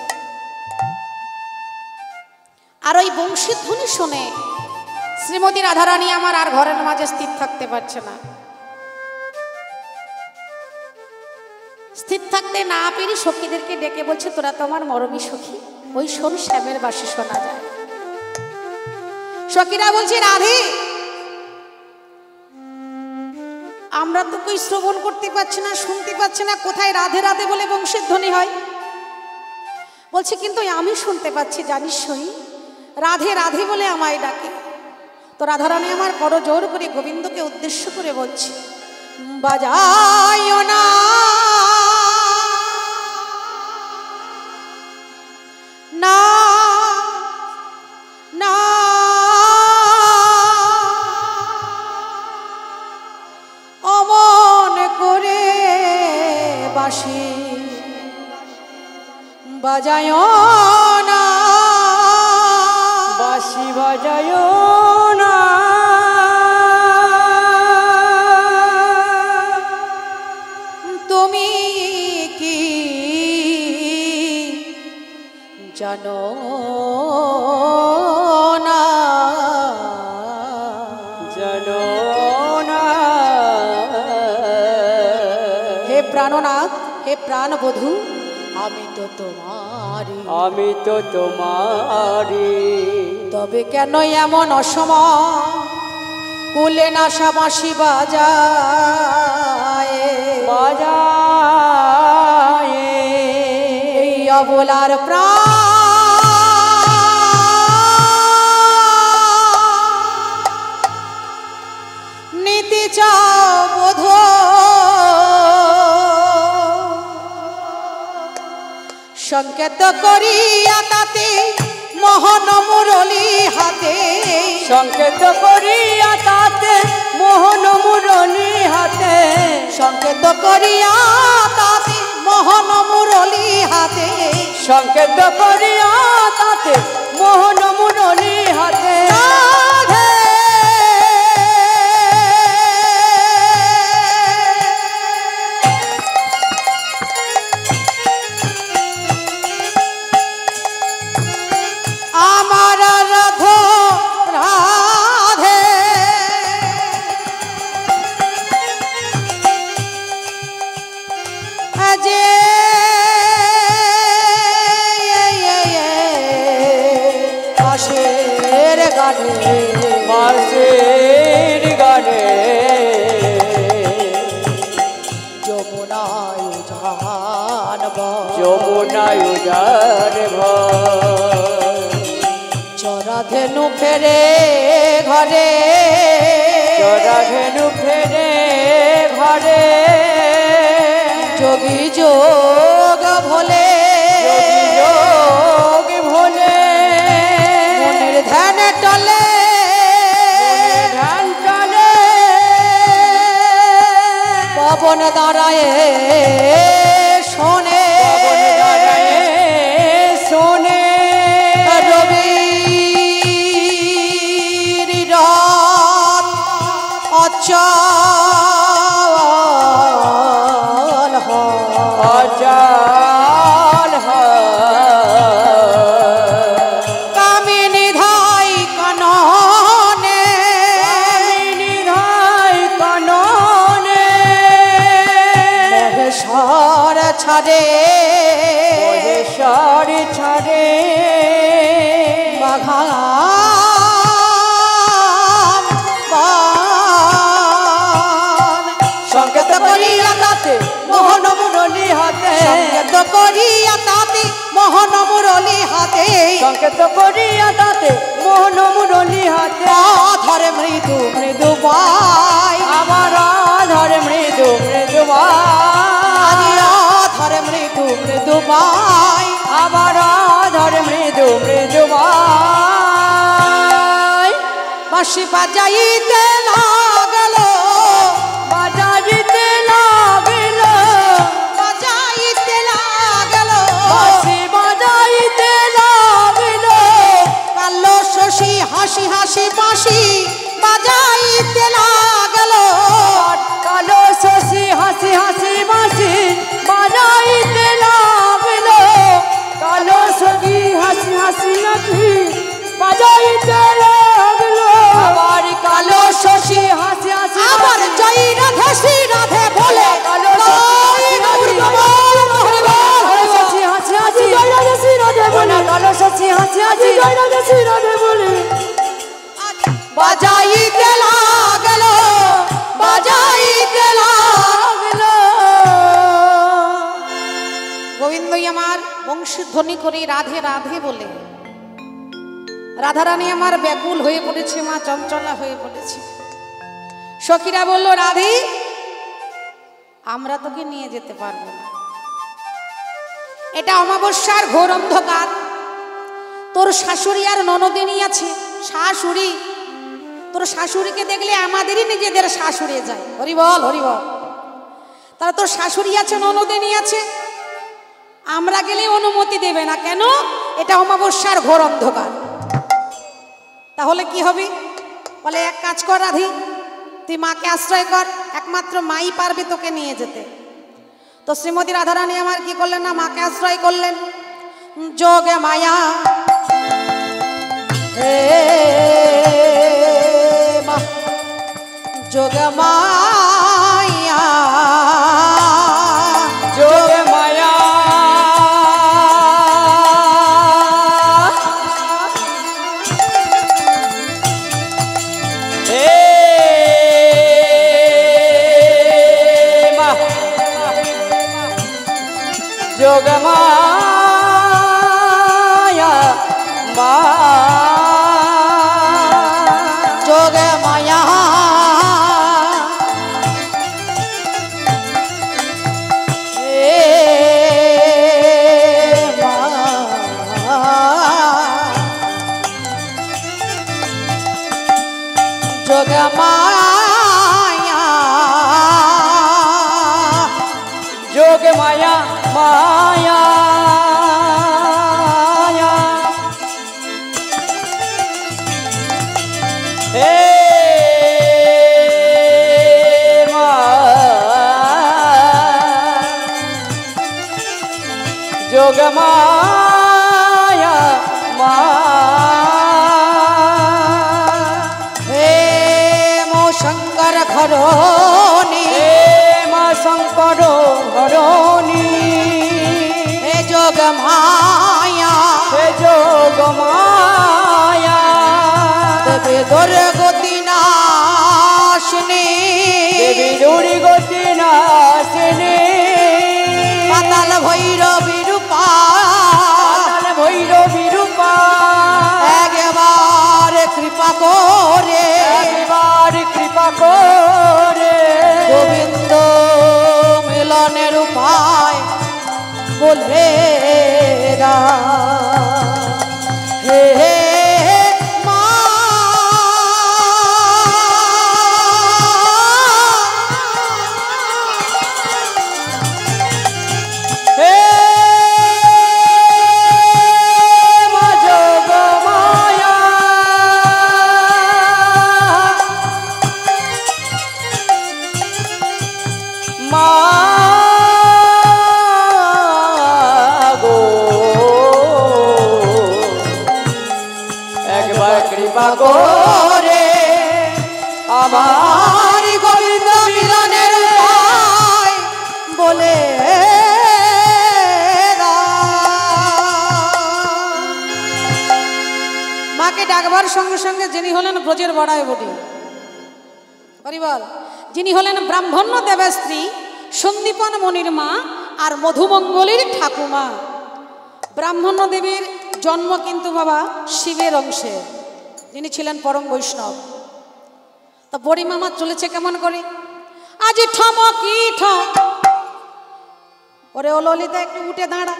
আর ওই বংশীর ধ্বনি শুনে শ্রীমতী রাধারানী আমার আর ঘরের মাঝে স্থির থাকতে পারছে না। স্থির থাকতে না পেরে সখীদেরকে ডেকে বলছে, তোরা তো আমার মরমী সখী, ওই শোন শ্যামের বাসি শোনা যায়। সখীরা বলছে, রাধে আমরা তো কই শ্রবণ করতে পারছি না, শুনতে পাচ্ছি না, কোথায় রাধে রাধে বলে বংশীর ধ্বনি হয়। বলছে, কিন্তু আমি শুনতে পাচ্ছি, জানিস সই, রাধে রাধে বলে আমায় ডাকে। তো রাধারানী আমার বড় জোর করে গোবিন্দকে উদ্দেশ্য করে বলছে, বাজায় না না না অমন করে বাঁশি বাজায় না, বাঁশি বাজায় না, তুমি কি জানো না, জানো না। হে প্রাণনাথ, হে প্রাণবধূ, আমি তো তোমারি, আমি তো তোমারি, তবে কেন এমন অসময় কুলে নাশা বাঁশি বাজায় বাজায় এই অবলার প্রাণ নীতি চাও বোধ, সংকেত করিয়া তাতে মোহন মুরলী হাতে, সংকেত করিয়া তাতে মোহন মুরলী হাতে, সংকেত করিয়া তাতে মোহন মুরলী হাতে, সংকেত করিয়া তাতে মোহন মুরলী হাতে। রাধে আমার রাধ রাধে যে পাশের গানে পাশের গানে যমুনায় জানব, যমুনায় উজান ভয়, চরাধেনু ফেরে ঘরে, চরাধেনু ফেরে ঘরে, যোগী যোগ ভোলে যোগ ভোলে, মনের ধ্যানে টলে ধ্যান চলে, পবন দাঁড়ায় শোনে শোনে, রবির রাত অচল হয়, অচল হয়, কামিনী ধাই কাননে, কামিনী ধাই কাননে, মহেশ্বর ছাড়ে মহেশ্বর ছাড়ে, বাঘা সংকেত করিয়া তাতে মোহন মুরলী হাতে, সংকেত করিয়া তাতে মোহন মুরলি হাতে সংকেত করিয়া তাতে মোহন মুরলি হাতে ধরে মৃদু মৃদু বাই আমার ধরে মৃদু মৃদু বাই ধরে মৃদু মৃদু বাই আবার ধরে মৃদু মৃদু বাই বাঁশি বাজাইতে লাগল বাজাইতে লাগিল বাজাইতে লাগল বাঁশি বাজাইতে লাগিল কালো শশী হাসি হাসি বাঁশি বাজাইতে লাগল কালো শশী হাসি হাসি বাঁশি বাজাইতে লাগিল কালো শশী হাসি হাসি নাকি বাজাইতে লাগিল আবার কালো শশী হাসি হাসি আবার জয় রাধে শ্রী রাধে বলে কালো জয় গৌর গোপাল হরি বল হরি বল। শশী হাসি হাসি জয় রাধে শ্রী রাধে বলে কালো শশী হাসি হাসি জয় রাধে শ্রী রাধে বলে বাজাইতে লাগল বাজাইতে লাগল গোবিন্দই আমার বংশীধ্বনি করে রাধে রাধে বলে রাধারানী আমার ব্যাকুল হয়ে পড়েছে, মা চঞ্চলা হয়ে পড়েছে। সখীরা বলল, রাধে আমরা তোকে নিয়ে যেতে পারবো না, এটা অমাবস্যার ঘোর অন্ধকার, তোর শাশুড়ি আর ননদিনী আছে। শাশুড়ি, তোর শাশুড়িকে দেখলে আমাদেরই নিজেদের শাশুড়ি যায়। হরি বল হরি বল। তারা তোর শাশুড়ি আছে, ননদিনী আছে, আমরা গেলে অনুমতি দেবে না। কেন? এটা অমাবস্যার ঘোর অন্ধকার। তাহলে কি হবে? বলে এক কাজ কর রাধি, তুই মাকে আশ্রয় কর, একমাত্র মাই পারবে তোকে নিয়ে যেতে। তো শ্রীমতী রাধারানী আমার কি করলেন না, মাকে আশ্রয় করলেন। যোগে মায়া হে মা, যোগে মায়া যোগে মায়া হে মা যোগে মায়া মা যোগে মায়া হে মা, যোগে মায়া যোগ মায়া মায়া হে মা যোগ মায়া মা হে মো শঙ্কর ঘরণী, হে মা শঙ্কর ঘরণী হে যোগ মায়া হে যোগ মায়া দেবে দুর্গতি নাশিনী, দেবী দুর্গতি নাশিনী পাতাল ভৈরবী রূপা, পাতাল ভৈরবী রূপা একবার কৃপা করে একবার কৃপা করে গোবিন্দ মিলনের উপায় বলে রা হে হে মা হে মা যোগ মায়া মা গো একবার কৃপা করে আমার আমার গোবিন্দ মিলনের উপায় বলে রা। মাকে ডাকবার সঙ্গে সঙ্গে যিনি হলেন ব্রজের বড়াই বটি হরিবল, যিনি হলেন ব্রাহ্মণ্য দেবের স্ত্রী সন্দীপন মণির মা আর মধুমঙ্গলীর ঠাকুমা, ব্রাহ্মণ দেবীর জন্ম কিন্তু বাবা শিবের অংশে, যিনি ছিলেন পরম বৈষ্ণব। তা বড়ি মামা চলেছে কেমন করে, আজ ঠমকি ঠম, ওরে ও ললিতা একটু উঠে দাঁড়া,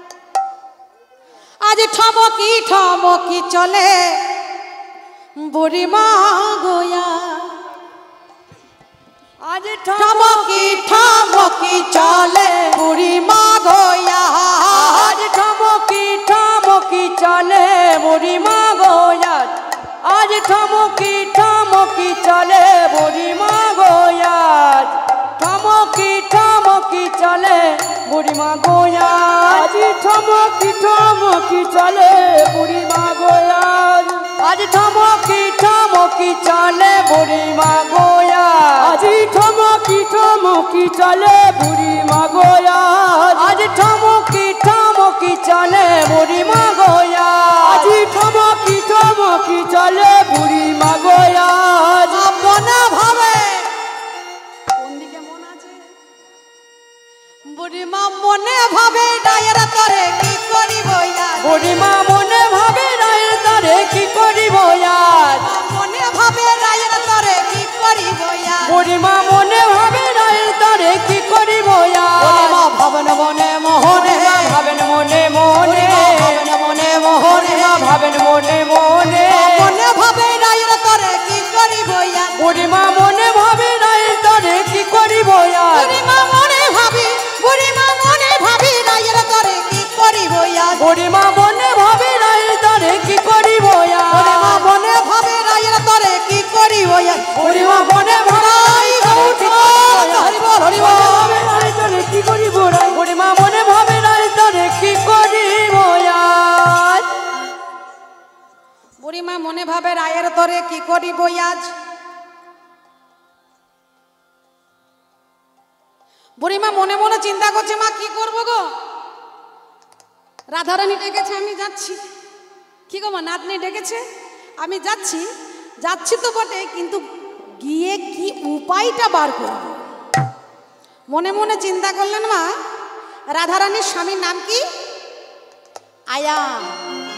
আজ ঠমকি ঠমকি চলে বুড়ি মা গোয়া, আজ ঠমকি ঠমকি চলে বুড়ি মা গোয়া, আজ ঠমকি ঠমকি চলে বুড়ি মা গোয়া, আজ ঠমকি ঠমকি চলে বুড়ি মা গোয়া, ঠমকি ঠমকি চলে বুড়ি মা গোয়া, আজ ঠমকি ঠমকি চলে বুড়ি মা গোয়া, আজ ঠমকি ঠমকি চলে বুড়ি মা গোয়া, আজ ঠমকি ঠমকি চলে বুড়ি মা গোয়া, আজ ঠমকি ঠমকি চলে বুড়ি মা গোয়া, আজ ঠমকি ঠমকি চলে বুড়ি মা গোয়া, মনে ভাবে কোন দিকে মন আছে, বুড়ি মা মনে ভাবে ডায়ের তরে কি করিব আজ, বুড়ি মা মনে ভাবে রায়ের তরে কি করিব আজ, মনে ভাবে ডায়ের তরে কি করিব আজ, বুড়ি মা মনে ভাবে রায়ের তরে কি করিব বুড়ি আজ, মা ভাবন মনে মোহনে, ভাবেন মনে মনে, ভাবন মনে মোহনে, ভাবেন মনে মনে, মনে ভাবে ডায়ের তরে কি করিব আজ, বুড়ি মা মনে ভাবে রায়ের তরে কি করিব আজ, বুড়ি মা মনে ভাবি, বুড়ি মা মনে ভাবি ডায়ের তরে কি করিব আজ, বুড়ি মা মনে ভাবে রায়ের তরে কি করিব বুড়ি মা আজ, মনে ভাবে ডায়ের তরে কি করিব আজ, বুড়ি মা মনে ভাবে হরি বল হরি বল, রায়ের তরে কি করিব আজ, বুড়ি মা মনে ভাবে রায়ের তরে কি করিব আজ, বুড়ি মা মনে ভাবে রায়ের তরে কি করিব আজ, বুড়ি মা মনে মনে চিন্তা করছে মা কি করব গো, রাধারানী ডেকেছে আমি যাচ্ছি, কি গো মা নাতনি ডেকেছে আমি যাচ্ছি, যাচ্ছি তো বটে কিন্তু গিয়ে কি উপায়টা বার করব, মনে মনে চিন্তা করলেন মা। রাধারানীর স্বামীর নাম কি, আয়ান,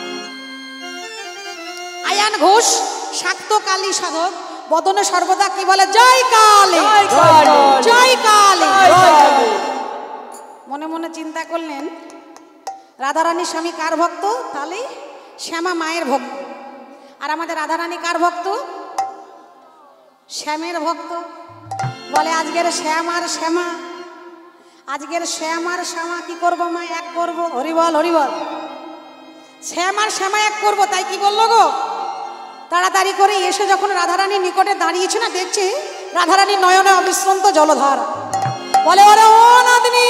আয়ান ঘোষ, শাক্ত কালী সাধক, বদনে সর্বদা কি বলে জয় কালী, জয় কালী, জয় কালী, জয় কালী। মনে মনে চিন্তা করলেন রাধারানীর স্বামী কার ভক্ত, তাহলে শ্যামা মায়ের ভক্ত, আর আমাদের রাধারানী কার ভক্ত, শ্যামের ভক্ত, বলে আজকের শ্যাম আর শ্যামা, আজকের শ্যাম আর শ্যামা কি করবো মা, এক করবো, হরিবল হরিবল, শ্যাম আর শ্যামা এক করবো, তাই কি বললো গো, তাড়াতাড়ি করে এসে যখন রাধারানীর নিকটে দাঁড়িয়েছে না, দেখছে রাধারানীর নয়নে অবিশ্রান্ত জলধার, বলে ওরে ও নাতনি,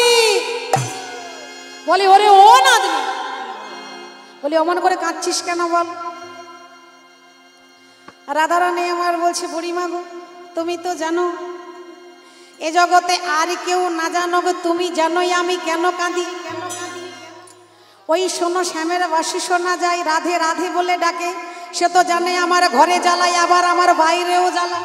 বলি ওরে ও নাতনি, বলি অমন করে কাঁদছিস কেন বল, রাধারানী আমার বলছে বুড়িমা গো তুমি তো জানো এ জগতে আর কেউ না জানো গো, তুমি জানোই আমি কেন কাঁদি, ওই শোনো শ্যামের বাসি শোনা যায়, রাধে রাধে বলে ডাকে, সে তো জানে আমার ঘরে জ্বালাই আবার আমার বাইরেও জ্বালা,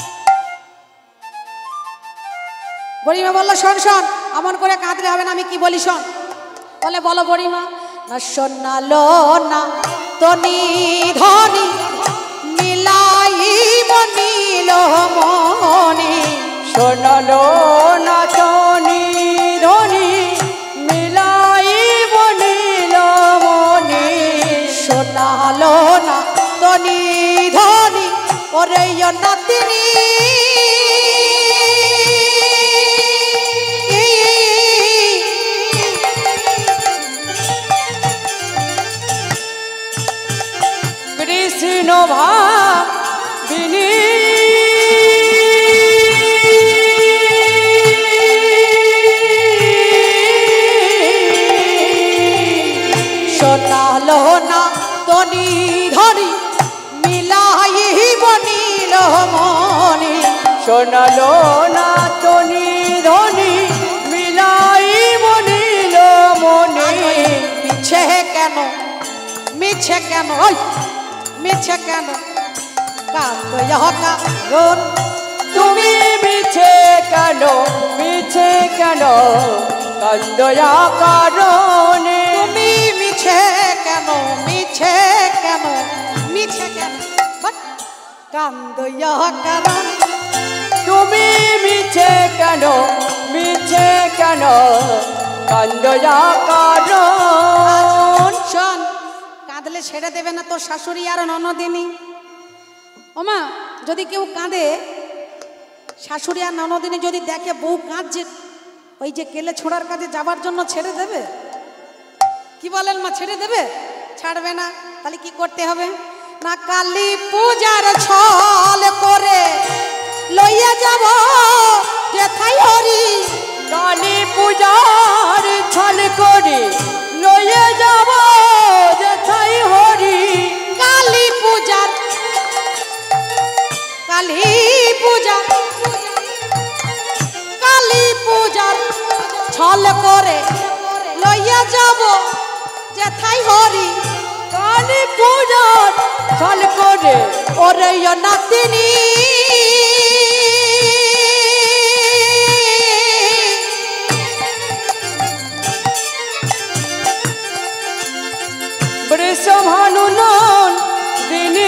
বুড়িমা বললো শোন শোন এমন করে কাঁদলে হবে না, আমি কি বলি শোন, বলে বলো বুড়িমা, না শোনালো না তনি ধনি মিলাই বনিল মনি, শোনালো না তনি ধনি মিলাই বনিল মনি, শোনালো না তনি ধনি ওরে নাতিনি, কৃষ্ণ ভাবিনী শোনালো না তনি ধনি মিলাই বনিল মনি, শোনালো না তনি ধনি মিলাই বনিল মনি, মিছে কেন মিছে কেন ওই মিছে কেন কারণ তুমি মিছে কেন মিছে কেন কান্দয়া কারণে, তুমি মিছে কেন মিছে কেন মিছে কেন বাট কান্দয়া কারণ তুমি মিছে কেন মিছে কেন কান্দয়া কারণ শোন কাঁদলে ছেড়ে দেবে না তোর শাশুড়ি আর ননদিনী। ওমা যদি কেউ কাঁদে শাশুড়ি আর ননদিনী যদি দেখে বউ কাঁদছে ওই যে কেলে ছোড়ার কাছে যাবার জন্য ছেড়ে দেবে? কি বলেন মা, ছেড়ে দেবে? ছাড়বে না। তাহলে কি করতে হবে না, কালী পূজার ছল করে লইয়া যাব যেথাই হরি। কালী পূজার ছল করে লইয়া যাব যেথাই হরি। কালী পূজার কালী পূজা কালী পূজার ছল করে লইয়া যাব যেথাই হরি। কালী পূজার ছল করে ওরে নাতিনী বৃষভানু নন দিনী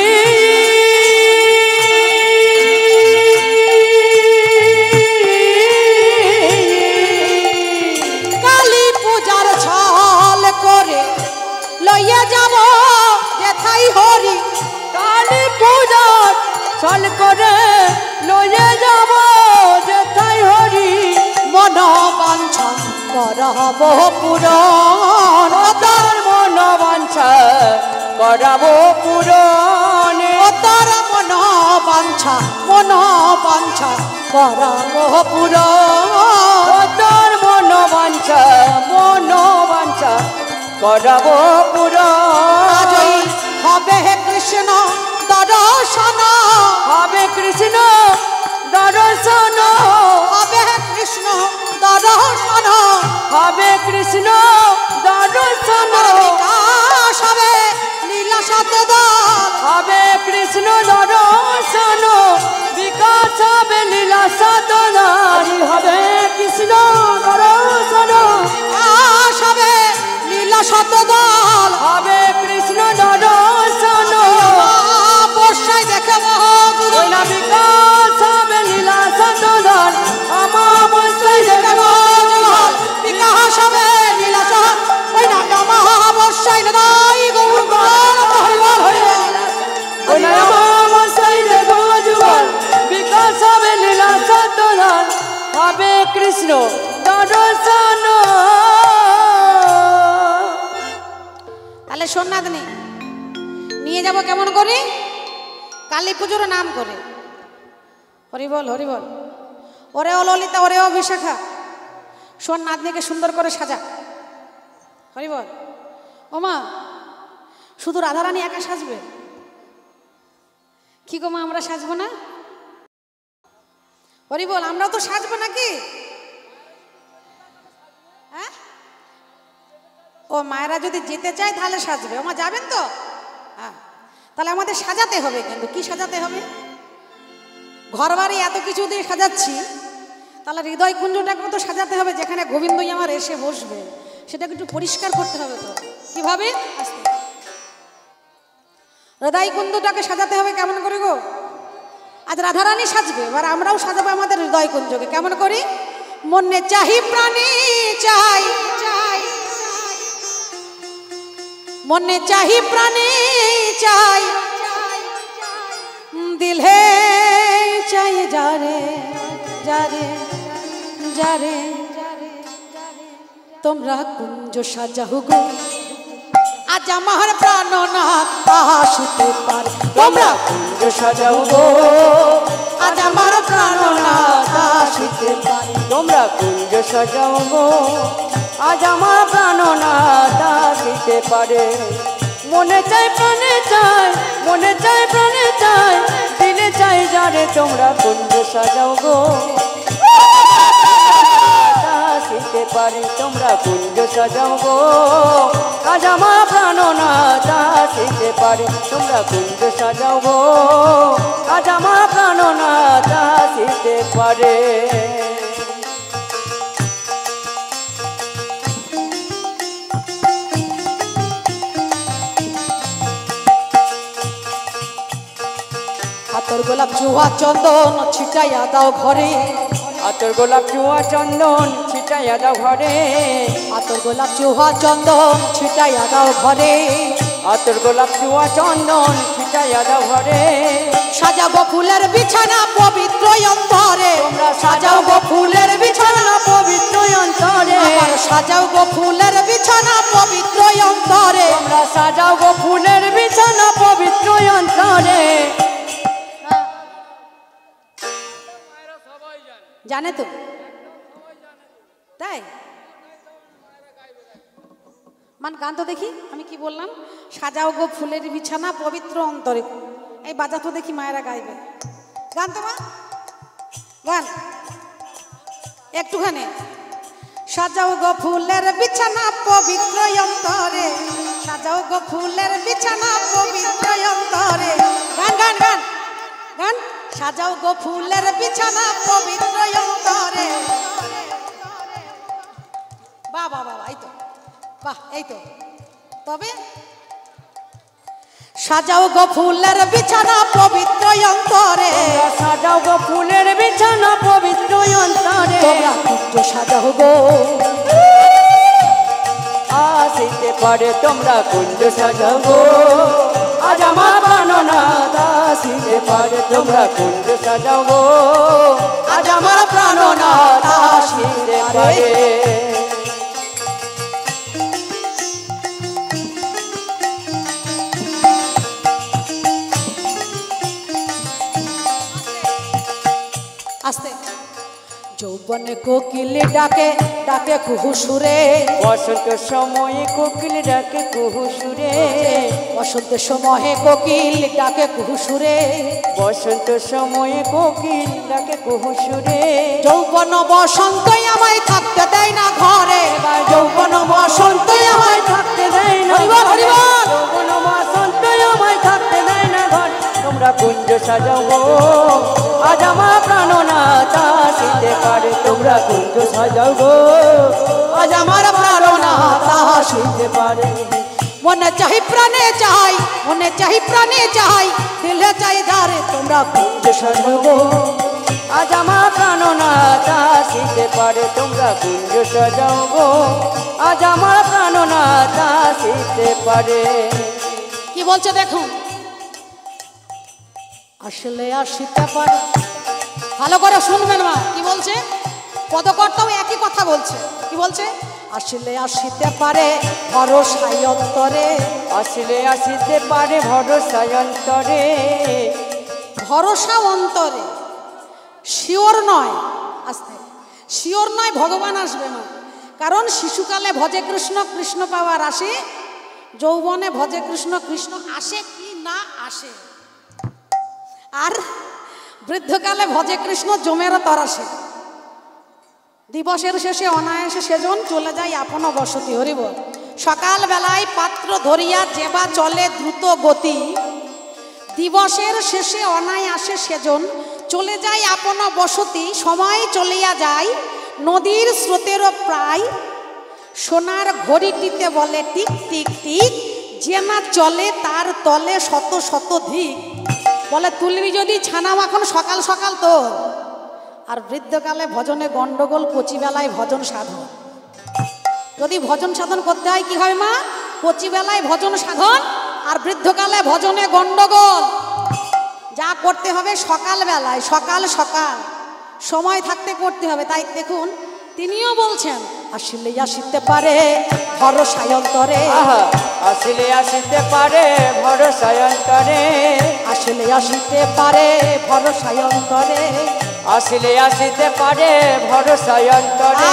কালী পূজার ছল করে লইয়া যাব যেথাই হরি। কালী পূজার ছল করে লইয়া যাব যেথাই হরি। মন বাঞ্ছা করব পূরণ তার মন বাঞ্ছা করাবো পূরণ। ও তার মন বাঞ্ছা মন বাঞ্ছা করব পূরণ। তার মন বাঞ্ছা মন বাঞ্ছা করাবো পূরণ। আজই হবে কৃষ্ণ দর্শন হবে কৃষ্ণ দর্শন হবে কৃষ্ণ দর্শন হবে কৃষ্ণ দর্শন বিকাশ হবে লীলা সতদল হবে কৃষ্ণ দর্শন বিকাশ হবে লীলা সতদারি। হবে কৃষ্ণ দর্শন বিকাশ হবে লীলা সতদল হবে কৃষ্ণ দর্শন বর্ষায় দেখে ওই না বিকাশ হবে লীলা সতদার আমাবস্যায় দেখে মহাজল বিকাশ হবে লীলা সহ ওই নাকা মহাবর্ষায় নয় গৌর হরিবল হরিবল ওই না আমাবস্যায় দেখো যুগল বিকাশ হবে লীলা সতদার হবে কৃষ্ণ দর্শন। তাহলে শোন নাতনি নিয়ে যাব কেমন করে? কালী পুজোর নাম করে হরিবল হরিবল। ওরে ও ললিতা ওরে ও বিশাখা শোন নাতনিকে সুন্দর করে সাজা হরিবল। ওমা শুধু রাধারানী একা সাজবে? কি গো মা আমরা সাজবো না? হরিবল আমরাও তো সাজবো নাকি? হ্যাঁ ও মায়েরা যদি যেতে চায় তাহলে সাজবে। ওমা যাবেন তো? হ্যাঁ তাহলে আমাদের সাজাতে হবে। কিন্তু কি সাজাতে হবে? ঘর বাড়ি এত কিছু দিয়ে সাজাচ্ছি তাহলে হৃদয় কুঞ্জটাকে তো সাজাতে হবে, যেখানে গোবিন্দই আমার এসে বসবে সেটাকে একটু পরিষ্কার করতে হবে। তো কিভাবে? হৃদয় কুঞ্জটাকে সাজাতে হবে কেমন করে গো? আজ রাধারানী সাজবে, এবার আমরাও সাজাবো আমাদের হৃদয় কুঞ্জকে। কেমন করি? মনে চাহি প্রাণী চাই চাই মনে চাহি প্রাণী চাই দিলে চাই যারে যারে যারে তোমরা কুঞ্জ সাজাহু গো আজ আমার প্রাণনাথ আসতে পারে। তোমরা কুঞ্জ সাজাও গো আজ আমার প্রাণনাথ আসতে পারে। তোমরা কুঞ্জ সাজাও গো আজ আমার প্রাণনাথ আসিতে পারে। মনে চাই প্রাণে চাই মনে চাই প্রাণে চাই দিলে চাই যারে তোমরা কুঞ্জ সাজাও গো আসিতে পারে। তোমরা কুঞ্জ সাজাও গো আজ আমার প্রাণনাথ আসিতে পারে। তোমরা কুঞ্জ সাজাও গো আজ আমার প্রাণনাথ আসিতে পারে। গোলাপ চুয়া চন্দন ছিটাইয়া দাও ঘরে আতর গোলাপ চুয়া চন্দন ছিটাইয়া দাও ঘরে আতর গোলাপ চুয়া চন্দন ছিটাইয়া দাও ঘরে আতর গোলাপ চুয়া চন্দন ছিটাইয়া দাও ঘরে সাজাবো ফুলের বিছানা পবিত্র অন্তরে তোমরা সাজাও গো ফুলের বিছানা পবিত্র অন্তরে আবার সাজাও গো ফুলের বিছানা পবিত্র অন্তরে তোমরা সাজাও গো ফুলের বিছানা পবিত্র অন্তরে। জানে তো তাই মান গান তো দেখি আমি কি বললাম সাজাও গো ফুলের বিছানা পবিত্র অন্তরে এই বাজা তো দেখি মায়েরা গাইবে গান তো মা গান একটুখানি সাজাও গো ফুলের বিছানা পবিত্র অন্তরে সাজাও গো ফুলের বিছানা পবিত্র অন্তরে গান গান গান গান সাজাও গো ফুলের বিছানা পবিত্র অন্তরে বাহ বাহ বাহ এই তো বাহ এই তো তবে সাজাও গো ফুলের বিছানা পবিত্র অন্তরে তোমরা সাজাও গো ফুলের বিছানা পবিত্র অন্তরে তোমরা কুঞ্জ সাজাও গো আসিতে পারে তোমরা কুঞ্জ সাজাও গো আজ আমার প্রাণনাথ আসিতে পারে তোমরা কুঞ্জ সাজাও গো আজ আমার প্রাণনাথ আসিতে পারে। আস্তে যৌবনে কোকিল ডাকে ডাকে কুহু সুরে বসন্ত সময়ে কোকিল ডাকে কুহু সুরে বসন্তের সময়ে কোকিল ডাকে কুহু সুরে বসন্ত সময়ে কোকিল ডাকে কুহু সুরে যৌবন বসন্ত আমায় থাকতে দেয় না ঘরে যৌবন বসন্ত আমায় থাকতে দেয় না হরিবল হরিবল যৌবন বসন্ত আমায় থাকতে দেয় না ঘর তোমরা কুঞ্জ সাজাও গো আজ আমার প্রাণনাথ আসিতে পারে তোমরা কুঞ্জ সাজাও গো আজ আমার প্রাণনাথ আসিতে পারে। মনে চাই প্রাণে চাই মনে চাই প্রাণে চাই দিলে চাই ধারে তোমরা কুঞ্জ সাজাও গো আজ আমার প্রাণনাথ আসিতে পারে তোমরা কুঞ্জ সাজাও গো আজ আমার প্রাণনাথ আসিতে পারে। কি বলছে দেখুন আসলে আসিতে পারে ভালো করে শুনবেন মা কি বলছে পদকর্তাও একই কথা বলছে কি বলছে আসলে আসিতে পারে ভরসায় অন্তরে আসলে আসিতে পারে ভরসায় অন্তরে ভরসা অন্তরে শিওর নয় আস্তে শিওর নয় ভগবান আসবে না কারণ শিশুকালে ভজে কৃষ্ণ কৃষ্ণ পাওয়ার আসে যৌবনে ভজে কৃষ্ণ কৃষ্ণ আসে কি না আসে আর বৃদ্ধকালে ভজে কৃষ্ণ জমেরও তরাসে দিবসের শেষে অনায়াসে সেজন চলে যায় আপন বসতি হরিব সকাল বেলায় পাত্র ধরিয়া যেবা চলে দ্রুত গতি দিবসের শেষে অনায়াসে সেজন চলে যায় আপন বসতি সময় চলিয়া যায় নদীর স্রোতেরও প্রায় সোনার ঘড়িটিতে বলে টিক টিক টিক যে না চলে তার তলে শত শত ধিক বলে তুলবি যদি ছানা মাখন সকাল সকাল তোর আর বৃদ্ধকালে ভজনে গন্ডগোল কচিবেলায় ভজন সাধন যদি ভজন সাধন করতে হয় কি হয় মা কচিবেলায় ভজন সাধন আর বৃদ্ধকালে ভজনে গন্ডগোল যা করতে হবে সকাল বেলায় সকাল সকাল সময় থাকতে করতে হবে তাই দেখুন তিনিও বলছেন আসলে আসিতে পারে ভরসায় অন্তরে আসলে আসিতে পারে ভরসায় অন্তরে আসলে আসিতে পারে ভরসায় অন্তরে আসলে আসিতে পারে ভরসায় অন্তরে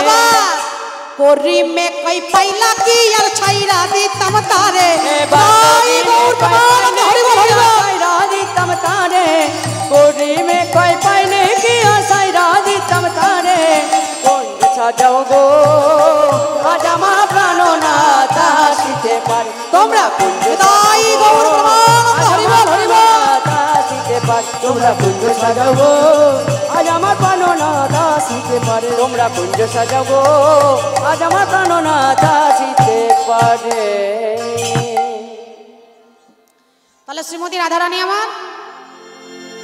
করি মে কই পাইলা কি আর ছাইরা দিতাম তারে ভাই গৌর প্রাণ হরি বল হরি বল ছাইরা দিতাম তারে করি মে কই পাইলে কি আর ছাইরা দিতাম তারে কুঞ্জ সাজাও গো আজ আমার প্রাণনাথ আসিতে পারে তোমরা কুঞ্জ তাই গৌর প্রাণ হরি বল হরি বল আসিতে পারে তোমরা কুঞ্জ সাজাও গো আজ আমার প্রাণনাথ আসিতে পারে তোমরা কুঞ্জ সাজাও গো আজ আমার প্রাণনাথ আসিতে পারে। তাহলে শ্রীমতী রাধারানী আমার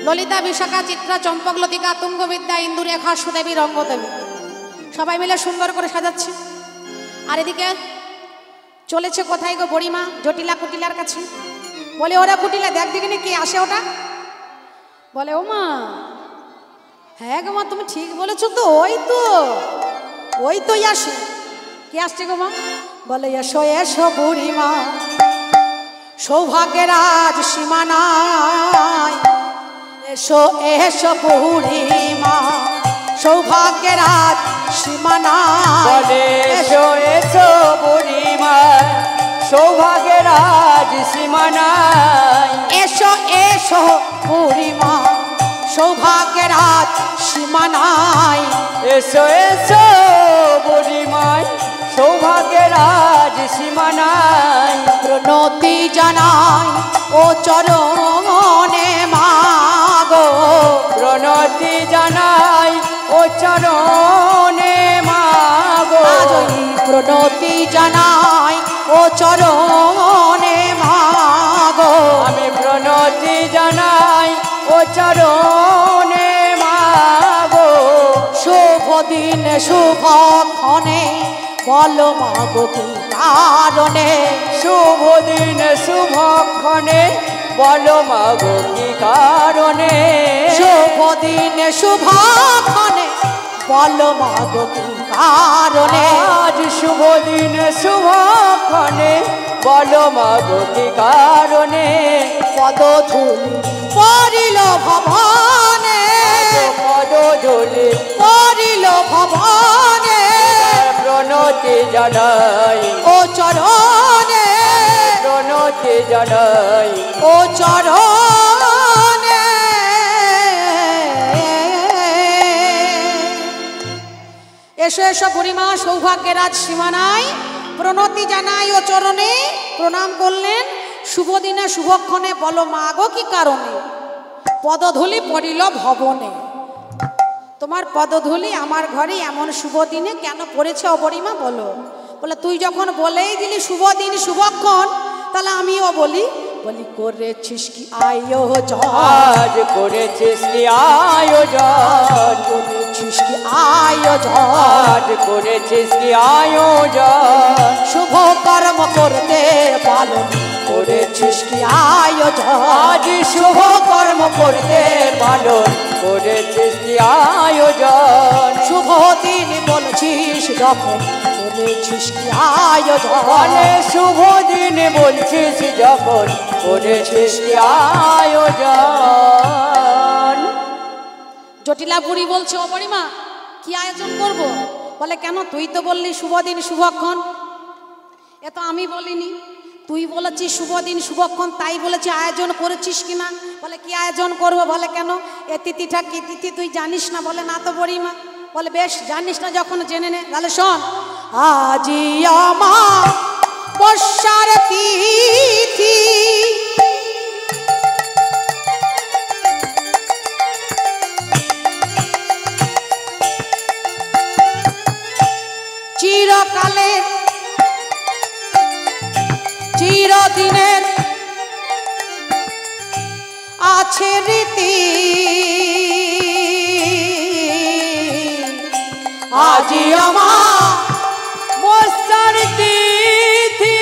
ললিতা, বিশাখা, চিত্রা, চম্পক, লতিকা, তুঙ্গবিদ্যা, ইন্দুরেখা, সুদেবী, রঙ্গদেবী সবাই মিলে সুন্দর করে সাজাচ্ছে। আর এদিকে চলেছে কোথায় গো বড়িমা? জটিলা কুটিলার কাছে। বলে ওরা কুটিলা দেখ দেখিনি কে আসে ওটা। বলে ও মা, হ্যাঁ গো মা তুমি ঠিক বলেছো তো, ওই তো ওই তো আসে। কে আসছে গো মা? বলে এসো এসো বুড়িমা, সৌভাগ্যের আজ সীমানায়। এসো এসো বুড়িমা, সৌভাগ্যের আজ সীমানায়। বলে এসো এসো বুড়িমা, সৌভাগ্যের আজ সীমানায়। এসো এসো বুড়িমা, সৌভাগ্যের আজ সীমানায়। এসো এসো বুড়িমায়, সৌভাগ্যের আজ সীমানায়। প্রণতি জানাই ও চরণে মাগো, প্রণতি জানাই ও চরণে মাগো। প্রণতি জানাই ও চরণে মাগো। আমি প্রণতি জানাই ও চরণে মাগো। শুভ দিন শুভক্ষণে বলো মাগো কি কারণে। শুভ দিন শুভক্ষণে বলো মাগো কি কারণে। শুভ দিন শুভক্ষণে বলো মাগো কি কারণে। আজ শুভ দিন শুভক্ষণে বলো মাগো কি কারণে। পদধূলি পড়িল ভবনে, পদধূলি পড়িল ভবনে। প্রণতি জানাই ও চরণে, প্রণতি জানাই ও চরণে। এসো এসো বুড়িমা, সৌভাগ্যের আজ সীমানায়। প্রণতি জানাই ও চরণে। প্রণাম করলেন। শুভ দিনে শুভক্ষণে বলো মাগো কি কারণে। পদধূলি পড়িল ভবনে। তোমার পদধূলি আমার ঘরে এমন শুভ দিনে কেন পড়েছে ও বুড়িমা বলো। বলে তুই যখন বলেই দিলি শুভ দিন শুভক্ষণ, তাহলে আমিও বলি। বলি করেছিস কি আয়োজন, আজ করেছিস কি আয়োজন। করেছিস কি আয়োজন, আজ করেছিস কি আয়োজন। শুভ কর্ম করতে পালন করেছিস কি আয়োজন। আজ শুভ কর্ম করতে পালন করেছিস কি আয়োজন। শুভ দিন বলছিস যখন করেছিস কি আয়োজন। বলে শুভ দিন বলছিস যখন করেছিস কি আয়োজন। জটিলা বুড়ি বলছে ও বুড়িমা কি আয়োজন করব। বলে কেন, তুই তো বললি শুভ দিন শুভক্ষণ। এ তো আমি বলিনি, তুই বলেছিস শুভ দিন শুভক্ষণ, তাই বলেছি আয়োজন করেছিস কিনা। বলে কি আয়োজন করব। বলে কেন, এ তিথিটা কি তিথি তুই জানিস না। বলে না তো বুড়িমা। বলে বেশ, জানিস না যখন জেনে নে। তাহলে শোন, আজি আমার বর্ষার তিথি, চিরকালের চিরদিনের আছে রীতি। আজি আমার বর্ষার তিথি,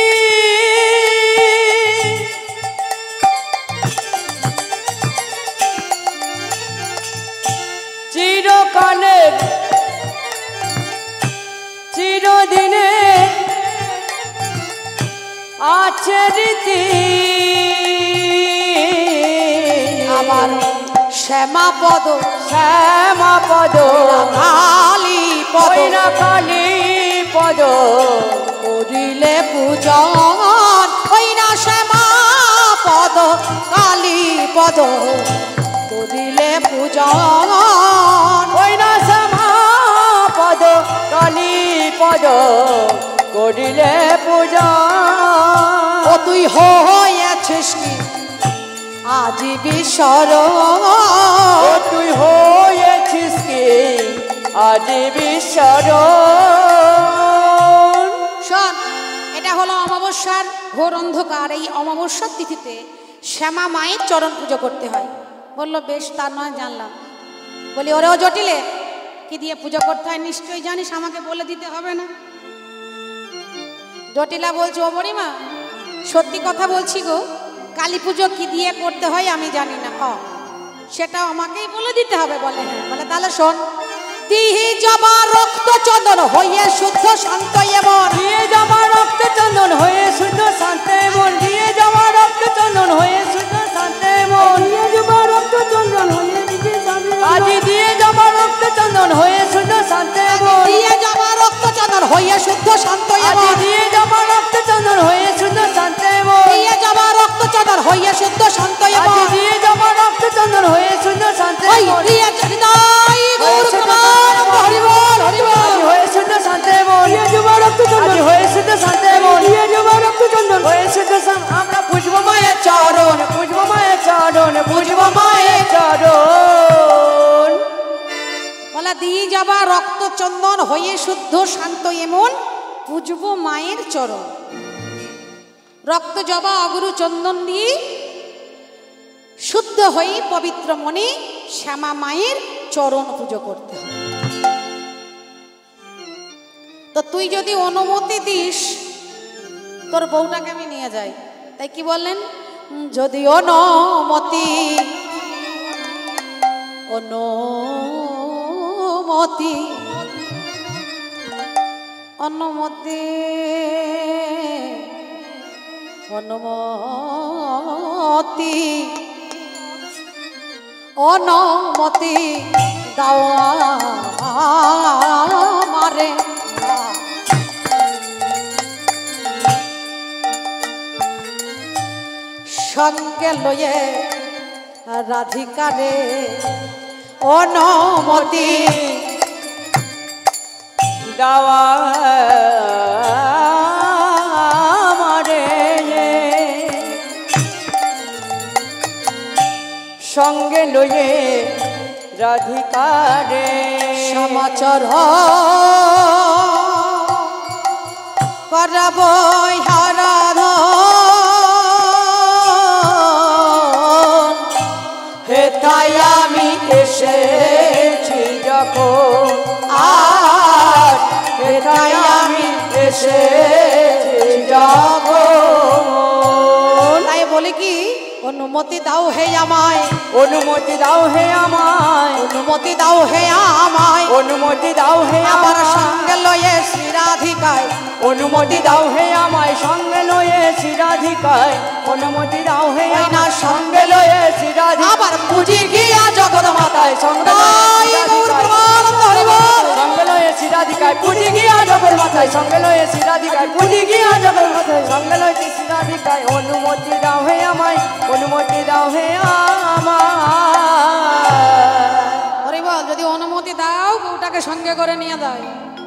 চিরকালের চিরদিনে আছে রীতি। আমার শ্যামাপদ শ্যামাপদ কালী পদ না কালী পদ করিলে পূজন। ওই না শ্যামাপদ কালী পদ করিলে পূজন। ওই না শ্যামাপদ কালী পদ করিলে পূজা। ও তুই হয়েছিস কি আজি বিশ্বর। ও তুই হয়েছিস কি আজি বিশ্বর। শোন, এটা হলো অমাবস্যার ঘোর অন্ধকার। এই অমাবস্যার তিথিতে শ্যামা মায়ের চরণ পুজো করতে হয়। বললো বেশ, তা নয় জানলাম। বলি ওরেও জটিলে কি দিয়ে পুজো করতে হয় নিশ্চয়ই জানিস, আমাকে বলে দিতে হবে না। জটিলা বলছে, ও বুড়িমা সত্যি কথা বলছি গো, কালী পুজো কি দিয়ে করতে হয় আমি জানি না। ও সেটাও আমাকেই বলে দিতে হবে? বলে হ্যাঁ। বলে তাহলে শোন, তিহি জবা রক্ত চন্দন হয়ে শুদ্ধ শান্ত এমন, দিয়ে যাওয়া রক্ত চন্দন হয়ে শুদ্ধ শান্ত মন, দিয়ে যাওয়া রক্ত চন্দন হয়ে শুদ্ধ শান্ত মন, দিয়ে যাওয়া রক্ত চন্দন হয়ে আজি দিয়ে যাওয়া রক্ত চন্দন হয়ে শুদ্ধ শান্ত মন, দিয়ে জবা রক্ত চন্দন হয়ে শুদ্ধ শান্ত আজি এমন, দিয়ে যাওয়া রক্ত চন্দন হয়ে শুদ্ধ শান্ত মন, দিয়ে জবা রক্ত চন্দন হয়ে শুদ্ধ শান্ত আজি এমন, দিয়ে যাওয়া রক্ত চন্দন হয়ে শুদ্ধ শান্ত ওই মন, দিয়ে চরিতাই গৌর কুমার হরি বল হরি বল। আজি হয়ে শুদ্ধ শান্ত মন, দিয়ে যাওয়া রক্ত চন্দন আজি হয়ে শুদ্ধ শান্ত মন, দিয়ে যাওয়া রক্ত চন্দন হয়ে শুদ্ধ শান্ত। আমরা পুজবো মায়ের চরণ, পুজবো মায়ের চরণ, পুজবো মায়ের চরণ। বলা দিয়ে যাবা রক্ত চন্দন হয়ে শুদ্ধ শান্ত এমন, পুজবো মায়ের চরণ। রক্ত জবা অগুরু চন্দন দিয়ে শুদ্ধ হয়ে পবিত্র মনে শ্যামা মায়ের চরণ পুজো করতে হবে। তো তুই যদি অনুমতি দিস তোর বউটাকে আমি নিয়ে যাই, তাই কি বললেন, যদি অনুমতি অনুমতি অনুমতি অনুমতি অনুমতি দাও আমারে, সঙ্গে লয়ে রাধিকারে অনুমতি দাওয়া আমারে, সঙ্গে লয়ে রাধিকারে সমাচার করব হারাধন, হেথায় আমি এসেছি যখন, আর হেথায় আমি এসেছি যখন। তাই বলি কি, অনুমতি দাও হে আমায়, অনুমতি দাও হে আমায়, অনুমতি দাও হে আমায়, অনুমতি দাও হে আমার আমায়, সঙ্গে লয়ে শ্রী রাধিকায়, অনুমতি দাও হে আমায়, সঙ্গে লয়ে শ্রী রাধিকায়, অনুমতি দাও হে ওই না আমায়, সঙ্গে সঙ্গে লয়ে শ্রী রাধিকায়, আবার পুজি গিয়া জগৎ মাতায় সঙ্গে তাই গৌর প্রেমানন্দ হরি বল। সঙ্গে লয়ে শ্রী রাধিকায় পুজি গিয়া জগৎ মাথায়, সঙ্গে লয়ে শ্রী রাধিকায় পুজি গিয়া জগৎ মাথায়, সঙ্গে লয়ে শ্রী রাধিকায়, অনুমতি দাও হে আমায়, অনুমতি দাও হে আমায়। হরি বল। যদি অনুমতি দাও বউটাকে সঙ্গে করে নিয়ে দাও।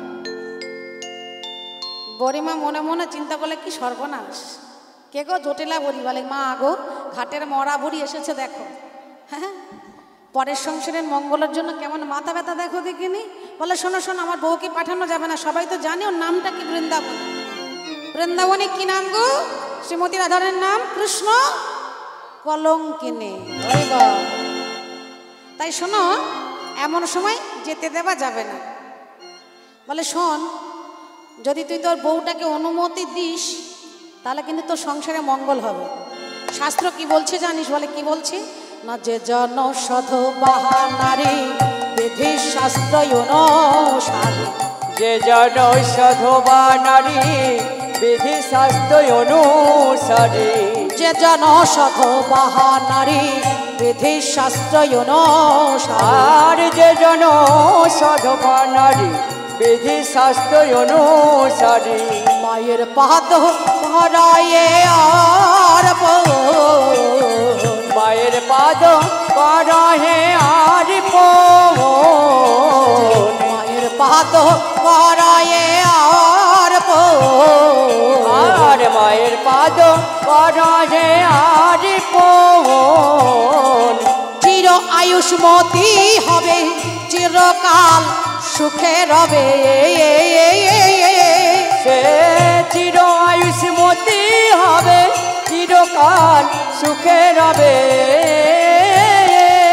বড়িমা মনে মনে চিন্তা করলে কি সর্বনাশ, কে গো জটিলা বড়ি, বলে মা গো ঘাটের মরা বুড়ি এসেছে দেখো। হ্যাঁ, পরের সংসারের মঙ্গলের জন্য কেমন মাথা ব্যথা দেখো দেখিনি। বলে শোনো শোনো, আমার বউকে পাঠানো যাবে না, সবাই তো জানে ওর নামটা কি, বৃন্দাবন। বৃন্দাবনে কি নাম গো? শ্রীমতী রাধারের নাম কৃষ্ণ কলঙ্কিনী। হরি বল। তাই শোনো, এমন সময় যেতে দেওয়া যাবে না। বলে শোন, যদি তুই তোর বউটাকে অনুমতি দিস তাহলে কিন্তু তোর সংসারে মঙ্গল হবে। শাস্ত্র কি বলছে জানিস? বলে কি বলছে না, যে জন সাধু বাহানারী বিধি শাস্ত্র অনুসারী, যে জন সাধবা নারী বিধি শাস্ত্র অনুসারী, যে জন সাধু বাহানারী বিধি শাস্ত্র অনুসারী, আর যে জন সাধবা নারী বিধি শাস্ত্র অনুসারী, মায়ের পাদ ভরায়ে আর মায়ের পাদ করাহে আর পবন, মায়ের পাদ ভরায়ে আর আর মায়ের পাদ করাহে আর পবন, চির আয়ুষ্মতি হবে, চিরকাল সুখে রবে। সে চির আয়ুষ্মতি হবে, চিরকাল সুখে রবে।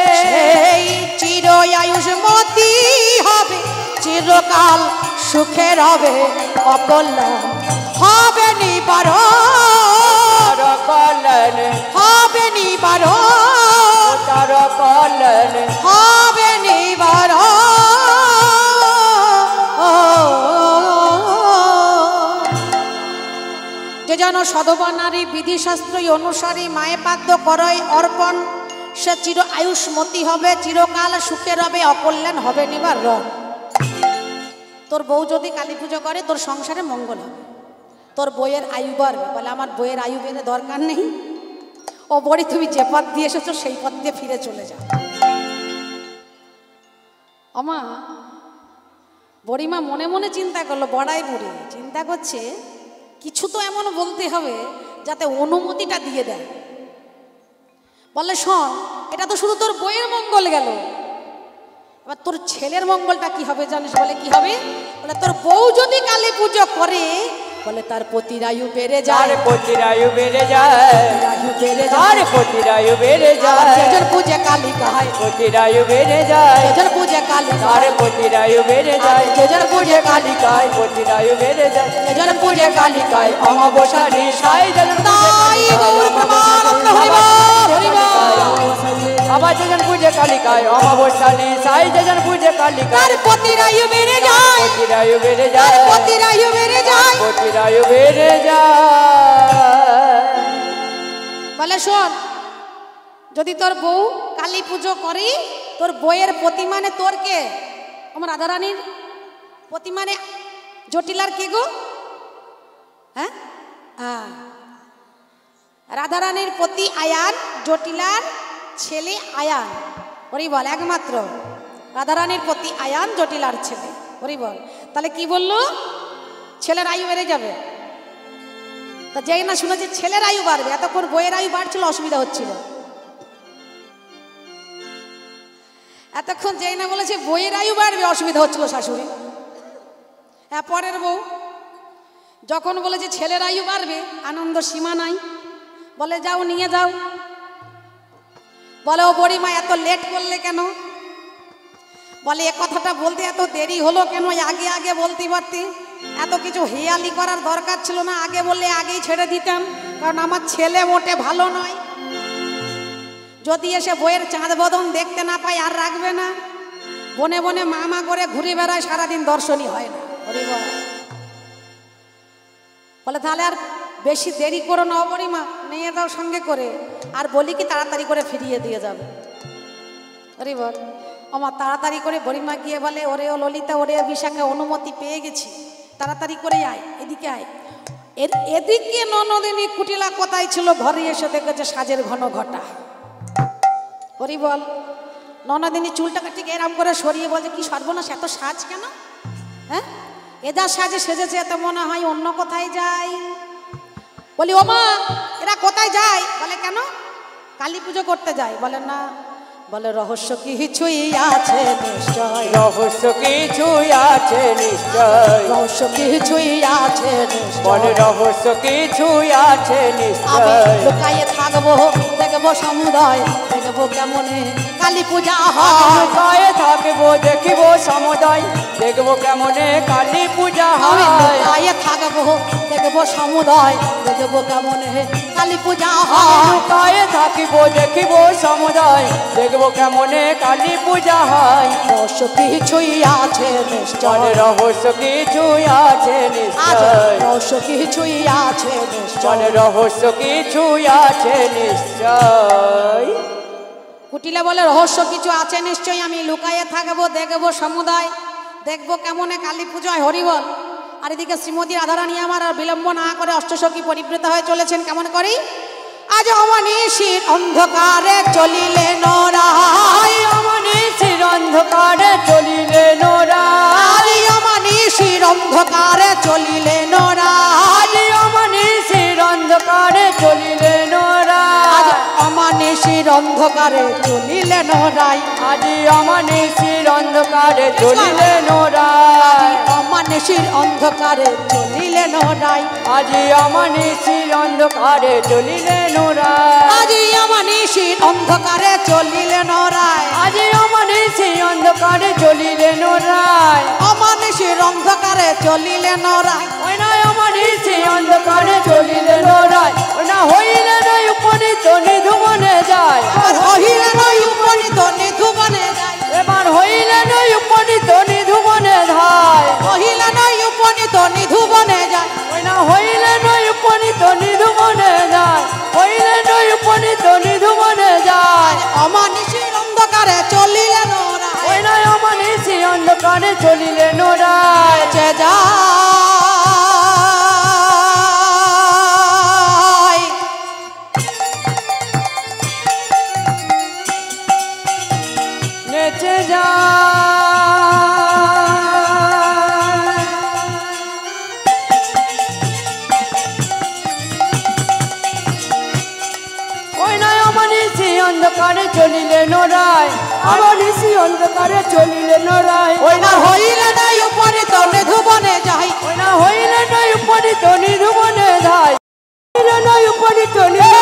চিরকাল সুখে রবে অকল্যাণ হবে নিবারণ কল্যাণ হবে নিবারণ তার কল্যাণ হবে নিবারণ। যে যেন সধবা নারী বিধিশাস্ত্র অনুসারী মায়ে পাদ্য করয় অর্পণ সে চির আয়ুষ্মতী হবে চিরকাল সুখে রবে অকল্যাণ হবে নিবারণ। তোর বউ যদি কালী পুজো করে তোর সংসারে মঙ্গল হবে, তোর বইয়ের আয়ু বাড়বে। বলে আমার বইয়ের আয়ু বেড়ে দরকার নেই, ও বড়ি তুমি যে পথ দিয়ে এসেছো সেই পথ দিয়ে ফিরে চলে যাও। আমা বড়িমা মনে মনে চিন্তা করলো, বড়াই বুড়ি চিন্তা করছে কিছু তো এমন বলতে হবে যাতে অনুমতিটা দিয়ে দেয়। বলে শোন, এটা তো শুধু তোর বইয়ের মঙ্গল গেল, এবার তোর ছেলের মঙ্গলটা কি হবে জানিস? বলে কি হবে? বলে তোর বউ যদি কালী পুজো করে বলে তার পতির আয়ু বেড়ে যায়, পতির আয়ু বেড়ে যায়, আয়ু বেড়ে তার যায়, পতির আয়ু বেড়ে যায়, যেজন পূজা কালী কাহায় পতির আয়ু বেড়ে যায়, যেজন পূজা কালী তার পতির আয়ু বেড়ে যায়, যেজন পূজা কালী কালিকায় পতির আয়ু বেড়ে যায়, যেজন পূজা কালিকায় অমাবস্যা নিশায় যেজন তাই গৌর প্রমানন্দ হরিবল হরিবল। আবার যেজন পূজে কালিকায় অমাবস্যা নিশায় যেজন পূজে কালিকায় তার পতির আয়ু বেড়ে যায়, পতির আয়ু বেড়ে তার যায়, পতির আয়ু বেড়ে যায়। পতির আয়ু বেড়ে যায়। বলে শোন, যদি তোর বউ কালী পুজো করি তোর বইয়ের পতি মানে তোর কে? আমার রাধারানীর পতি মানে জটিলার কে গো? হ্যাঁ হ্যাঁ, রাধারানীর পতি আয়ান, জটিলার ছেলে আয়ান। হরি বল, একমাত্র রাধারানীর পতি আয়ান, জটিলার ছেলে। হরি বল। তাহলে কি বললো? ছেলের আয়ু বেড়ে যাবে। তা যেই না শুনেছি ছেলের আয়ু বাড়বে, এতক্ষণ বইয়ের আয়ু বাড়ছিল, অসুবিধা হচ্ছিল। এতক্ষণ যেই না বলেছে বইয়ের আয়ু বাড়বে, অসুবিধা হচ্ছিল শাশুড়ি। হ্যাঁ, পরের বউ যখন বলেছে ছেলের আয়ু বাড়বে, আনন্দ সীমা নাই। বলে যাও নিয়ে যাও। বলে ও বড়িমা এত লেট করলে কেন? বলে এ কথাটা বলতে এত দেরি হলো কেন? আগে আগে বলতে পারতে, এত কিছু হেয়ালি করার দরকার ছিল না। আগে বললে আগেই ছেড়ে দিতাম, কারণ আমার ছেলে মোটে ভালো নয়। যদি এসে বইয়ের চাঁদ বদন দেখতে না পাই আর রাখবে না। বনে বনে মামা করে ঘুরে বেড়ায়, সারাদিন দর্শনই হয় না। বলে তাহলে আর বেশি দেরি করো না বড়িমা, নিয়ে যাও সঙ্গে করে, আর বলি কি তাড়াতাড়ি করে ফিরিয়ে দিয়ে যাবে। আরে বল, আমার তাড়াতাড়ি করে বড়িমা গিয়ে বলে ওরে ও ললিতা, ওরে বিশাখা, অনুমতি পেয়ে গেছি, তাড়াতাড়ি করে আয়, এদিকে আয়। এর এদিকে ননদিনী কুটিলা কোথায় ছিল, ঘরে এসে দেখেছে সাজের ঘন ঘটা। হরি বল। ননদিনী চুলটাকে ঠিক এরম করে সরিয়ে বলছে কি সর্বনাশ, এত সাজ কেন? হ্যাঁ, এদা সাজে সেজেছে, এত মনে হয় অন্য কোথায় যায়। বলি ও মা, এরা কোথায় যায়? বলে কেন? কালী পুজো করতে যায়। বলে না। বলে রহস্য কিছুই আছে নিশ্চয়, রহস্য কিছুই আছে নিশ্চয়, রহস্য কিছুই আছে নিশ্চয়, বলে রহস্য কিছুই আছে আমি নিশ্চয়। লুকায়ে থাকবো, দেখবো সমুদয়, দেখবো কেমনে কালী পূজা হয়। লুকায়ে থাকবো, দেখিব সমুদয়, দেখবো কেমনে কালী পূজা আমি হয়। লুকায়ে থাকবো, দেখবো সমুদয়, দেখবো কেমনে কালী পূজা হয়। লুকায়ে থাকিব, দেখিব সমুদয়, দেখবো কেমনে কালী পূজা হয়। রহস্য কিছুই আছে নিশ্চয়, বলে রহস্য কিছুই আছে আজ নিশ্চয়, রহস্য কিছুই আছে নিশ্চয়। বলে রহস্য কিছুই আছে নিশ্চয়। কুটিলা বলে রহস্য কিছু আছে নিশ্চয়ই, আমি লুকায়ে থাকবো, দেখবো সমুদায়, দেখবো কেমনে কালী পূজায়। হরিবল। আর এদিকে শ্রীমতী রাধারানী আমার আর বিলম্ব না করে অষ্টসখী পরিবৃত হয়ে চলেছেন। কেমন করি? আজ অমনিশির অন্ধকারে চলিলে নোরাই, অমনিশির অন্ধকারে চলিলে নোরাই, আজ অমনিশির অন্ধকারে চলিলে নোরাই, আজ অমনিশির অন্ধকারে চলিলে নোরাই, আজ অমনিশির অন্ধকারে চলিলে নোরাই, আজ অমনিশির অন্ধকারে চলিলে নোরাই, অমনিশির অন্ধকারে চলিলে নোরাই, আজ অমনিশির অন্ধকারে চলিলে নোরাই, আজ অমানিসীর অন্ধকারে চলিলেন রায় আজ অমানিসি অন্ধকারে চলিলেন রায় অমানিসীর অন্ধকারে চলিলেন রায় ওই না অমানিসি অন্ধকারে চলিলেন রায় ওই না হইলেন উপনীত নিধুবনে যায় এবার হইলেন উপনীত নিধুবনে যায় এবার হইলেন উপনীত নিধুবনে ধায় হইলেন উপনীত নিধুবনে যায় ওই না হইলেন উপনীত নিধুবনে যায় হইলেন উপনীত নিধুবনে যায় অমানিসীর অন্ধকারে চলিলেন রায় ওই না অমানিসি অন্ধকারে চলিলেন রায় যে যায় নেচে যায় ওই নয় অমানিসি অন্ধকারে চলিলেন রায় অমানিসি অন্ধকারে চলিলেন রায় ওই না হইলেন উপনীত নিধুবনে যায় ওই না হইলেন উপনীত নিধুবনে ধায় হইলেন উপনীত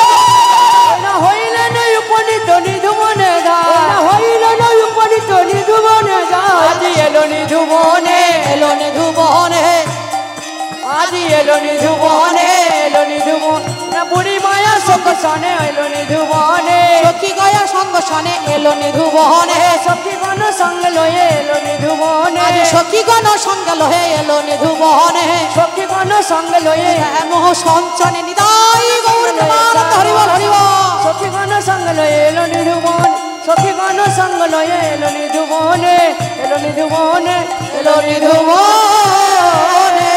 হইলেন উপনীত নিধুবনে ধায় হইলেন উপনীত নিধুবনে ধায় আজি এলো নিধুবনে এলো নিধুবনে আজি এলো নিধুবনে এলো নিধুবন না বুড়ি মায়া শোক সনে এলো নিধুবনে সখী গয়া সঙ্গ সনে এলো নিধুবনে সখী গণ সঙ্গ লয়ে এলো নিধুবনে আজ সখী গণ সঙ্গ লহে এলো নিধুবনে সখী গণ সঙ্গ লয়ে মোহ সঞ্চনে নিদাই গৌর প্রেমানন্দ হরিবল হরিবল সখী গণ সঙ্গ লয়ে এলো নিধুবন সখী গণ সঙ্গ লয়ে এলো নিধুবনে এলো নিধুবনে এলো নিধুবনে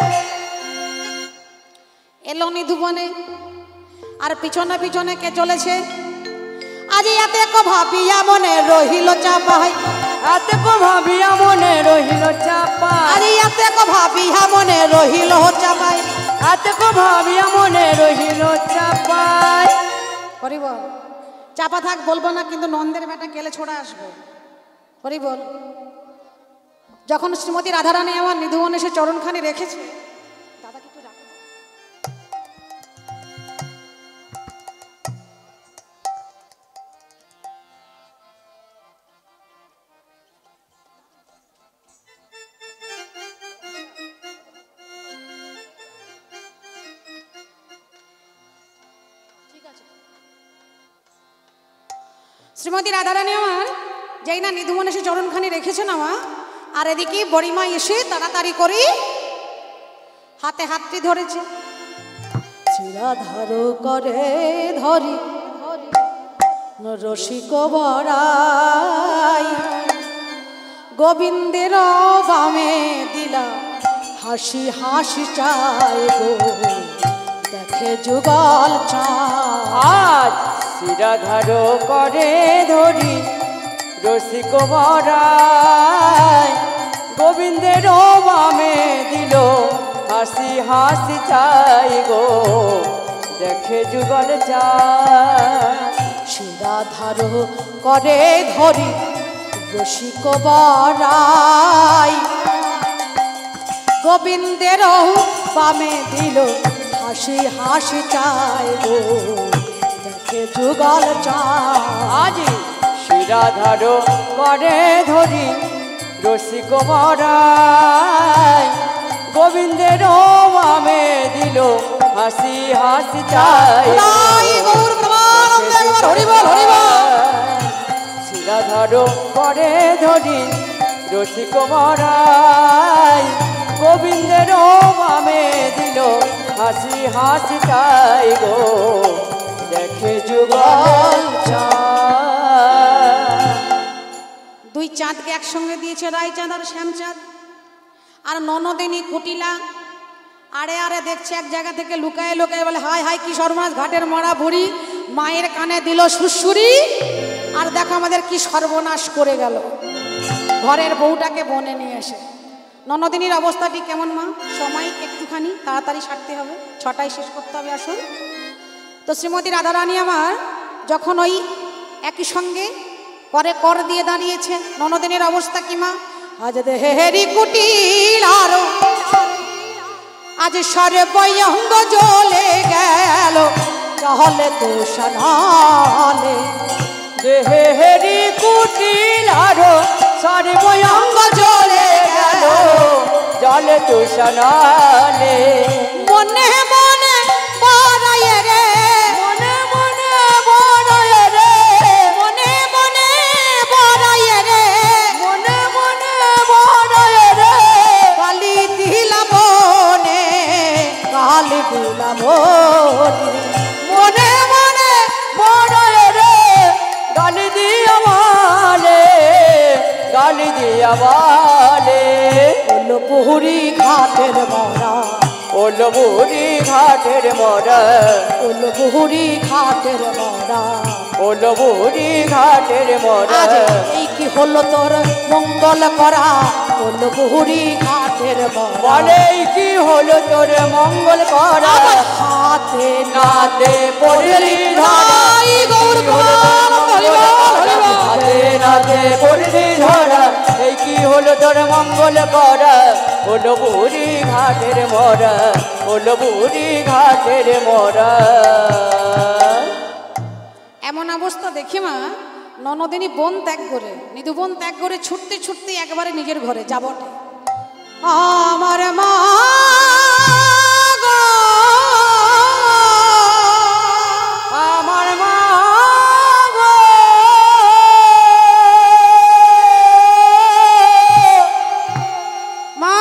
এলো নিধুবনে আর পিছনে পিছনে কে চলেছে আজ এতে কো ভাবিয়া মনে রহিল চাপাই হাতে কো ভাবিয়া মনে রহিল চাপা আজ এতে কো ভাবিয়া মনে রহিল চাপাই হাতে কো ভাবিয়া মনে রহিল চাপাই হরিবল চাপা থাক বলবো না কিন্তু নন্দের বেটা গেলে ছোড়া আসবো হরিবল যখন শ্রীমতী রাধারানী আমার নিধুবনে সে চরণখানি রেখেছে দাদা কি একটু রাখো শ্রীমতী রাধারানী আমার যেই না নিধুবনে সে চরণখানি রেখেছেন আমার আর এদিকে বড়িমা এসে তাড়াতাড়ি করে হাতে হাতটি ধরেছে শিরাধার করে ধরি রসিক বড়াই গোবিন্দের বামে দিলা হাসি হাসি চাই গো দেখে যুগল চাই আজ শিরাধার করে ধরি রসিক বড়াই গোবিন্দের বামে দিল হাসি হাসি চাই গো দেখে যুগল চাই শিরাধার করে ধরি রসিক বড়াই গোবিন্দের বামে দিল হাসি হাসি চাই গো দেখে যুগল চাই আজ শিরাধার করে ধরি রসিক বড়াই গোবিন্দের বামে দিল হাসি হাসি চাই তাই গৌর প্রেমানন্দ একবার হরিবল হরিবল শিরাধার করে ধরি রসিক বড়াই গোবিন্দের বামে দিল হাসি হাসি চাই গো দেখে যুগল চাই দুই চাঁদকে একসঙ্গে দিয়েছে রায়চাঁদ আর শ্যামচাঁদ আর ননদিনী কুটিলা আরে আরে দেখছে এক জায়গা থেকে লুকায় লুকায় বলে হাই হাই কি সর্বনাশ ঘাটের মরা বুড়ি মায়ের কানে দিল সুরসুরি আর দেখো আমাদের কি সর্বনাশ করে গেল ঘরের বউটাকে বনে নিয়ে এসে ননদিনীর অবস্থাটি কেমন মা সময় একটুখানি তাড়াতাড়ি সারতে হবে ছটায় শেষ করতে হবে আসুন তো শ্রীমতী রাধারানী আমার যখন ওই একই সঙ্গে করে কর দিয়ে দাঁড়িয়েছে ননদিনীর অবস্থা কি মা আজ দেহেরি কুটিল আরো আজ সরে বয়ঙ্গ জ্বলে গেল নহলে তো সানালে দেহে হেরি কুটিল আরো সর্বঙ্গ জ্বলে গেল জলে তুষানালে মনে মনে বড়ায় রে মনে মনে বড়ায় রে মনে মনে বড়ায় রে মনে মনে বড়ায় রে কালি দিলা বনে কালি দিলা বনে মনে মনে বড়ায় রে গালি দিয়া বলে গালি দিয়া বলে ওলো পুহুরি ঘাটের মরা ওলো বুড়ি ঘাটের মরা ওলো পুহুরি ঘাটের মরা ওলো বুড়ি ঘাটের মরা আজ এই কি হলো তোর মঙ্গল করা ওলো পুহুরি ঘাটের মরা বলে কি হলো তোর মঙ্গল করা আমার হাতে নাতে পড়লি ধরা নাই গৌর ভগবান হরিবল হরিবল নাতে নাতে পড়লি ধরা এই কি হলো তোর মঙ্গল করা হলো বুড়ি ঘাটের মরা হলো বুড়ি ঘাটের মরা এমন অবস্থা দেখি মা ননদিনী বন ত্যাগ করে নিদু বন ত্যাগ করে ছুটতে ছুটতে একবারে নিজের ঘরে যাবটে আমার মা গো, আমার মা গো, মা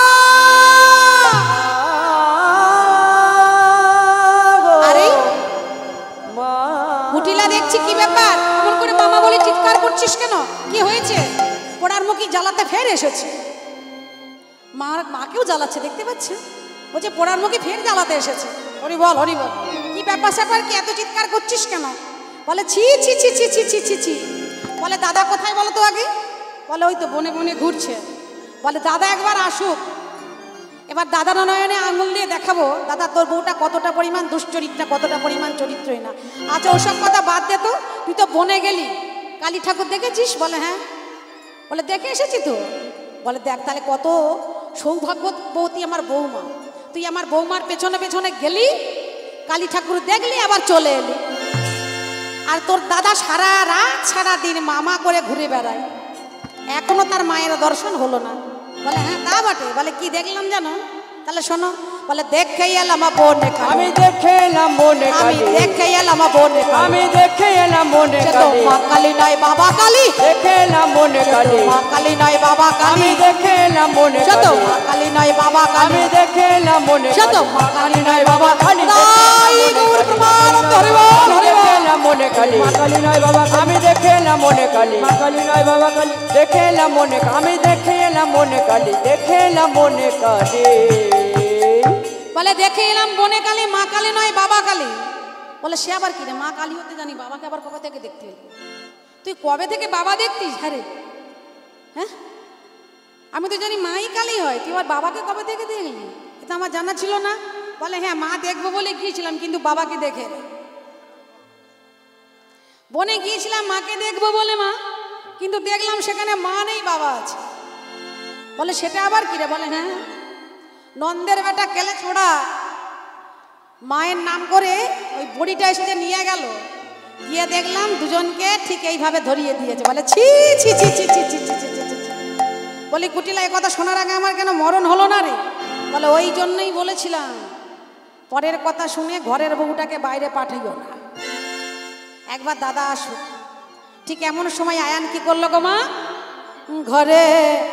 গো, আরে মা কুটিলা দেখছি কি ব্যাপার এমন করে মামা বলে চিৎকার করছিস কেন কি হয়েছে পোড়ার মুখী জ্বালাতে ফের এসেছে মার মাকেও জ্বালাচ্ছে দেখতে পাচ্ছেন ও যে পোড়ার মুখে ফের জ্বালাতে এসেছে হরি বল হরি বল কি ব্যাপার স্যাপার কি এত চিৎকার করছিস কেন বলে ছি ছি ছি ছি ছি ছি ছি ছি বলে দাদা কোথায় বলো তো আগে বলে ওই তো বনে বনে ঘুরছে বলে দাদা একবার আসুক এবার দাদা নয়নে আঙুল দিয়ে দেখাবো দাদা তোর বউটা কতটা পরিমাণ দুশ্চরিত্রা কতটা পরিমাণ চরিত্রই না আচ্ছা ওসব কথা বাদ দে তো তুই তো বনে গেলি কালী ঠাকুর দেখেছিস বলে হ্যাঁ বলে দেখে এসেছি তো বলে দেখ তাহলে কত সৌভাগ্যবতী আমার বৌমা তুই আমার বৌমার পেছনে পেছনে গেলি কালী ঠাকুর দেখলি আবার চলে এলি আর তোর দাদা সারা রাত সারা দিন মামা করে ঘুরে বেড়ায় এখনো তার মায়ের দর্শন হলো না বলে হ্যাঁ তা বটে বলে কি দেখলাম জানো তাহলে শোনো বলে দেখে এলাম বোনে আমি দেখে এলাম মনে আমি কালী দেখে এলাম বোনে আমি দেখে এলাম মনে সে তো কালী মা কালী নয় বাবা কালী দেখে এলাম মনে কালী মা কালী নয় বাবা কালী আমি দেখে এলাম মনে সে তো কালী মা কালী নয় বাবা কালী আমি দেখে এলাম মনে সে তো কালী মা কালী নয় বাবা কালী তাই তাই গৌর প্রমানন্দ হরি বল হরি দেখে বল এলাম মনে কালী মা কালী নয় বাবা আমি দেখে এলাম মনে কালী মা কালী নয় বাবা কালী দেখে এলাম মনে আমি দেখে এলাম মনে কালী দেখে এলাম মনে কালী বলে দেখে এলাম বনে কালী মা কালী নয় বাবা কালী বলে সে আবার কি রে মা কালী হতে জানি বাবাকে আবার কবে থেকে দেখতে এলি তুই কবে থেকে বাবা দেখতিস হ্যাঁ রে হ্যাঁ আমি তো জানি মাই কালী হয় তুই আবার বাবাকে কবে থেকে দেখলি এটা আমার জানা ছিল না বলে হ্যাঁ মা দেখবো বলে গিয়েছিলাম কিন্তু বাবাকে দেখে না। বনে গিয়েছিলাম মাকে দেখবো বলে মা কিন্তু দেখলাম সেখানে মা নেই বাবা আছে বলে সেটা আবার কি রে বলে হ্যাঁ নন্দের বেটা কেলে ছোড়া মায়ের নাম করে ওই বড়িটা এসে যে নিয়ে গেল গিয়ে দেখলাম দুজনকে ঠিক এইভাবে ধরিয়ে দিয়েছে বলে ছি ছি ছি ছি ছি ছি ছি ছি ছি ছি বলি কুটিলা এই কথা শোনার আগে আমার কেন মরণ হলো না রে বলে ওই জন্যই বলেছিলাম পরের কথা শুনে ঘরের বউটাকে বাইরে পাঠাইও না একবার দাদা আসুক ঠিক এমন সময় আয়ান কি করলো গো মা ঘরে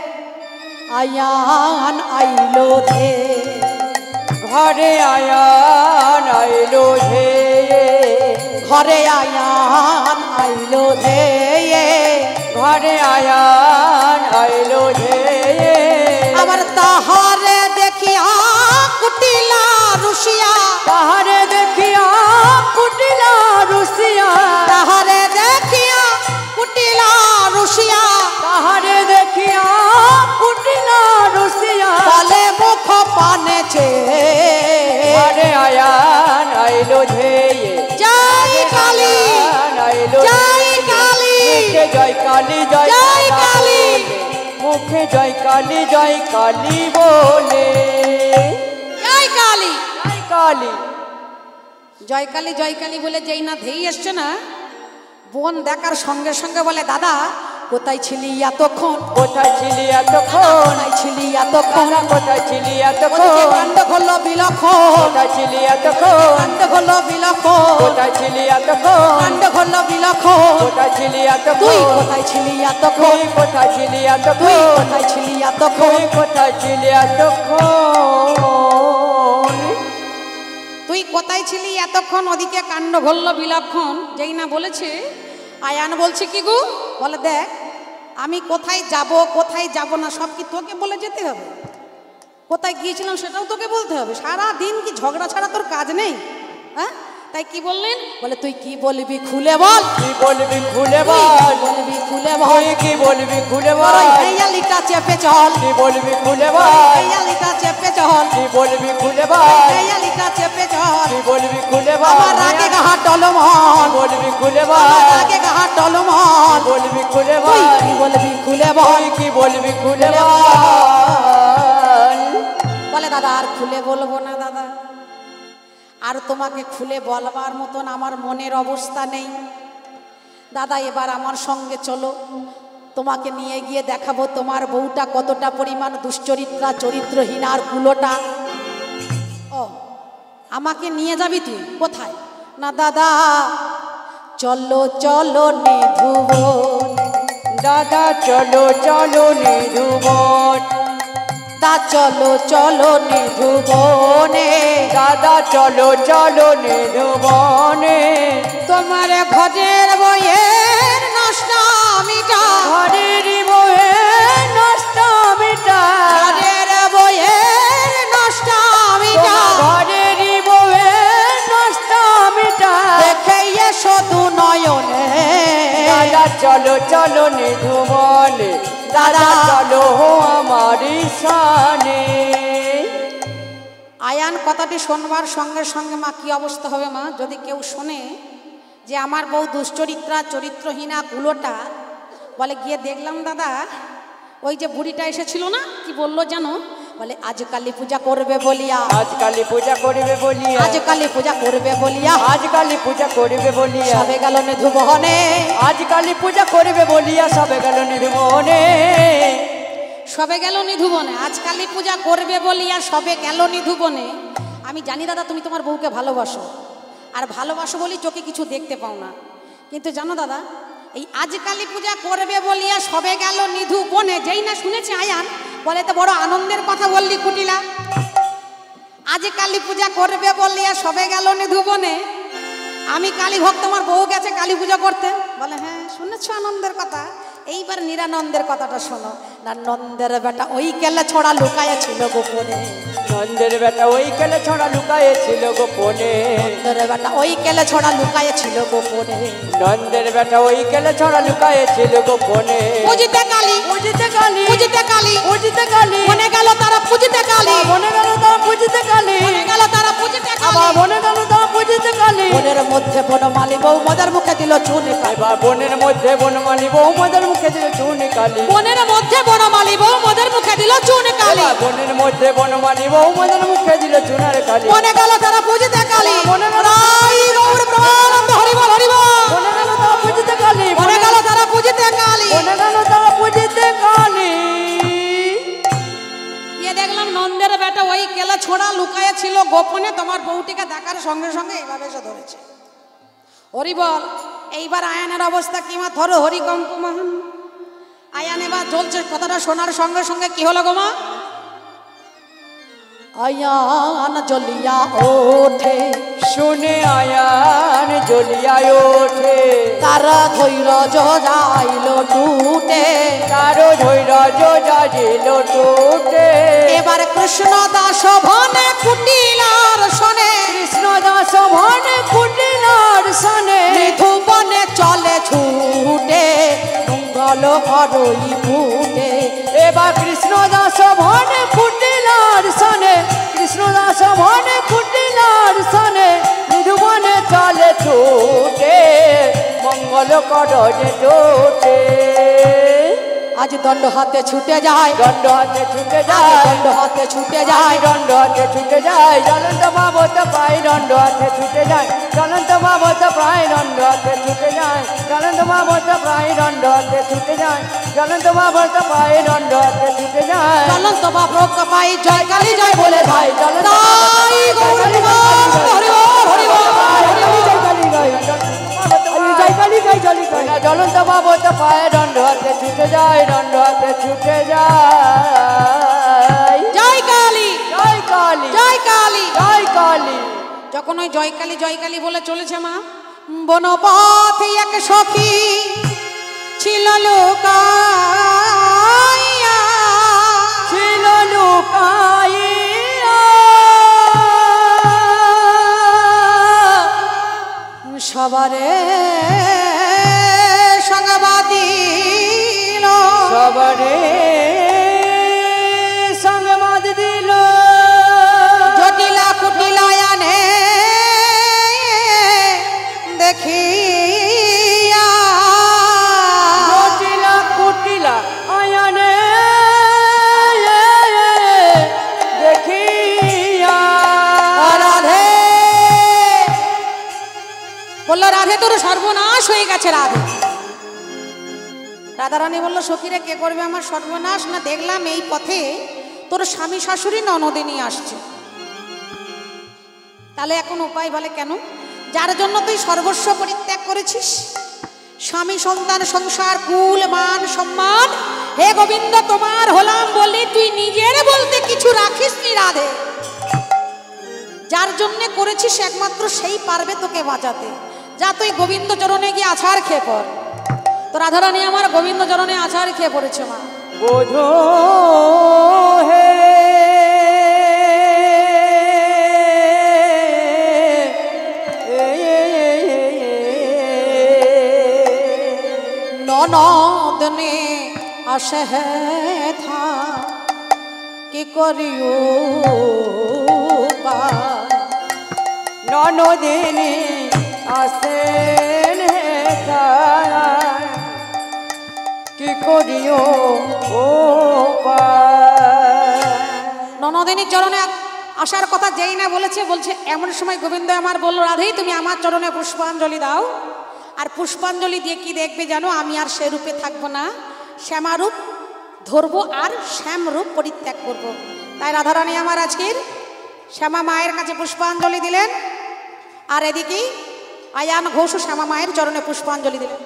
আয়ান আইলো ধে ঘরে আয়ান আইলো হে ঘরে আয়ান আইলো ধে ঘরে আয়ান আইলো হে আবার তাহারে দেখিয়া কুটিলা রুশিয়া তাহারে দেখিয়া কুটিলা রুসিয়া তাহারে দেখিয়া কুটিলা রুশিয়া তাহারে দেখিয়া কুটিলা রুসিয়া বলে মুখ পানেছে ঘরে আয়ান আইলো হে জয় কালী আইলো জয় কালী মুখে জয় কালী জয় জয় কালী মুখে জয় কালী জয় কালী বলে জয় কালী জয় কালী জয়কালী জয়কালী বলে যেই না ধেই এসছে না, বোন দেখার সঙ্গে সঙ্গে বলে দাদা কোথায় ছিলি এতক্ষণ, কোথায় ছিলি এতক্ষণ, কোথায় ছিলি এতক্ষণ, কোথায় ছিলি এতক্ষণ, কাণ্ড হলো বিলক্ষণ, কোথায় ছিলি এতক্ষণ, কাণ্ড হলো বিলক্ষণ, কোথায় ছিলি এতক্ষণ, কাণ্ড হলো বিলক্ষণ, কোথায় ছিলি তুই এতক্ষণ, কোথায় ছিলি এতক্ষণ, তুই কোথায় ছিলি তুই এতক্ষণ, কোথায় ছিলি এতক্ষণ, তুই কোথায় ছিলি এতক্ষণ, তুই কোথায় ছিলি এতক্ষণ, ওদিকে কাণ্ড ঘটল বিলক্ষণ। যেই না বলেছে আয়ান বলছে কি গো, বলে দেখ আমি কোথায় যাব কোথায় যাব না সব কি তোকে বলে যেতে হবে, কোথায় গিয়েছিলাম সেটাও তোকে বলতে হবে, সারা দিন কি ঝগড়া ছাড়া তোর কাজ নেই? হ্যাঁ, তাই কি বললেন, বলে তুই কি বলবি খুলে বল, কি বলবি খুলে তুই বল, কি বলবি খুলে বল, তুই কি বলবি খুলে বড় বল, হেয়ালিটা চেপে চল, কি বলবি খুলে বড় বল, হেয়ালিটা চেপে চল, কি বলবি খুলে বল, হেয়ালিটা চেপে চল, কি বলবি খুলে বল, আমার রাগে গাহা টলমল, বলবি খুলে আমার বল, রাগে গাহা টলমল, বলবি খুলে তুই বল, কি বলবি খুলে বল, তুই কি বলবি খুলে বল, বলে দাদা আর খুলে বলবো না দাদা, আর তোমাকে খুলে বলবার মতন আমার মনের অবস্থা নেই দাদা, এবার আমার সঙ্গে চলো, তোমাকে নিয়ে গিয়ে দেখাবো তোমার বউটা কতটা পরিমাণ দুশ্চরিত্রা চরিত্রহীন আর কুলোটা। ও আমাকে নিয়ে যাবি তুই কোথায়, না দাদা চলো চলো নিধুবন, দাদা চলো চলো নিধুবন, দা চলো চলো নিধুবনে, দাদা চলো চলো নিধুবনে, তোমার ঘরের বইয়ের নষ্টামিটা, ঘরের বউয়ের নষ্টামিটা, ঘরের বইয়ের নষ্টামিটা, ঘরের বউয়ের নষ্টামিটা, দেখে এসো দু নয়নে, দাদা চলো চলো নিধুবনে, দাদা চলো আমার সানে। আয়ান কথাটি শোনবার সঙ্গে সঙ্গে মা কি অবস্থা হবে মা, যদি কেউ শোনে যে আমার বউ দুশ্চরিত্রা চরিত্রহীনা কুলোটা, বলে গিয়ে দেখলাম দাদা ওই যে বুড়িটা এসেছিল না, কি বললো জানো, বলে আজ কালী পূজা করবে বলিয়া, আজ কালী পূজা করবে বলিয়া, আজ কালী পূজা করবে বলিয়া, আজ কালী পূজা করবে বলিয়া, সবে গেল নিধুবনে, আজ কালী পূজা করবে বলিয়া সবে গেল নিধুবনে, সবে গেল নিধুবনে, আজ কালী পূজা করবে বলিয়া সবে গেল নিধুবনে। আমি জানি দাদা তুমি তোমার বউকে ভালোবাসো, আর ভালোবাসো বলি চোখে কিছু দেখতে পাও না, কিন্তু জানো দাদা এই আজ কালী পূজা করবে বলিয়া সবে গেল নিধুবনে, যেই না শুনেছে আয়ান বলে তো বড় আনন্দের কথা বললি কুটিলা, আজ কালী পূজা করবে বলিয়া সবে গেল নিধুবনে, আমি কালী ভক্ত আমার বউ গেছে কালী পূজা করতে, বলে হ্যাঁ শুনেছ আনন্দের কথা, এইবার নিরানন্দের কথাটা শোনো না, নন্দের বেটা ওই কেলে ছড়া লুকায়ে ছিল গোপনে, নন্দের বেটা ওই কেলে ছড়া লুকায়ে ছিল গোপনে, নন্দের বেটা ওই কেলে ছড়া লুকায়ে ছিল গোপনে, নন্দের বেটা ওই কেলে ছড়া লুকায়ে ছিল গোপনে, পুজিতে কালী পুজিতে কালী, পুজিতে কালী পুজিতে কালী, মনে গেল তারা পুজিতে কালী, মনে গেল তা পুজিতে কালী, মনে গেল তারা পুজিতে কালী, আবার মনে গেল তা পুজিতে কালী, মনের মধ্যে বনমালী বউ মদের মুখে দিল চুনে কালী, এবার বনের মধ্যে বনমালী বউ মদের মুখে দিল চুনি কালী, বনের মধ্যে বনমালী বউ মদের মুখে দিল চুনে কালী, এবার বনের মধ্যে বনমালী বউ মদের মুখে দিল চুনার কালী, মনে গেল তারা পুজিতে কালী, মনে গেল রাই গৌর ব্রহ্মানন্দ হরিবল হরিবল, মনে গেল তা পুজিতে কালী, মনে গেল তারা পুজিতে কালী, মনে গেল তা পুজিতে কালী। গিয়ে দেখলাম নন্দের বেটা ওই কেলা ছোড়া লুকায়ে ছিল গোপনে, তোমার বউটিকে দেখার সঙ্গে সঙ্গে এইভাবে এসে ধরেছে, হরিবল। এইবার আয়ানের অবস্থা কি মা, ধরো হরিকম্প মহান, আয়ান এবার চলছে কথাটা শোনার সঙ্গে সঙ্গে কি হলো গো মা, আয়ান জ্বলিয়া ওঠে, শুনে আয়ান জ্বলিয়ায় ওঠে, তারা ধৈর্য যাইল টুটে, তারো ধৈর্য যাজিল টুটে, এবার কৃষ্ণ দাস ভনে কুটিলার শোনে, কৃষ্ণ দাস ভনে কুটিলার সনে, নিধুবনে চলে ছুটে, মঙ্গল করই ফুটে, এবার কৃষ্ণ দাস ভনে কুটিলার সনে, কৃষ্ণ দাস ভনে কুটিলার সনে, নিধুবনে চলে ছুটে, মঙ্গল করজ টোটে। আজ দণ্ড হাতে ছুটে যায়, দণ্ড হাতে ছুটে আজ যায়, দণ্ড হাতে ছুটে যায় যায়। দণ্ড হাতে ছুটে যায়, জ্বলন্ত ভাবত পাই দণ্ড হাতে ছুটে যায়, জ্বলন্ত ভাবত পাই দণ্ড হাতে ছুটে যায়, জ্বলন্ত ভাবত পাই দণ্ড হাতে ছুটে যায়, জ্বলন্ত ভাবত পাই দণ্ড হাতে ছুটে যায়। জ্বলন্ত বাবক পাই জয় কালী জয় বলে ভাই, জ্বলন্ত তাই গৌর হরি বল, হরি বল, হরি বল, হরি বল। জ্বলন্ত ভাবত পায় দণ্ড হাতে ছুটে যায়, দণ্ড হাতে ছুটে যায়। জয় কালী, জয় কালী, জয় কালী, জয় কালী। যখন ওই জয় কালী জয় কালী বলে চলেছে মা, বনপথে এক সখী ছিল লুকাইয়া, ছিল লুকাইয়া, সবারে সংবাদিল, সবারে সংবাদ দিল, জটিলা কুটিলায়ানে দেখিয়া, জটিলা কুটিলা আয়ানে দেখিয়া। রাধে বলল, রাধে তোর সর্বনাশ হয়ে গেছে। রাধে রাধারানী বলল, সখীরে কে করবে আমার সর্বনাশ? না দেখলাম এই পথে তোর স্বামী শাশুড়ি ননদিনী আসছে, তাহলে এখন উপায় বলে কেন? যার জন্য তুই সর্বস্ব পরিত্যাগ করেছিস, স্বামী সন্তান সংসার কুল মান সম্মান, হে গোবিন্দ তোমার হলাম বলি তুই নিজের বলতে কিছু রাখিস নি রাধে। যার জন্যে করেছিস একমাত্র সেই পারবে তোকে বাঁচাতে। যা তুই গোবিন্দ চরণে গিয়ে আছাড় খেয়ে পড়। তো রাধারানী আমার গোবিন্দ চরণে আছাড় খেয়ে পড়েছে মা। বোঝো হে ননদনে আসে হে থা কি করিও ননদিনী আসেন তারা কি করিও ও ননদিনীর চরণে আসার কথা যেই না বলেছে, বলছে এমন সময় গোবিন্দ আমার বলল, রাধেই তুমি আমার চরণে পুষ্পাঞ্জলি দাও। আর পুষ্পাঞ্জলি দিয়ে কি দেখবে জানো? আমি আর সে রূপে থাকবো না, শ্যামারূপ ধরবো আর শ্যামরূপ পরিত্যাগ করব। তাই রাধারানী আমার আজকের শ্যামা মায়ের কাছে পুষ্পাঞ্জলি দিলেন, আর এদিকে আয়ান ঘোষ শ্যামা মায়ের চরণে পুষ্পাঞ্জলি দিলেন।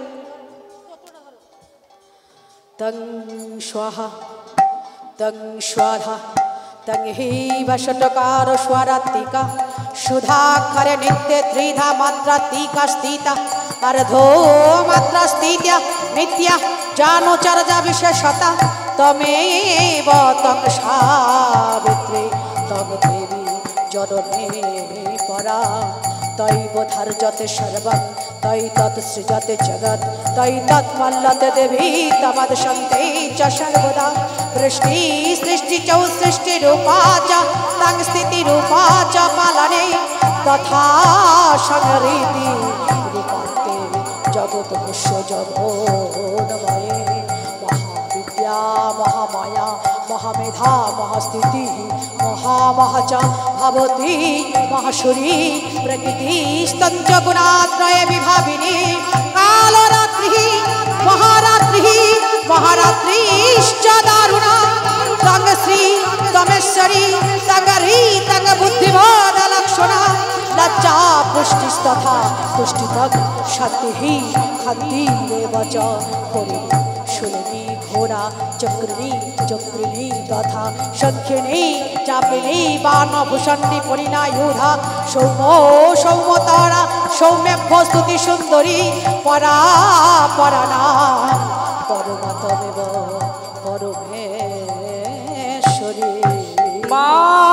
তং স্বাহা তং স্বাধা তং হেব ষটকার স্বরাত্মিকা সুধাক্ষরে নিত্যে ত্রিধা মাত্রা তিকা স্থিতা अर्धो मात्रा स्थित्या नित्या जानोचर्या विशेषता तमेव तंग सावित्री तंग देवी जननी परा तैव धार्यते सर्वं तै तत् सृजते जगत् तै तत् मल्लते देवी तमदशन्ते च सर्वदा वृष्टि सृष्टि च सृष्टि रूपा च तंग स्थिति रूपा च पालने तथा संगरीति रूपान्ते जगत विश्व जगन्मये महाविद्या महामाया महामेधा महास्थिति महामहच भवती महाशुरी प्रकृति स्तंच गुणात्रय विभाविनी कालरात्रि महारात्रि महारात्रिश्च दारुणा तंग श्री तमेश्वरी तंगरी तंग बुद्धिमान लक्षणा लज्जा पुष्टिस्तथा पुष्टितक शक्ति खंति देवच कोरि शुलिनी घोड़ा चक्रिणी चक्रिणी तथा शंखिनी चापिनी बाणभूषणी परिणायुधा सौमो सौमतरा सौम्यभ्य स्तुति सुंदरी परा पराना परमतमेव परमेश्वरी मा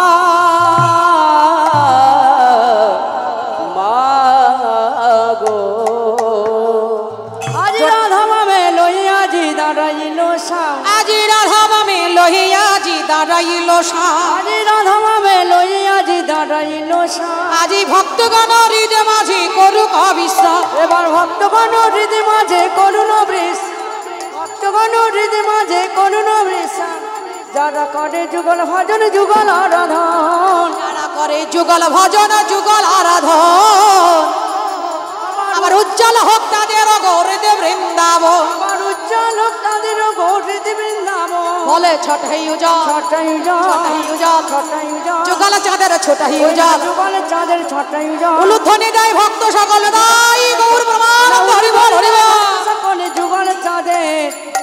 আজি রাধা মামে লহিয়া জি দাঁড়াইল আজি রাধা মামে লইয়া জি দাঁড়াইল আজি ভক্তগণ হৃদে মাঝে করুক অবিশ্বাস এবার ভক্তগণ হৃদে মাঝে করুন বৃষ ভক্তগণ মন হৃদয় মাঝে করুণ বৃষণ যারা করে যুগল ভজন যুগল আরাধন যারা করে যুগল ভজন যুগল আরাধন আমার উজ্জ্বল হোক তাদের গৌরীতে বৃন্দাবন আমার উজ্জ্বল হোক তাদের গৌরীতে বৃন্দাবন বলে ছটাই উজাল ছটাই উজাল ছটাই উজাল ছটাই উজাল যুগল চাঁদের ছটাই উজাল যুগল চাঁদের ছটাই উজাল উলুধ্বনি দেয় ভক্ত সকল দাই গৌর প্রমাণ হরি বল হরি বল সকলে যুগল চাঁদের